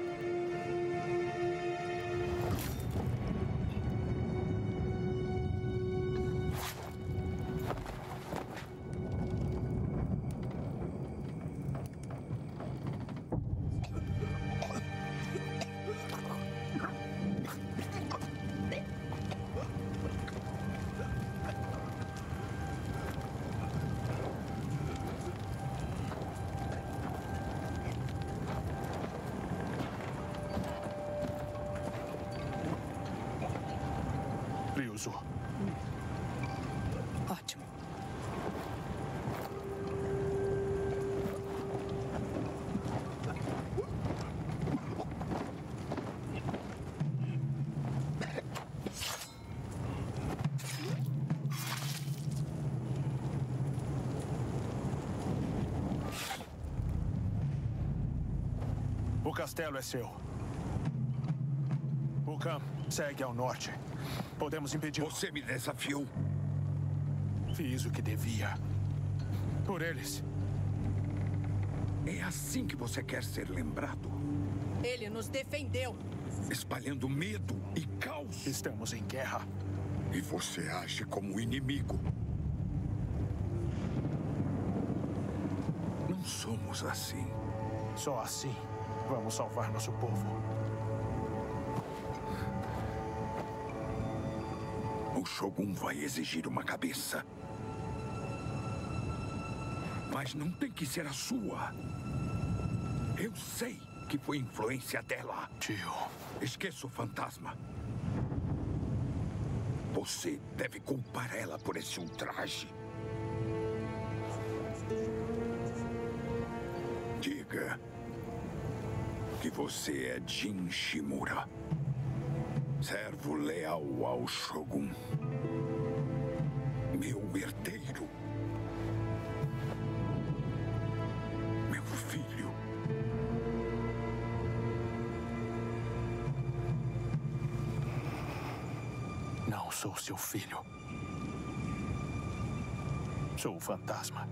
Ryuzo. Ótimo. O castelo é seu. O Khan segue ao norte. Podemos impedir. Você me desafiou. Fiz o que devia. Por eles. É assim que você quer ser lembrado? Ele nos defendeu. Espalhando medo e caos. Estamos em guerra. E você age como inimigo. Não somos assim. Só assim vamos salvar nosso povo. O Shogun vai exigir uma cabeça. Mas não tem que ser a sua. Eu sei que foi influência dela. Tio. Esqueça o fantasma. Você deve culpar ela por esse ultraje. Diga que você é Jin Shimura, servo leal ao Shogun, meu herdeiro, meu filho. Não sou seu filho. Sou o fantasma.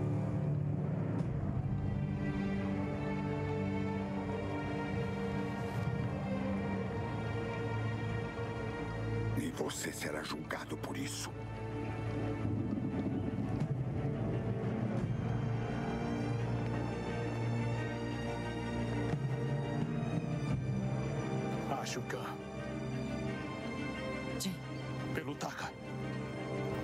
E você será julgado por isso. Acho, Khan. Jin. Pelo Taka.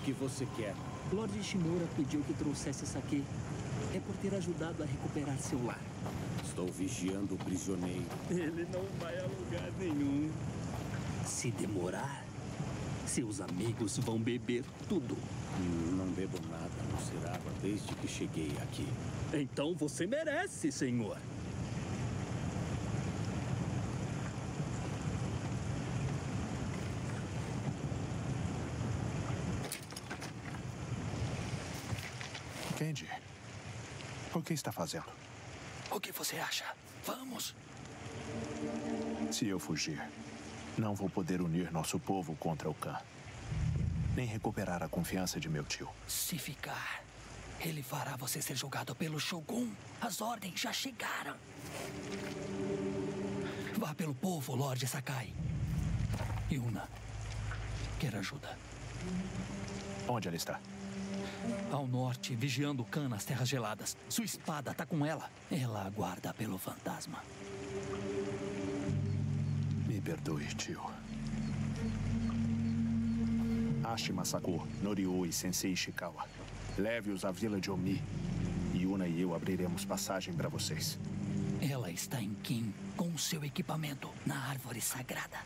que você quer? Lord Shimura pediu que trouxesse Saki. É por ter ajudado a recuperar seu lar. Estou vigiando o prisioneiro. Ele não vai a lugar nenhum. Se demorar, seus amigos vão beber tudo. Não bebo nada, não ser água desde que cheguei aqui. Então você merece, senhor. Kenji, o que está fazendo? O que você acha? Vamos. Se eu fugir, não vou poder unir nosso povo contra o Khan. Nem recuperar a confiança de meu tio. Se ficar, ele fará você ser julgado pelo Shogun. As ordens já chegaram. Vá pelo povo, Lord Sakai. Yuna, quer ajuda? Onde ela está? Ao norte, vigiando o Khan nas terras geladas. Sua espada está com ela. Ela aguarda pelo fantasma. Me perdoe, tio. Ashi Masako, Norio e Sensei Ishikawa. Leve-os à vila de Omi. Yuna e eu abriremos passagem para vocês. Ela está em Kim, com o seu equipamento, na árvore sagrada.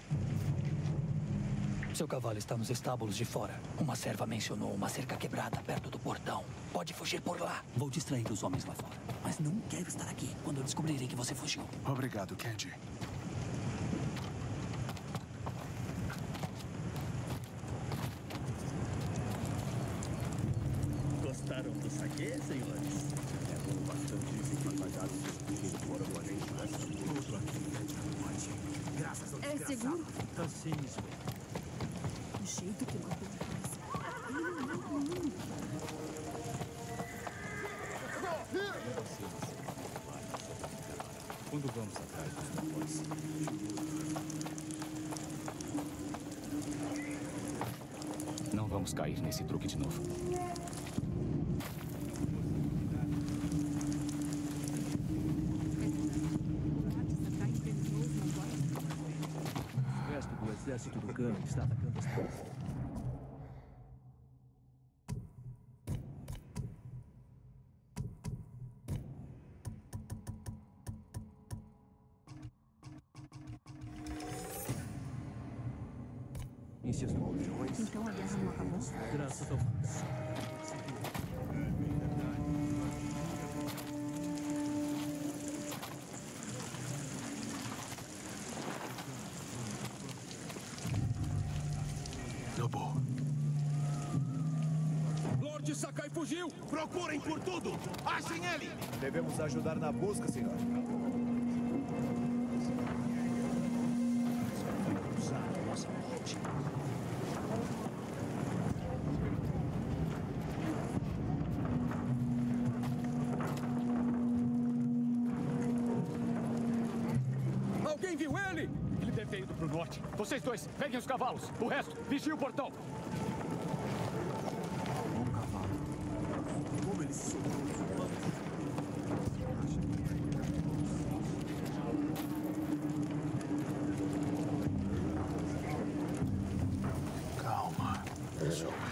Seu cavalo está nos estábulos de fora. Uma serva mencionou uma cerca quebrada perto do portão. Pode fugir por lá. Vou distrair os homens lá fora. Mas não quero estar aqui quando descobrirem que você fugiu. Obrigado, Kenji. Gostaram do saque, senhores? É bom bastante se trabalhar fora do além. Outro aqui. Graças ao desgraçado. seguro? Tá sim, senhor. O jeito que matou Quando vamos atrás dos mongóis? Não vamos cair nesse truque de novo. O resto do exército do Khan está atacando as torres. Então a guerra não acabou? Graças ao Nobu. Lord Sakai fugiu! Procurem por tudo! Achem ele! Devemos ajudar na busca, senhor. Alguém viu ele? Ele deve ter ido pro norte. Vocês dois, peguem os cavalos. O resto, vigiem o portão. Como ele se soltou? Calma, sou eu.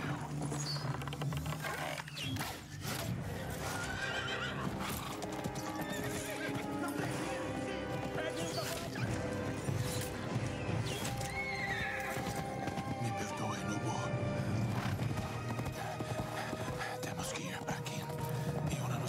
Me perdoe, Nobu. Temos que ir para Kim. Yuna nos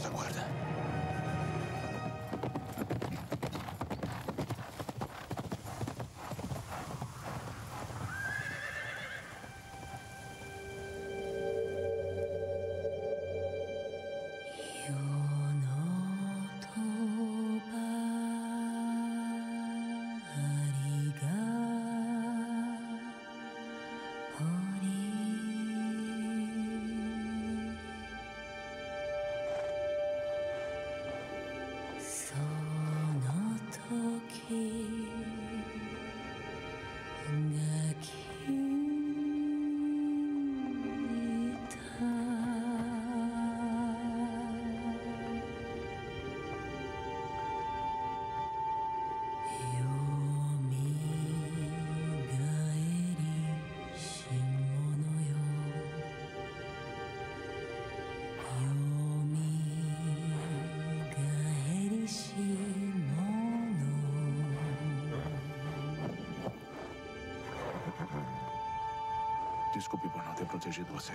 Desculpe por não ter protegido você.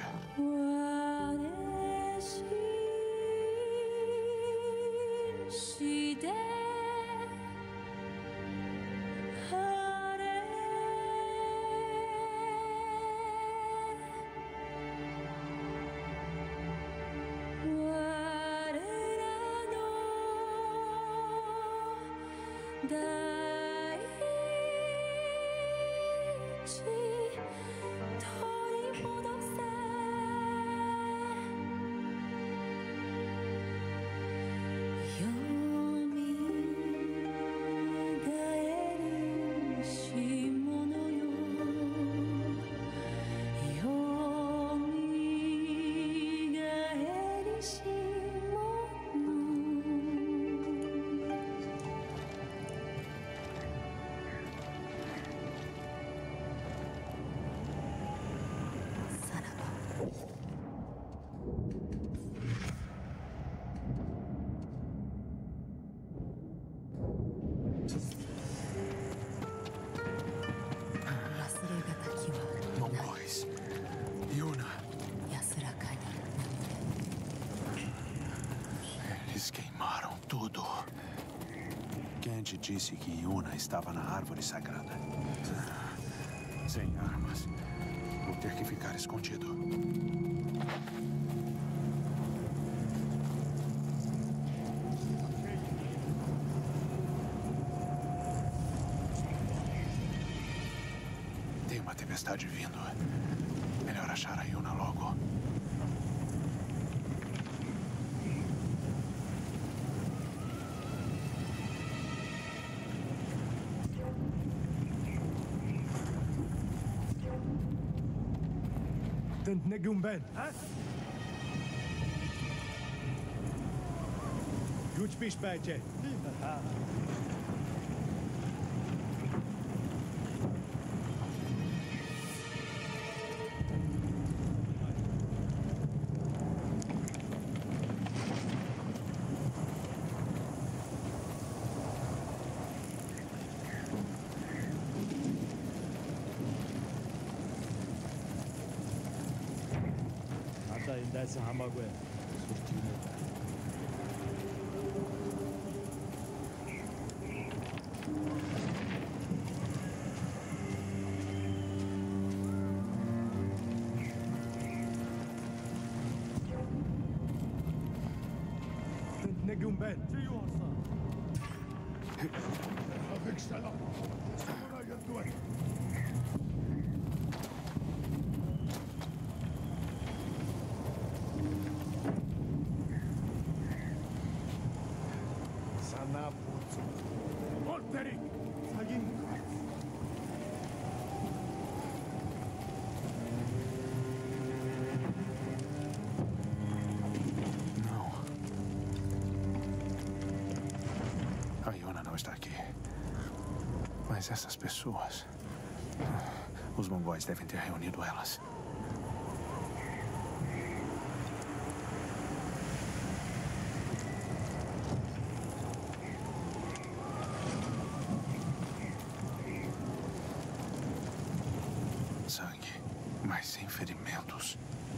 Mongóis. Yuna. Eles queimaram tudo. Genji disse que Yuna estava na árvore sagrada. Sem armas. Vou ter que ficar escondido. Tem uma tempestade vindo. Melhor achar a Yuna logo. تنتنقم بين جوج بيش باجي That's Hamagwe. نجوم بان avec ça A Yuna não está aqui. Mas essas pessoas... Os mongóis devem ter reunido elas. Sangue, mas sem ferimentos.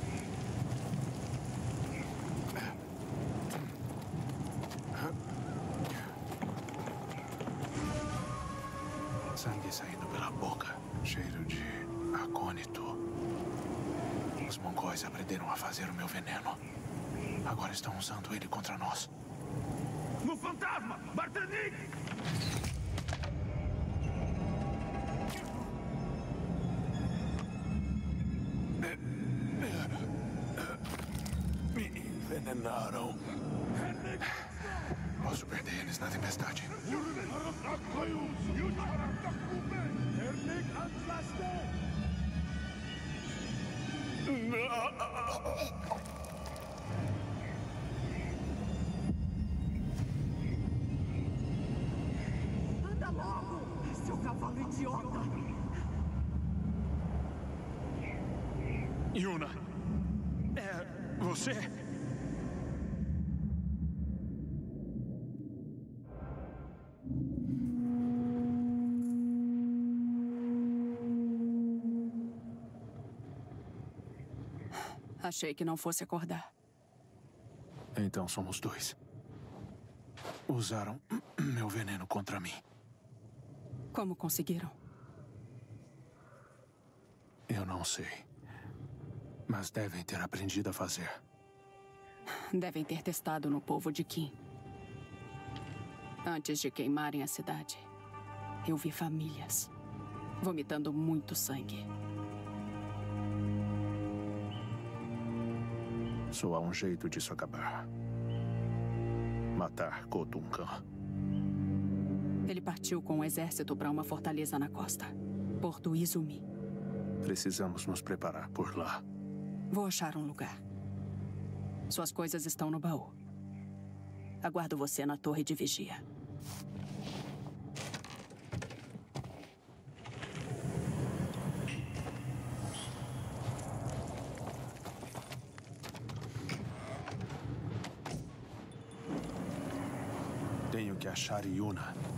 Sangue saindo pela boca, cheiro de acônito. Os mongóis aprenderam a fazer o meu veneno. Agora estão usando ele contra nós. No fantasma! Bartanik! Me envenenaram. Posso perder eles na tempestade. Anda logo, seu cavalo idiota! Yuna, é você? Achei que não fosse acordar. Então somos dois. Usaram meu veneno contra mim. Como conseguiram? Eu não sei. Mas devem ter aprendido a fazer. Devem ter testado no povo de Kim. Antes de queimarem a cidade, eu vi famílias vomitando muito sangue. Só há um jeito disso acabar. Matar Khotun-Khan. Ele partiu com o exército para uma fortaleza na costa. Porto Izumi. Precisamos nos preparar por lá. Vou achar um lugar. Suas coisas estão no baú. Aguardo você na torre de vigia. Tenho que achar Yuna.